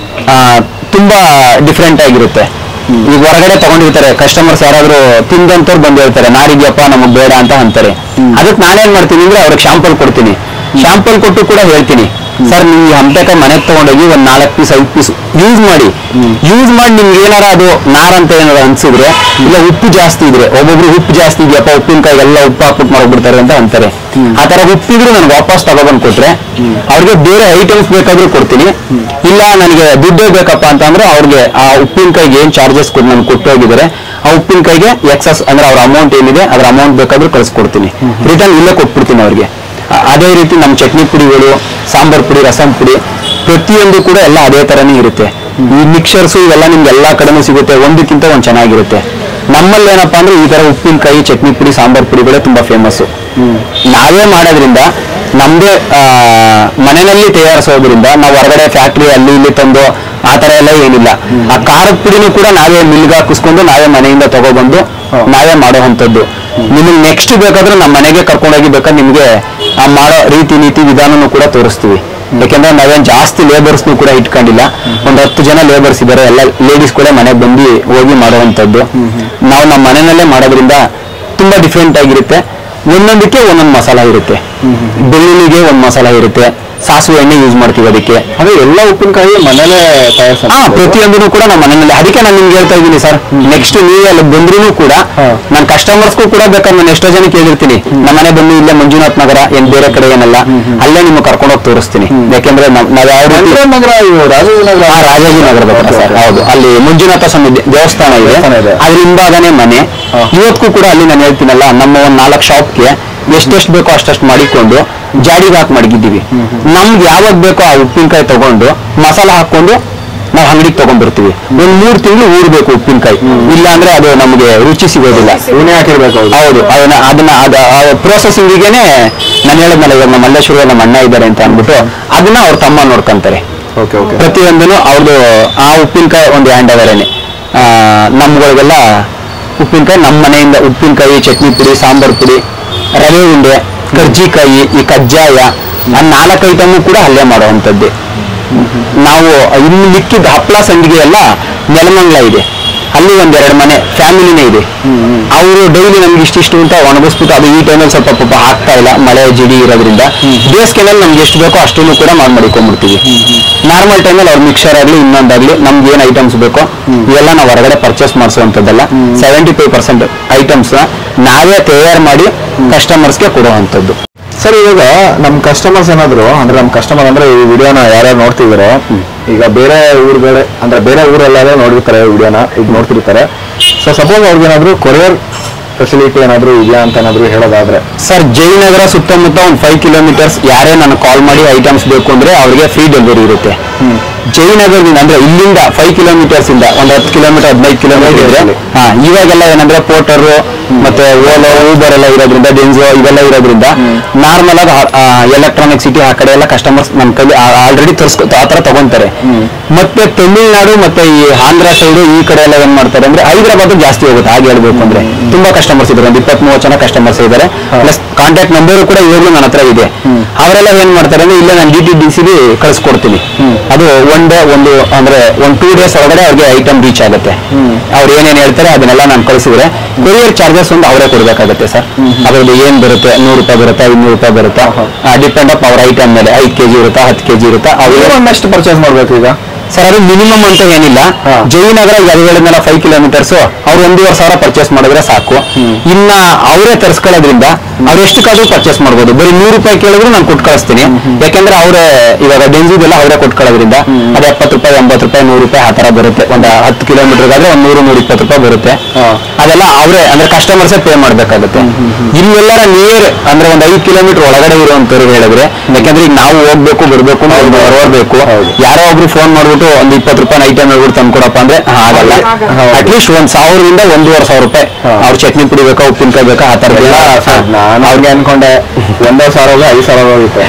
ತುಂಬಾ ಡಿಫ್ರೆಂಟ್ ಆಗಿರುತ್ತೆ. ಈಗ ಹೊರಗಡೆ ತಗೊಂಡಿರ್ತಾರೆ ಕಸ್ಟಮರ್ಸ್, ಯಾರಾದ್ರೂ ತಿಂದಂತವ್ರು ಬಂದು ಹೇಳ್ತಾರೆ ನಾರಿದ್ಯಪ್ಪ ನಮಗ್ ಬೇಡ ಅಂತ ಅಂತಾರೆ. ಅದಕ್ಕೆ ನಾನೇನ್ ಮಾಡ್ತೀನಿ ಅಂದ್ರೆ ಅವ್ರಿಗೆ ಶಾಂಪಲ್ ಕೊಡ್ತೀನಿ. ಶಾಂಪಲ್ ಕೊಟ್ಟು ಕೂಡ ಹೇಳ್ತೀನಿ, ಸರ್ ನೀವು ಈ ಹಂಪೆಕಾಯಿ ಮನೆಗೆ ತಗೊಂಡೋಗಿ ಒಂದ್ ನಾಲ್ಕು ಪೀಸ್ ಐದು ಪೀಸ್ ಯೂಸ್ ಮಾಡಿ ಯೂಸ್ ಮಾಡಿ ನಿಮ್ಗೆ ಏನಾರ ಅದು ನಾರ್ ಅಂತ ಏನಾರ ಅನ್ಸಿದ್ರೆ, ಇಲ್ಲ ಉಪ್ಪು ಜಾಸ್ತಿ ಇದ್ರೆ, ಒಬ್ಬೊಬ್ರು ಉಪ್ಪು ಜಾಸ್ತಿ ಇದೆಯಪ್ಪ ಉಪ್ಪಿನಕಾಯಿ ಎಲ್ಲ ಉಪ್ಪು ಹಾಕ್ಬಿಟ್ಟು ಮಾಡ್ಬಿಡ್ತಾರೆ ಅಂತ ಅಂತಾರೆ. ಆ ತರ ಉಪ್ಪಿದ್ರು ನನ್ಗೆ ವಾಪಸ್ ತಗೊಬಂದ್ ಕೊಟ್ರೆ ಅವ್ರಿಗೆ ಬೇರೆ ಐಟಮ್ಸ್ ಬೇಕಾದ್ರೂ ಕೊಡ್ತೀನಿ. ಇಲ್ಲ ನನಗೆ ದುಡ್ಡೇ ಬೇಕಪ್ಪ ಅಂತ ಅಂದ್ರೆ ಅವ್ರಿಗೆ ಆ ಉಪ್ಪಿನಕಾಯಿಗೆ ಏನ್ ಚಾರ್ಜಸ್ ಕೊಟ್ಟು ನನ್ಗೆ ಕೊಟ್ಟು ಹೋಗಿದ್ದಾರೆ ಆ ಉಪ್ಪಿನಕಾಯಿಗೆ ಎಕ್ಸಸ್ ಅಂದ್ರೆ ಅವ್ರ ಅಮೌಂಟ್ ಏನಿದೆ ಅದ್ರ ಅಮೌಂಟ್ ಬೇಕಾದ್ರೂ ಕಳ್ಸಿಕೊಡ್ತೀನಿ, ರಿಟರ್ನ್ ಇಲ್ಲೇ ಕೊಟ್ಬಿಡ್ತೀನಿ ಅವ್ರಿಗೆ. ಅದೇ ರೀತಿ ನಮ್ಮ ಚಟ್ನಿ ಪುಡಿಗಳು, ಸಾಂಬಾರ್ ಪುಡಿ, ರಸಂ ಪುಡಿ ಪ್ರತಿಯೊಂದು ಕೂಡ ಎಲ್ಲ ಅದೇ ತರನೇ ಇರುತ್ತೆ. ಈ ಮಿಕ್ಸರ್ಸ್ ಇವೆಲ್ಲ ನಿಮ್ಗೆ ಎಲ್ಲಾ ಕಡೆನೂ ಸಿಗುತ್ತೆ, ಒಂದಕ್ಕಿಂತ ಒಂದ್ ಚೆನ್ನಾಗಿರುತ್ತೆ. ನಮ್ಮಲ್ಲಿ ಏನಪ್ಪಾ ಅಂದ್ರೆ ಈ ತರ ಉಪ್ಪಿನಕಾಯಿ ಚಟ್ನಿ ಪುಡಿ ಸಾಂಬಾರ್ ಪುಡಿಗಳೇ ತುಂಬಾ ಫೇಮಸ್. ನಾವೇ ಮಾಡೋದ್ರಿಂದ ನಮ್ದೇ ಮನೆಯಲ್ಲಿ ತಯಾರಿಸೋದ್ರಿಂದ ನಾವು ಹೊರಗಡೆ ಫ್ಯಾಕ್ಟ್ರಿ ಅಲ್ಲಿ ಇಲ್ಲಿ ತಂದು ಆ ತರ ಎಲ್ಲ ಏನಿಲ್ಲ. ಆ ಖಾರದ ಪುಡಿನೂ ಕೂಡ ನಾವೇ ಮಿಲ್ಗೆ ಹಾಕಿಸ್ಕೊಂಡು ನಾವೇ ಮನೆಯಿಂದ ತಗೊಬಂದು ನಾವೇ ಮಾಡುವಂಥದ್ದು. ನಿಮಗೆ ನೆಕ್ಸ್ಟ್ ಬೇಕಾದ್ರೆ ನಮ್ಮ ಮನೆಗೆ ಕರ್ಕೊಂಡೋಗಿ ಬೇಕಾದ್ರೆ ನಿಮ್ಗೆ ಆ ಮಾಡೋ ರೀತಿ ನೀತಿ ವಿಧಾನನೂ ಕೂಡ ತೋರಿಸ್ತೀವಿ. ಯಾಕೆಂದ್ರೆ ನಾವೇನ್ ಜಾಸ್ತಿ ಲೇಬರ್ಸ್ನು ಕೂಡ ಇಟ್ಕೊಂಡಿಲ್ಲ, ಒಂದ್ ಹತ್ತು ಜನ ಲೇಬರ್ಸ್ ಇದ್ದಾರೆ, ಎಲ್ಲ ಲೇಡೀಸ್ ಕೂಡ ಮನೆಗೆ ಬಂದು ಹೋಗಿ ಮಾಡುವಂಥದ್ದು. ನಾವು ನಮ್ಮ ಮನೆಯಲ್ಲೇ ಮಾಡೋದ್ರಿಂದ ತುಂಬಾ ಡಿಫ್ರೆಂಟ್ ಆಗಿರುತ್ತೆ. ಒಂದೊಂದಕ್ಕೆ ಒಂದೊಂದು ಮಸಾಲ ಇರುತ್ತೆ. ಬೆಳ್ಳುಳ್ಳಿಗೆ ಒಂದ್ ಮಸಾಲ ಇರುತ್ತೆ, ಸಾಸಿವೆ ಎಣ್ಣೆ ಯೂಸ್ ಮಾಡ್ತೀವಿ ಅದಕ್ಕೆ. ಅದೇ ಎಲ್ಲ ಉಪ್ಪಿನಕಾಯಿ ಮನೇಲೆ ತಯಾರಿಸ ಹಾ ಪ್ರತಿಯೊಂದೂ ಕೂಡ ನಮ್ಮ ಮನೆಯಲ್ಲಿ. ಅದಕ್ಕೆ ನಾನು ನಿಮ್ಗೆ ಹೇಳ್ತಾ ಇದ್ದೀನಿ ಸರ್, ನೆಕ್ಸ್ಟ್ ನೀವೇ ಅಲ್ಲಿ ಬಂದ್ರೂ ಕೂಡ ನಾನು ಕಸ್ಟಮರ್ಸ್ಗೂ ಕೂಡ ಬೇಕಾದ್ರೆ ನಾನು ಎಷ್ಟೋ ಜನ ಕೇಳಿರ್ತೀನಿ, ನಮ್ಮ ಮನೆ ಬಂದು ಇಲ್ಲೇ ಮಂಜುನಾಥ್ ನಗರ ಏನ್ ಬೇರೆ ಕಡೆ ಏನಲ್ಲ, ಅಲ್ಲೇ ನಿಮ್ಗೆ ಕರ್ಕೊಂಡೋಗಿ ತೋರಿಸ್ತೀನಿ. ಯಾಕೆಂದ್ರೆ ನಾವ್ ಯಾವ ರೀತಿ ರಾಜಾಜಿನಗರದ ಹತ್ರ ಸರ್, ಹೌದು, ಅಲ್ಲಿ ಮಂಜುನಾಥ ಸ್ವಾಮಿ ದೇವಸ್ಥಾನ ಇದೆ, ಅದ್ರ ಹಿಂಭಾಗನೇ ಮನೆ. ಇವತ್ತಿಗೂ ಕೂಡ ಅಲ್ಲಿ ನಾನು ಹೇಳ್ತೀನಲ್ಲ, ನಮ್ಮ ಒಂದ್ ನಾಲ್ಕು ಶಾಪ್ಗೆ ಎಷ್ಟೆಷ್ಟು ಬೇಕೋ ಅಷ್ಟಷ್ಟು ಮಾಡಿಕೊಂಡು ಜಾಡಿಗೆ ಹಾಕಿ ಮಡಗಿದ್ದೀವಿ. ನಮ್ಗೆ ಯಾವಾಗ ಬೇಕೋ ಆ ಉಪ್ಪಿನಕಾಯಿ ತಗೊಂಡು ಮಸಾಲ ಹಾಕೊಂಡು ನಾವು ಅಂಗಡಿಗೆ ತಗೊಂಡ್ಬರ್ತೀವಿ. ಒಂದ್ ಮೂರ್ ತಿಂಗಳು ಊರ್ಬೇಕು ಉಪ್ಪಿನಕಾಯಿ, ಇಲ್ಲ ಅಂದ್ರೆ ಅದು ನಮ್ಗೆ ರುಚಿ ಸಿಗೋದಿಲ್ಲ. ಇವನೇ ಹಾಕಿರ್ಬೇಕು. ಹೌದು, ಅದನ್ನ ಅದನ್ನ ಪ್ರೋಸೆಸಿಂಗಿಗೆನೆ ನಾನು ಹೇಳಿದ್ನಲ್ಲ, ಇವಾಗ ನಮ್ಮ ಮಲ್ಲೇಶ್ವರ ನಮ್ಮ ಅಣ್ಣ ಇದ್ದಾರೆ ಅಂತ ಅಂದ್ಬಿಟ್ಟು ಅದನ್ನ ಅವ್ರ ತಮ್ಮ ನೋಡ್ಕೊಂತಾರೆ. ಪ್ರತಿಯೊಂದನು ಅವ್ರದ್ದು ಆ ಉಪ್ಪಿನಕಾಯಿ ಒಂದು ಹ್ಯಾಂಡ್ ಅವರೇನೆ. ನಮ್ಗಳಿಗೆಲ್ಲ ಉಪ್ಪಿನಕಾಯಿ ನಮ್ಮ ಮನೆಯಿಂದ ಉಪ್ಪಿನಕಾಯಿ, ಚಟ್ನಿ ಪುಡಿ, ಸಾಂಬಾರ್ ಪುಡಿ, ರವೆ ಉಂಡೆ, ಕರ್ಜಿಕಾಯಿ, ಈ ಕಜ್ಜಾಯ, ಆ ನಾಲ್ಕು ಐಟಮು ಕೂಡ ಅಲ್ಲೇ ಮಾಡುವಂಥದ್ದೇ. ನಾವು ಇನ್ನು ಮಿಕ್ಕಿದ ಹಪ್ಪಳ ಸಂಡಿಗೆ ಎಲ್ಲ ನೆಲಮಂಗಲ ಇದೆ, ಅಲ್ಲಿ ಒಂದೆರಡು ಮನೆ ಫ್ಯಾಮಿಲಿನೇ ಇದೆ. ಅವರು ಡೈಲಿ ನಮ್ಗೆ ಇಷ್ಟಿಷ್ಟು ಅಂತ ಒಣಗಿಸ್ಬಿಟ್ಟು, ಅದು ಈ ಟೈಮಲ್ಲಿ ಸ್ವಲ್ಪ ಪಾಪ ಆಗ್ತಾ ಇಲ್ಲ, ಮಳೆ ಜಿಡಿ ಇರೋದ್ರಿಂದ. ಬೇಸಿಗೆನಲ್ಲಿ ನಮ್ಗೆ ಎಷ್ಟು ಬೇಕೋ ಅಷ್ಟನ್ನು ಕೂಡ ಮಾಡಿ ಮಾಡಿಕೊಂಡ್ಬಿಡ್ತೀವಿ. ನಾರ್ಮಲ್ ಟೈಮಲ್ಲಿ ಅವ್ರ ಮಿಕ್ಸರ್ ಆಗಲಿ ಇನ್ನೊಂದಾಗ್ಲಿ ನಮ್ಗೆ ಏನ್ ಐಟಮ್ಸ್ ಬೇಕೋ ಇವೆಲ್ಲ ನಾವು ಹೊರಗಡೆ ಪರ್ಚೇಸ್ ಮಾಡಿಸುವಂಥದ್ದಲ್ಲ. ಸೆವೆಂಟಿ ಫೈವ್ ಪರ್ಸೆಂಟ್ ಐಟಮ್ಸ್ ನಾವೇ ತಯಾರು ಮಾಡಿ ಕಸ್ಟಮರ್ಸ್ಗೆ ಕೊಡುವಂಥದ್ದು. ಸರ್, ಇವಾಗ ನಮ್ಮ ಕಸ್ಟಮರ್ಸ್ ಏನಾದ್ರು ಅಂದ್ರೆ ನಮ್ಮ ಕಸ್ಟಮರ್ ಅಂದ್ರೆ ಈ ವಿಡಿಯೋನ ಯಾರ್ಯಾರು ನೋಡ್ತಿದಾರೋ, ಈಗ ಬೇರೆ ಊರುಗಳೇ ಅಂದ್ರೆ ಬೇರೆ ಊರಲ್ಲಾದ್ರೆ ನೋಡಿರ್ತಾರೆ ವಿಡಿಯೋನ, ಈಗ ನೋಡ್ತಿರ್ತಾರೆ. ಸೊ ಸಪೋಸ್ ಅವ್ರಿಗೇನಾದ್ರು ಕೊರಿಯರ್ ಫೆಸಿಲಿಟಿ ಏನಾದ್ರು ಇದೆಯಾ ಅಂತ ಏನಾದ್ರು ಹೇಳೋದಾದ್ರೆ? ಸರ್, ಜಯನಗರ ಸುತ್ತಮುತ್ತ ಒಂದು ಫೈವ್ ಕಿಲೋಮೀಟರ್ಸ್ ಯಾರೇ ನಾನು ಕಾಲ್ ಮಾಡಿ ಐಟಮ್ಸ್ ಬೇಕು ಅಂದ್ರೆ ಅವ್ರಿಗೆ ಫ್ರೀ ಡೆಲಿವರಿ ಇರುತ್ತೆ. ಜಯನಗರದಿಂದ ಅಂದ್ರೆ ಇಲ್ಲಿಂದ ಫೈವ್ ಕಿಲೋಮೀಟರ್ಸ್ ಇಂದ ಒಂದು ಹತ್ತು ಕಿಲೋಮೀಟರ್ ಹದಿನೈದು ಕಿಲೋಮೀಟರ್ ಇದ್ರೆ, ಹಾ ಇವಾಗೆಲ್ಲ ಏನಂದ್ರೆ ಪೋರ್ಟರ್ ಮತ್ತೆ ಓಲೋ ಊಬರ್ ಎಲ್ಲ ಇರೋದ್ರಿಂದ, ಡೆನ್ಸೋ ಇವೆಲ್ಲ ಇರೋದ್ರಿಂದ ನಾರ್ಮಲ್ ಆಗಿ ಎಲೆಕ್ಟ್ರಾನಿಕ್ ಸಿಟಿ ಆ ಕಡೆ ಎಲ್ಲ ಕಸ್ಟಮರ್ಸ್ ನಮ್ಮ ಕೈಲಿ ಆಲ್ರೆಡಿ ತರಿಸ್ಕೊ ಆ ತರ ತಗೊಂತಾರೆ. ಮತ್ತೆ ತಮಿಳ್ನಾಡು ಮತ್ತೆ ಈ ಆಂಧ್ರ ಸೈಡ್ ಈ ಕಡೆ ಎಲ್ಲ ಏನ್ ಮಾಡ್ತಾರೆ ಅಂದ್ರೆ ಹೈದರಾಬಾದ್ ಜಾಸ್ತಿ ಹೋಗುತ್ತೆ. ಹಾಗೆ ಹೇಳ್ಬೇಕು ಅಂದ್ರೆ ತುಂಬಾ ಕಸ್ಟಮರ್ಸ್ ಇದ್ದಾರೆ, ಒಂದು ಇಪ್ಪತ್ತ್ ಮೂವತ್ತು ಜನ ಕಸ್ಟಮರ್ಸ್ ಇದ್ದಾರೆ. ಪ್ಲಸ್ ಕಾಂಟ್ಯಾಕ್ಟ್ ನಂಬರ್ ಕೂಡ ಇವಾಗಲೂ ನನ್ನ ಹತ್ರ ಇದೆ. ಅವರೆಲ್ಲ ಏನ್ ಮಾಡ್ತಾರೆ ಅಂದ್ರೆ ಇಲ್ಲೇ ನಾನು ಡಿ ಟಿ ಡಿ ಸಿ ಕಳಿಸ್ಕೊಡ್ತೀನಿ. ಅದು ಒನ್ ಡೇ ಒಂದು ಅಂದ್ರೆ ಒಂದ್ ಟೂ ಡೇಸ್ ಒಳಗಡೆ ಅವ್ರಿಗೆ ಐಟಮ್ ರೀಚ್ ಆಗುತ್ತೆ. ಅವ್ರು ಏನೇನ್ ಹೇಳ್ತಾರೆ ಅದನ್ನೆಲ್ಲ ನಾನು ಕಳಿಸಿದ್ರೆ ಕೊರಿಯರ್ ಚಾರ್ಜಸ್ ಒಂದು ಅವರೇ ಕೊಡ್ಬೇಕಾಗುತ್ತೆ ಸರ್. ಅದ್ರಲ್ಲಿ ಏನ್ ಬರುತ್ತೆ, ನೂರು ರೂಪಾಯಿ ಬರುತ್ತೆ, ಇನ್ನೂರು ರೂಪಾಯಿ ಬರುತ್ತೆ, ಡಿಪೆಂಡ್ ಅಪ್ ಅವ್ರ ಐಟಮ್ ಮೇಲೆ. ಐದು ಕೆಜಿ ಇರುತ್ತಾ, ಹತ್ತು ಕೆಜಿ ಇರುತ್ತಾ, ಅವ್ರು ಒಂದಷ್ಟು ಪರ್ಚೇಸ್ ಮಾಡ್ಬೇಕು. ಈಗ ಸರ್ ಅದು ಮಿನಿಮಮ್ ಅಂತ ಏನಿಲ್ಲ. ಜಯನಗರ ಈಗ ಅದು ಹೇಳಿದ್ಮೇಲೆ ಫೈವ್ ಕಿಲೋಮೀಟರ್ಸ್ ಅವ್ರು ಒಂದೂವರೆ ಸಾವಿರ ಪರ್ಚೇಸ್ ಮಾಡಿದ್ರೆ ಸಾಕು. ಇನ್ನ ಅವರೇ ತರಿಸ್ಕೊಳ್ಳೋದ್ರಿಂದ ಅವ್ರು ಎಷ್ಟಕ್ಕಾದ್ರೂ ಪರ್ಚೇಸ್ ಮಾಡ್ಬೋದು. ಬರೀ ನೂರು ರೂಪಾಯಿ ಕೇಳಿದ್ರು ನಾನು ಕೊಟ್ಟು ಕಳಿಸ್ತೀನಿ. ಯಾಕೆಂದ್ರೆ ಅವರೇ ಇವಾಗ ಡೆನ್ಸಿದೆಲ್ಲ ಅವರೇ ಕೊಟ್ಕೊಳ್ಳೋದ್ರಿಂದ ಅದು ಎಪ್ಪತ್ತು ರೂಪಾಯಿ ಎಂಬತ್ತು ರೂಪಾಯಿ ನೂರು ರೂಪಾಯಿ ಆ ತರ ಬರುತ್ತೆ. ಒಂದು ಹತ್ತು ಕಿಲೋಮೀಟರ್ಗಾದ್ರೆ ಒಂದ್ ನೂರು ನೂರ ಇಪ್ಪತ್ತು ರೂಪಾಯಿ ಬರುತ್ತೆ. ಅದೆಲ್ಲ ಅವರೇ ಅಂದ್ರೆ ಕಸ್ಟಮರ್ಸೇ ಪೇ ಮಾಡ್ಬೇಕಾಗುತ್ತೆ. ಇಲ್ಲೆಲ್ಲರ ನಿಯರ್ ಅಂದ್ರೆ ಒಂದ್ ಐದು ಕಿಲೋಮೀಟರ್ ಒಳಗಡೆ ಇರುವಂತವ್ರು ಹೇಳಿದ್ರೆ, ಯಾಕಂದ್ರೆ ಈಗ ನಾವು ಹೋಗ್ಬೇಕು ಬರ್ಬೇಕು ಹೊರಬೇಕು, ಯಾರೋ ಒಬ್ರು ಫೋನ್ ಮಾಡ್ಬಿಟ್ಟು ಒಂದು ಇಪ್ಪತ್ತು ರೂಪಾಯಿ ಐಟಮ್ ಹೇಳ್ಬಿಟ್ಟು ತಂದ್ಕೊಡಪ್ಪ ಅಂದ್ರೆ ಆಗಲ್ಲ. ಅಟ್ಲೀಸ್ಟ್ ಒಂದ್ ಸಾವಿರದಿಂದ ಒಂದೂವರೆ ಸಾವಿರ ರೂಪಾಯಿ ಅವ್ರ ಚಟ್ನಿ ಪುಡಿ ಬೇಕಾ, ಉಪ್ಪಿನಕಾಯಿ ಬೇಕಾ, ಆ ತರ ನಾನು ಅವ್ರಿಗೆ ಅನ್ಕೊಂಡೆ ಒಂದೂವರೆ ಸಾವಿರ ಐದು ಸಾವಿರ ಹೋಗುತ್ತೆ.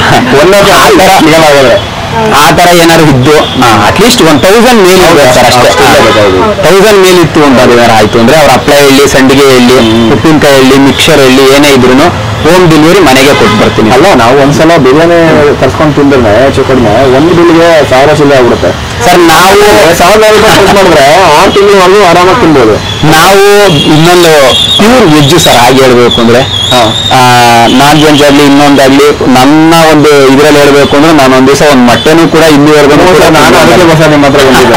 ಒಂದೂವರೆ ಆ ತರ ಏನಾದ್ರು ಇದ್ದು ಅಟ್ಲೀಸ್ಟ್ ಒಂದ್ ತೌಸಂಡ್ ಮೇಲ್ ಇರ್ಬೇಕು ಸರ್, ಅಷ್ಟೇ. ತೌಸಂಡ್ ಮೇಲ್ ಇತ್ತು ಅಂತ ಏನಾರು ಆಯ್ತು ಅಂದ್ರೆ ಅವ್ರ ಹಪ್ಪಳ ಎಳ್ಳಿ, ಸಂಡಿಗೆ ಎಳ್ಳಿ, ಉಪ್ಪಿನಕಾಯಿ ಎಳ್ಳಿ, ಮಿಕ್ಸರ್ ಎಳ್ಳಿ ಏನೇ ಇದ್ರು ಹೋಮ್ ಡೆಲಿವರಿ ಮನೆಗೆ ಕೊಟ್ಟು ಬರ್ತೀನಿ. ಅಲ್ಲ, ನಾವು ಒಂದ್ಸಲ ಬಿರಿಯಾನಿ ತರ್ಸ್ಕೊಂಡು ತಿಂದ್ರೆ ಹೆಚ್ಚು ಕಡಿಮೆ ಒಂದು ಬಿಲ್ಗೆ ಸಾವಿರ ಚಿಲ್ಲರೆ ಆಗ್ಬಿಡುತ್ತೆ ಸರ್. ನಾವು ಸಾವಿರದ ರೂಪಾಯಿ ಮಾಡಿದ್ರೆ ಆರು ತಿಂಗಳು ಆರಾಮಾಗಿ ತಿನ್ಬೋದು. ನಾವು ಇನ್ನೊಂದು ಪ್ಯೂರ್ ವೆಜ್ ಸರ್, ಹಾಗೆ ಹೇಳ್ಬೇಕು ಅಂದ್ರೆ ನಾನ್ ವೆಜ್ ಆಗ್ಲಿ ಇನ್ನೊಂದಾಗ್ಲಿ ನನ್ನ ಒಂದು ಇದ್ರಲ್ಲಿ ಹೇಳ್ಬೇಕು ಅಂದ್ರೆ ನಾನು ಒಂದ್ ದಿವಸ ಒಂದ್ ಮೊಟ್ಟೆನೂ ಕೂಡ ಇಲ್ಲಿವರೆಗೂ ನಾನು ಅದಕ್ಕೆ ಬಸ ನಿಮ್ಮ ಹತ್ರ ಬಂದಿದ್ದೆ.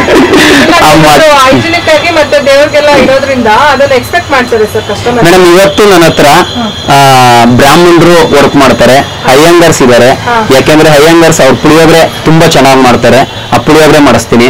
ಮೇಡಮ್ ಇವತ್ತು ನನ್ನ ಹತ್ರ ಬ್ರಾಹ್ಮಣರು ವರ್ಕ್ ಮಾಡ್ತಾರೆ, ಅಯ್ಯಂಗರ್ಸ್ ಇದ್ದಾರೆ. ಯಾಕೆಂದ್ರೆ ಅಯ್ಯಂಗರ್ಸ್ ಅವ್ರ ಪುಳಿಯೋಗರೆ ತುಂಬಾ ಚೆನ್ನಾಗಿ ಮಾಡ್ತಾರೆ, ಆ ಪುಳಿಯೋಗರೆ ಮಾಡಿಸ್ತೀನಿ.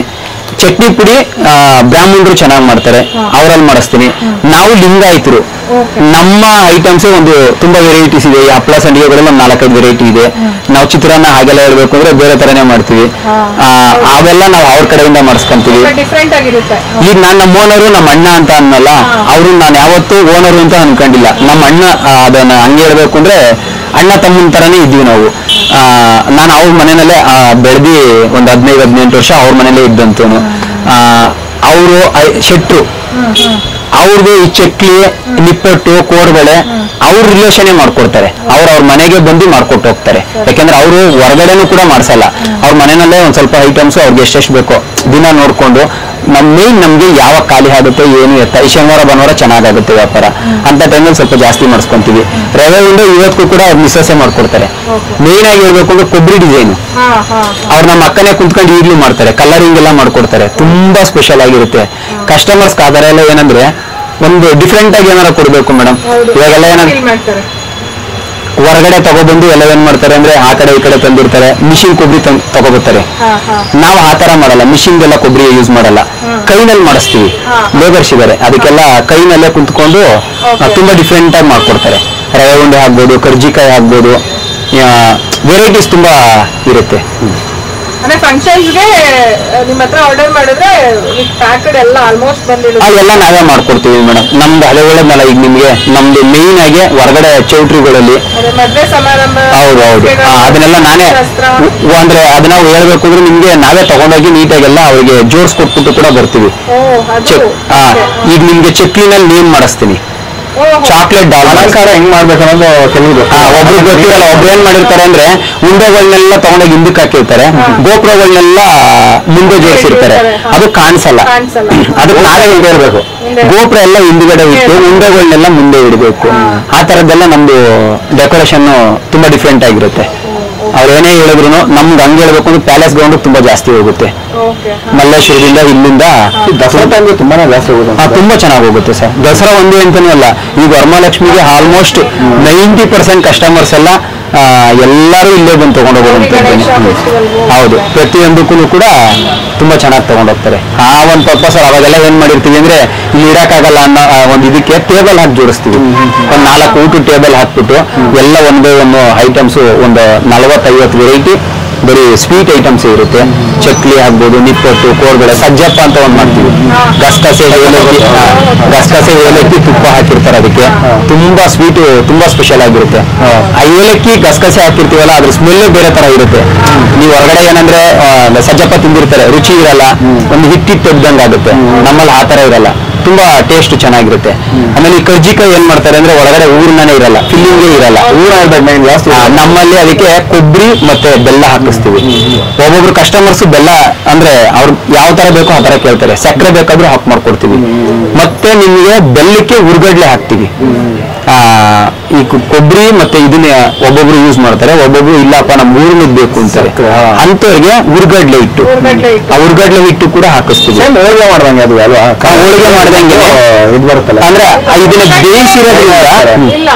ಚಟ್ನಿ ಪುಡಿ ಬ್ರಾಹ್ಮಣರು ಚೆನ್ನಾಗಿ ಮಾಡ್ತಾರೆ, ಅವರಲ್ಲಿ ಮಾಡಿಸ್ತೀನಿ. ನಾವು ಲಿಂಗಾಯತರು, ನಮ್ಮ ಐಟಮ್ಸ್ ಒಂದು ತುಂಬಾ ವೆರೈಟೀಸ್ ಇದೆ. ಈ ಹಪ್ಪಳ ಸಂಡಿಗೆಗಳಲ್ಲಿ ಒಂದು ನಾಲ್ಕೈದು ವೆರೈಟಿ ಇದೆ. ನಾವು ಚಿತ್ರಾನ್ನ ಹಾಗೆಲ್ಲ ಹೇಳ್ಬೇಕು ಅಂದ್ರೆ ಬೇರೆ ತರನೇ ಮಾಡ್ತೀವಿ. ಅವೆಲ್ಲ ನಾವು ಅವ್ರ ಕಡೆಯಿಂದ ಮಾಡಿಸ್ಕೊಂತೀವಿ. ಈಗ ನಾನು ನಮ್ಮ ಓನರು ನಮ್ಮ ಅಣ್ಣ ಅಂತ ಅನ್ನಲ್ಲ, ಅವರು ನಾನು ಯಾವತ್ತೂ ಓನರು ಅಂತ ಅನ್ಕೊಂಡಿಲ್ಲ. ನಮ್ಮ ಅಣ್ಣ ಅದನ್ನ ಹಂಗೆ ಹೇಳ್ಬೇಕು ಅಂದ್ರೆ ಅಣ್ಣ ತಮ್ಮನ ತರನೇ ಇದ್ವಿ ನಾವು. ನಾನು ಅವ್ರ ಮನೆಯಲ್ಲೇ ಬೆಳೆದಿ ಒಂದು ಹದಿನೈದು ಹದಿನೆಂಟು ವರ್ಷ ಅವ್ರ ಮನೇಲೇ ಇದ್ದಂತವನು. ಅವರು ಶೆಟ್ರು, ಅವ್ರಿಗೆ ಈ ಚಕ್ಲಿ ನಿಪ್ಪಟ್ಟು ಕೋಡ್ಬಳೆ ಅವ್ರ ರಿಲೇಷನ್ ಮಾಡ್ಕೊಡ್ತಾರೆ. ಅವ್ರ ಅವ್ರ ಮನೆಗೆ ಬಂದು ಮಾಡ್ಕೊಟ್ಟು ಹೋಗ್ತಾರೆ. ಯಾಕಂದ್ರೆ ಅವರು ಹೊರಗಡೆನೂ ಕೂಡ ಮಾಡ್ಸಲ್ಲ, ಅವ್ರ ಮನೆಯಲ್ಲೇ ಒಂದ್ ಸ್ವಲ್ಪ ಐಟಮ್ಸ್ ಅವ್ರಿಗೆ ಎಷ್ಟೆಷ್ಟು ಬೇಕೋ ದಿನ ನೋಡ್ಕೊಂಡು ನಮ್ ಮೇನ್ ನಮ್ಗೆ ಯಾವಾಗ ಖಾಲಿ ಆಗುತ್ತೆ ಏನು ಎತ್ತ ಈ ಶನಿವಾರ ಭಾನುವಾರ ಚೆನ್ನಾಗಾಗುತ್ತೆ ವ್ಯಾಪಾರ ಅಂತ ಟೈಮಲ್ಲಿ ಸ್ವಲ್ಪ ಜಾಸ್ತಿ ಮಾಡಿಸ್ಕೊಂತೀವಿ. ರವೆ ಉಂಡೆ ಇವತ್ತಿಗೂ ಕೂಡ ಅವ್ರು ಮಿಸ್ಸಸ್ಸೇ ಮಾಡ್ಕೊಡ್ತಾರೆ. ಮೇನ್ ಆಗಿ ಹೇಳ್ಬೇಕು ಅಂದ್ರೆ ಕೊಬ್ಬರಿ ಡಿಸೈನ್ ಅವ್ರು ನಮ್ಮ ಅಕ್ಕನೇ ಕುಂತ್ಕೊಂಡು ಈಗ್ಲೂ ಮಾಡ್ತಾರೆ, ಕಲರಿಂಗ್ ಎಲ್ಲ ಮಾಡ್ಕೊಡ್ತಾರೆ. ತುಂಬಾ ಸ್ಪೆಷಲ್ ಆಗಿರುತ್ತೆ. ಕಸ್ಟಮರ್ಸ್ ಆಧಾರ ಎಲ್ಲ ಏನಂದ್ರೆ ಒಂದು ಡಿಫ್ರೆಂಟ್ ಆಗಿ ಏನಾರ ಕೊಡ್ಬೇಕು ಮೇಡಮ್. ಇವಾಗೆಲ್ಲ ಏನಾದ್ರು ಹೊರಗಡೆ ತಗೊಬಂದು ಎಲ್ಲ ಏನ್ ಮಾಡ್ತಾರೆ ಅಂದ್ರೆ ಆ ಕಡೆ ಈ ಕಡೆ ತಂದಿರ್ತಾರೆ, ಮಿಷಿನ್ ಕೊಬ್ಬರಿ ತಗೋಬರ್ತಾರೆ. ನಾವು ಆ ತರ ಮಾಡಲ್ಲ, ಮಿಷಿನ್ ಎಲ್ಲ ಕೊಬ್ಬರಿ ಯೂಸ್ ಮಾಡಲ್ಲ, ಕೈನಲ್ಲಿ ಮಾಡಿಸ್ತೀವಿ. ಲೇಬರ್ಸ್ ಇದಾರೆ, ಅದಕ್ಕೆಲ್ಲ ಕೈನಲ್ಲೇ ಕುಂತ್ಕೊಂಡು ತುಂಬಾ ಡಿಫ್ರೆಂಟ್ ಆಗಿ ಮಾಡ್ಕೊಡ್ತಾರೆ. ರವೆ ಉಂಡೆ ಆಗ್ಬೋದು, ಕರ್ಜಿಕಾಯಿ ಆಗ್ಬೋದು, ವೆರೈಟೀಸ್ ತುಂಬಾ ಇರುತ್ತೆ. ಅಂದ್ರೆ ಫಂಕ್ಷನ್ಸ್ಗೆ ನಿಮ್ಮ ಹತ್ರ ಆರ್ಡರ್ ಮಾಡಿದ್ರೆ ಪ್ಯಾಕೆಡ್ ಎಲ್ಲ ಆಲ್ಮೋಸ್ಟ್ ಬಂದಿರುತ್ತೆ. ಅದೆಲ್ಲ ನಾವೇ ಮಾಡ್ಕೊಡ್ತೀವಿ ಮೇಡಮ್. ನಮ್ದು ಅದೇ ಒಳ್ಳೇದಲ್ಲ, ಈಗ ನಿಮ್ಗೆ ನಮ್ದು ಮೇನ್ ಆಗಿ ಹೊರಗಡೆ ಚೌಟ್ರಿಗಳಲ್ಲಿ ಮದುವೆ ಸಮಾರಂಭ, ಹೌದು ಹೌದು ಅದನ್ನೆಲ್ಲ ನಾನೇ ಅಂದ್ರೆ ಅದನ್ನ ಹೇಳ್ಬೇಕು ಅಂದ್ರೆ ನಿಮ್ಗೆ ನಾವೇ ತಗೊಂಡೋಗಿ ನೀಟಾಗೆಲ್ಲ ಅವ್ರಿಗೆ ಜೋಡಿಸ್ಕೊಟ್ಬಿಟ್ಟು ಕೂಡ ಬರ್ತೀವಿ. ಈಗ ನಿಮ್ಗೆ ಚಕ್ಲಿನಲ್ಲಿ ನೇಮ್ ಮಾಡಿಸ್ತೀನಿ, ಚಾಕ್ಲೇಟ್ ಡಾಲ್ ಅಲಂಕಾರ ಹೆಂಗ್ ಮಾಡ್ಬೇಕು ಅನ್ನೋದು ಕೆಲವು ಒಬ್ರು ಗೊತ್ತಿರಲ್ಲ. ಒಬ್ರು ಏನ್ ಮಾಡಿರ್ತಾರೆ ಅಂದ್ರೆ ಉಂಡೆಗಳನ್ನೆಲ್ಲ ತಗೊಂಡೋಗಿ ಹಿಂದಕ್ಕೆ ಹಾಕಿರ್ತಾರೆ, ಗೋಪುರಗಳನ್ನೆಲ್ಲ ಮುಂದೆ ಜೋಡಿಸಿರ್ತಾರೆ, ಅದು ಕಾಣಿಸಲ್ಲ. ಅದಕ್ಕೆ ನಾವೇ ಹಿಂದೆ ಇರ್ಬೇಕು, ಗೋಪುರ ಎಲ್ಲ ಹಿಂದ್ಗಡೆ ಇಟ್ಟು ಉಂಡೆಗಳನ್ನೆಲ್ಲ ಮುಂದೆ ಇಡಬೇಕು. ಆ ತರದ್ದೆಲ್ಲ ನಮ್ದು ಡೆಕೋರೇಷನ್ ತುಂಬಾ ಡಿಫ್ರೆಂಟ್ ಆಗಿರುತ್ತೆ. ಅವ್ರು ಏನೇ ಹೇಳಿದ್ರು ನಮ್ಗೆ ಹಂಗೆ ಹೇಳ್ಬೇಕು ಅಂದ್ರೆ ಪ್ಯಾಲೇಸ್ ಗ್ರೌಂಡ್ ತುಂಬಾ ಜಾಸ್ತಿ ಹೋಗುತ್ತೆ. ಮಲ್ಲೇಶ್ವರದಿಂದ ಇಲ್ಲಿಂದ ದಸರಾ ಟೈಮ್ಗೆ ತುಂಬಾನೇ ಜಾಸ್ತಿ ಹೋಗುತ್ತೆ, ತುಂಬಾ ಚೆನ್ನಾಗಿ ಹೋಗುತ್ತೆ ಸರ್. ದಸರಾ ಒಂದೇ ಅಂತಾನೂ ಅಲ್ಲ, ಈಗ ವರಮಹಾಲಕ್ಷ್ಮಿಗೆ ಆಲ್ಮೋಸ್ಟ್ ನೈಂಟಿ ಪರ್ಸೆಂಟ್ ಕಸ್ಟಮರ್ಸ್ ಎಲ್ಲ ಎಲ್ಲರೂ ಇಲ್ಲೇ ಬಂದು ತಗೊಂಡೋಗೋದು. ಹೌದು, ಪ್ರತಿಯೊಂದಕ್ಕೂ ಕೂಡ ತುಂಬಾ ಚೆನ್ನಾಗಿ ತಗೊಂಡೋಗ್ತಾರೆ. ಆ ಒಂದು ಪರ್ಪಸ್ ಅವಾಗೆಲ್ಲ ಏನ್ ಮಾಡಿರ್ತೀವಿ ಅಂದ್ರೆ ಇಲ್ಲಿ ಇಡಕ್ಕಾಗಲ್ಲ ಅನ್ನೋ ಒಂದು ಇದಕ್ಕೆ ಟೇಬಲ್ ಹಾಕಿ ಜೋಡಿಸ್ತೀವಿ. ಒಂದ್ ನಾಲ್ಕು ಊಟ ಟೇಬಲ್ ಹಾಕ್ಬಿಟ್ಟು ಎಲ್ಲ ಒಂದೇ ಒಂದು ಐಟಮ್ಸ್ ಒಂದು ನಲವತ್ತೈವತ್ತು ವೆರೈಟಿ ಬರೀ ಸ್ವೀಟ್ ಐಟಮ್ಸ್ ಇರುತ್ತೆ. ಚಕ್ಲಿ ಆಗ್ಬೋದು, ನಿಪ್ಪಟ್ಟು, ಕೋರ್ಬಳೆ, ಸಜ್ಜಪ್ಪ ಅಂತ ಒಂದ್ ಮಾಡ್ತೀವಿ. ಗಸಗಸೆ ಏಲಕ್ಕಿ ಗಸಗಸೆ ಏಲಕ್ಕಿ ತುಪ್ಪ ಹಾಕಿರ್ತಾರೆ, ಅದಕ್ಕೆ ತುಂಬಾ ಸ್ವೀಟ್ ತುಂಬಾ ಸ್ಪೆಷಲ್ ಆಗಿರುತ್ತೆ. ಆ ಏಲಕ್ಕಿ ಗಸಗಸೆ ಹಾಕಿರ್ತೀವಲ್ಲ ಅದ್ರ ಸ್ಮೆಲ್ ಬೇರೆ ತರ ಇರುತ್ತೆ. ನೀವು ಹೊರಗಡೆ ಏನಂದ್ರೆ ಸಜ್ಜಪ್ಪ ತಿಂದಿರ್ತಾರೆ, ರುಚಿ ಇರಲ್ಲ, ಒಂದು ಹಿಟ್ಟಿಟ್ಟು ತೆಗ್ದಂಗೆ ಆಗುತ್ತೆ. ನಮ್ಮಲ್ಲಿ ಆ ತರ ಇರಲ್ಲ, ತುಂಬಾ ಟೇಸ್ಟ್ ಚೆನ್ನಾಗಿರುತ್ತೆ. ಆಮೇಲೆ ಈ ಕರ್ಜಿಕಾಯಿ ಏನ್ ಮಾಡ್ತಾರೆ ಅಂದ್ರೆ ಒಳಗಡೆ ಊರ್ನೇ ಇರಲ್ಲ, ಫಿಲ್ಲಿಂಗೇ ಇರಲ್ಲ. ಊರ ಜಾಸ್ತಿ ನಮ್ಮಲ್ಲಿ ಅದಕ್ಕೆ ಕೊಬ್ಬರಿ ಮತ್ತೆ ಬೆಲ್ಲ ಹಾಕಿಸ್ತೀವಿ. ಒಬ್ಬೊಬ್ರು ಕಸ್ಟಮರ್ಸ್ ಬೆಲ್ಲ ಅಂದ್ರೆ ಅವ್ರು ಯಾವ ತರ ಬೇಕೋ ಆ ತರ ಕೇಳ್ತಾರೆ, ಸಕ್ಕರೆ ಬೇಕಾದ್ರೂ ಹಾಕಿ ಮಾಡ್ಕೊಡ್ತೀವಿ. ಮತ್ತೆ ನಿಮ್ಗೆ ಬೆಲ್ಲಕ್ಕೆ ಉರ್ಗಡ್ಲೆ ಹಾಕ್ತಿವಿ. ಆ ಈ ಕೊಬ್ಬರಿ ಮತ್ತೆ ಇದನ್ನ ಒಬ್ಬೊಬ್ರು ಯೂಸ್ ಮಾಡ್ತಾರೆ, ಒಬ್ಬೊಬ್ರು ಇಲ್ಲಪ್ಪ ನಮ್ ಊರ್ನದ್ ಬೇಕು ಅಂತಾರೆ, ಅಂತವ್ರಿಗೆ ಉರ್ಗಡ್ಲೆ ಇಟ್ಟು ಆ ಉರ್ಗಡ್ಲೆ ಇಟ್ಟು ಕೂಡ ಹಾಕಿಸ್ತೀವಿ. ಹೋಳಿಗೆ ಮಾಡ್ದಂಗೆ ಅದು ಅಲ್ವಾ, ಹೋಳಿಗೆ ಮಾಡ್ದಂಗೆ ಇದು ಬರುತ್ತಲ್ಲ, ಅಂದ್ರೆ ಇದನ್ನ ಬೇಯಿಸಿರೋದ್ರಿಂದ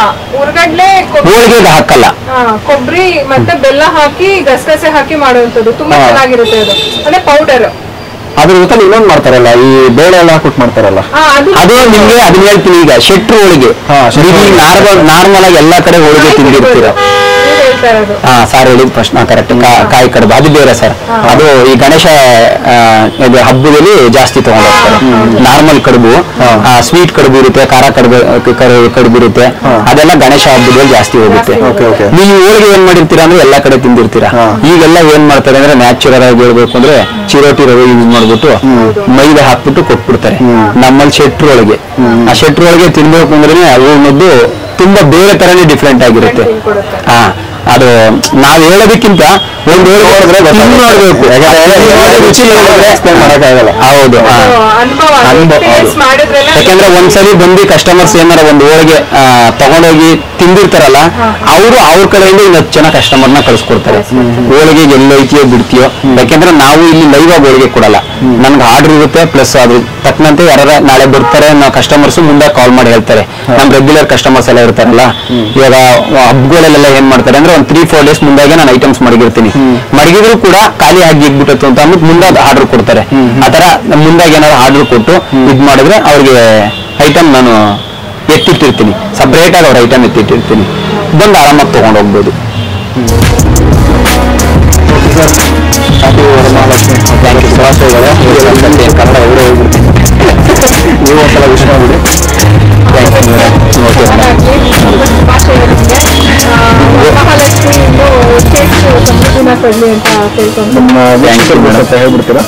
ಹೋಳಿಗೆಗೆ ಹಾಕಲ್ಲ. ಕೊಬ್ಬರಿ ಮತ್ತೆ ಬೆಲ್ಲ ಹಾಕಿ ಗಸಗಸೆ ಹಾಕಿ ಮಾಡುವಂತದ್ದು ತುಂಬಾ ಚೆನ್ನಾಗಿರುತ್ತೆ. ಅದು ಅಂದ್ರೆ ಪೌಡರ್ ಅದ್ರ ಜೊತೆ ಇನ್ನೊಂದು ಮಾಡ್ತಾರಲ್ಲ, ಈ ಬೇಳೆ ಎಲ್ಲ ಹಾಕ್ಬಿಟ್ಟು ಮಾಡ್ತಾರಲ್ಲ, ಅದು ನಿಮ್ಗೆ ಅದನ್ನ ಹೇಳ್ತೀನಿ. ಈಗ ಶೆಟ್ರು ಹೋಳಿಗೆ ನಾರ್ಮಲ್ ನಾರ್ಮಲ್ ಆಗಿ ಎಲ್ಲಾ ಕಡೆ ಹೋಳಿಗೆ ತಿಂದಿರ್ತೀರ. ಹಾ ಸಾರ್ ಹೇಳಿದ ಪ್ರಶ್ನೆ ಕರೆಕ್ಟ್. ಕಾಯಿ ಕಡುಬು ಅದು ಬೇರೆ ಸರ್, ಅದು ಈ ಗಣೇಶ ಹಬ್ಬದಲ್ಲಿ ಜಾಸ್ತಿ ತಗೊಂಡ್ ಹೋಗ್ತಾರೆ. ನಾರ್ಮಲ್ ಕಡುಬು, ಸ್ವೀಟ್ ಕಡುಬು ಇರುತ್ತೆ, ಖಾರ ಕಡುಬು ಕಡುಬು ಇರುತ್ತೆ, ಅದೆಲ್ಲ ಗಣೇಶ ಹಬ್ಬದಲ್ಲಿ ಜಾಸ್ತಿ ಹೋಗುತ್ತೆ. ನೀವು ಹೋಳಿಗೆ ಏನ್ ಮಾಡಿರ್ತೀರಾ ಅಂದ್ರೆ ಎಲ್ಲಾ ಕಡೆ ತಿಂದಿರ್ತೀರಾ. ಈಗೆಲ್ಲ ಏನ್ ಮಾಡ್ತಾರೆ ಅಂದ್ರೆ ನ್ಯಾಚುರಲ್ ಆಗಿ ಹೇಳ್ಬೇಕು ಅಂದ್ರೆ ಚಿರೋಟಿ ರವೆ ಯೂಸ್ ಮಾಡ್ಬಿಟ್ಟು ಮೈದಾ ಹಾಕ್ಬಿಟ್ಟು ಕೊಟ್ಬಿಡ್ತಾರೆ. ನಮ್ಮಲ್ಲಿ ಶೆಟ್ರು ಒಳಗೆ ಆ ಶೆಟ್ರು ಒಳಗೆ ತಿನ್ಬೇಕು ಅಂದ್ರೆ ಅವು ಅನ್ನೋದು ತುಂಬಾ ಬೇರೆ ತರನೇ ಡಿಫ್ರೆಂಟ್ ಆಗಿರುತ್ತೆ. ಹಾ ಅದು ನಾವ್ ಹೇಳೋದಕ್ಕಿಂತ ಒಂದು ನೋಡ್ಬೇಕು, ರುಚಿ ಮಾಡಕ್ಕಾಗಲ್ಲ. ಹೌದು, ಯಾಕಂದ್ರೆ ಒಂದ್ಸಲಿ ಬಂದು ಕಸ್ಟಮರ್ಸ್ ಏನಾರ ಒಂದು ಹೋಳಿಗೆ ತಗೊಂಡೋಗಿ ತಿಂದಿರ್ತಾರಲ್ಲ, ಅವರು ಅವ್ರ ಕಡೆಯಿಂದ ಇನ್ನು ಹತ್ತು ಜನ ಕಸ್ಟಮರ್ನ ಕಳ್ಸಿಕೊಡ್ತಾರೆ. ಹೋಳಿಗೆ ಎಲ್ಲೈತಿಯೋ ಬಿಡ್ತೀಯೋ, ಯಾಕೆಂದ್ರೆ ನಾವು ಇಲ್ಲಿ ಲೈವ್ ಆಗಿ ಹೋಳಿಗೆ ಕೊಡಲ್ಲ, ನನ್ಗೆ ಆರ್ಡರ್ ಇರುತ್ತೆ. ಪ್ಲಸ್ ಅದ್ರ ತಕ್ಕಂತೆ ಯಾರ ನಾಳೆ ಬರ್ತಾರೆ ನಾವು ಕಸ್ಟಮರ್ಸ್ ಮುಂದೆ ಕಾಲ್ ಮಾಡಿ ಹೇಳ್ತಾರೆ. ನಮ್ ರೆಗ್ಯುಲರ್ ಕಸ್ಟಮರ್ಸ್ ಎಲ್ಲ ಇರ್ತಾರಲ್ಲ, ಇವಾಗ ಹಬ್ಬಗಳಲ್ಲೆಲ್ಲ ಏನ್ ಮಾಡ್ತಾರೆ ಅಂದ್ರೆ ಒಂದು ತ್ರೀ ಫೋರ್ ಡೇಸ್ ಮುಂದಾಗೆ ನಾನು ಐಟಮ್ಸ್ ಮಡಗಿರ್ತೀನಿ. ಮಡಗಿದ್ರು ಕೂಡ ಖಾಲಿ ಆಗಿ ಇಗ್ಬಿಟ್ಟು ಅಂತ ಅಂದ್ಬಿಟ್ಟು ಮುಂದಾದ ಆರ್ಡರ್ ಕೊಡ್ತಾರೆ. ಆತರ ಮುಂದಾಗಿ ಏನಾದ್ರು ಆರ್ಡರ್ ಕೊಟ್ಟು ಇದ್ ಮಾಡಿದ್ರೆ ಅವ್ರಿಗೆ ಐಟಮ್ ನಾನು ಎತ್ತಿಟ್ಟಿರ್ತೀನಿ, ಸಪ್ರೇಟ್ ಆಗಿ ಅವ್ರ ಐಟಮ್ ಎತ್ತಿಟ್ಟಿರ್ತೀನಿ, ಬಂದು ಆರಾಮಾಗಿ ತಗೊಂಡು ಹೋಗ್ಬೋದು. ಥ್ಯಾಂಕ್ ಯು ಸುಭಾಷ್ ಕನ್ನಡ ಎವರೇ ಹೋಗ್ಬಿಡ್ತೀನಿ. ನೀವು ಒಂದ್ಸಲ ವಿಷಯ ಮಾಡಿ. Thank you madam. ಓಕೆ ಹೇಳ್ಬಿಡ್ತೀರಾ?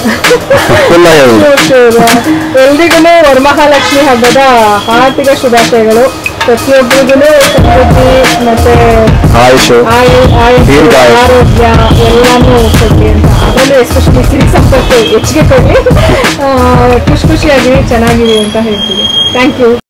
ಎಲ್ರಿಗೂ ವರಮಹಾಲಕ್ಷ್ಮಿ ಹಬ್ಬದ ಹಾರ್ದಿಕ ಶುಭಾಶಯಗಳು. ಪ್ರತಿಯೊಬ್ಬರಿಗೂ ಸಮೃದ್ಧಿ ಮತ್ತೆ ಆಯುಷು ಆರೋಗ್ಯ ಎಲ್ಲಾನು ಕೊಡ್ಲಿ ಅಂತ, ಅದರಲ್ಲೂ ಎಸ್ಪೆಷಲಿ ಸಿರಿ ಸಂಪತ್ತು ಹೆಚ್ಚಿಗೆ ಕೊಡ್ಲಿ, ಖುಷಿ ಖುಷಿಯಾಗಿ ಚೆನ್ನಾಗಿದೆ ಅಂತ ಹೇಳ್ತೀವಿ. Thank you.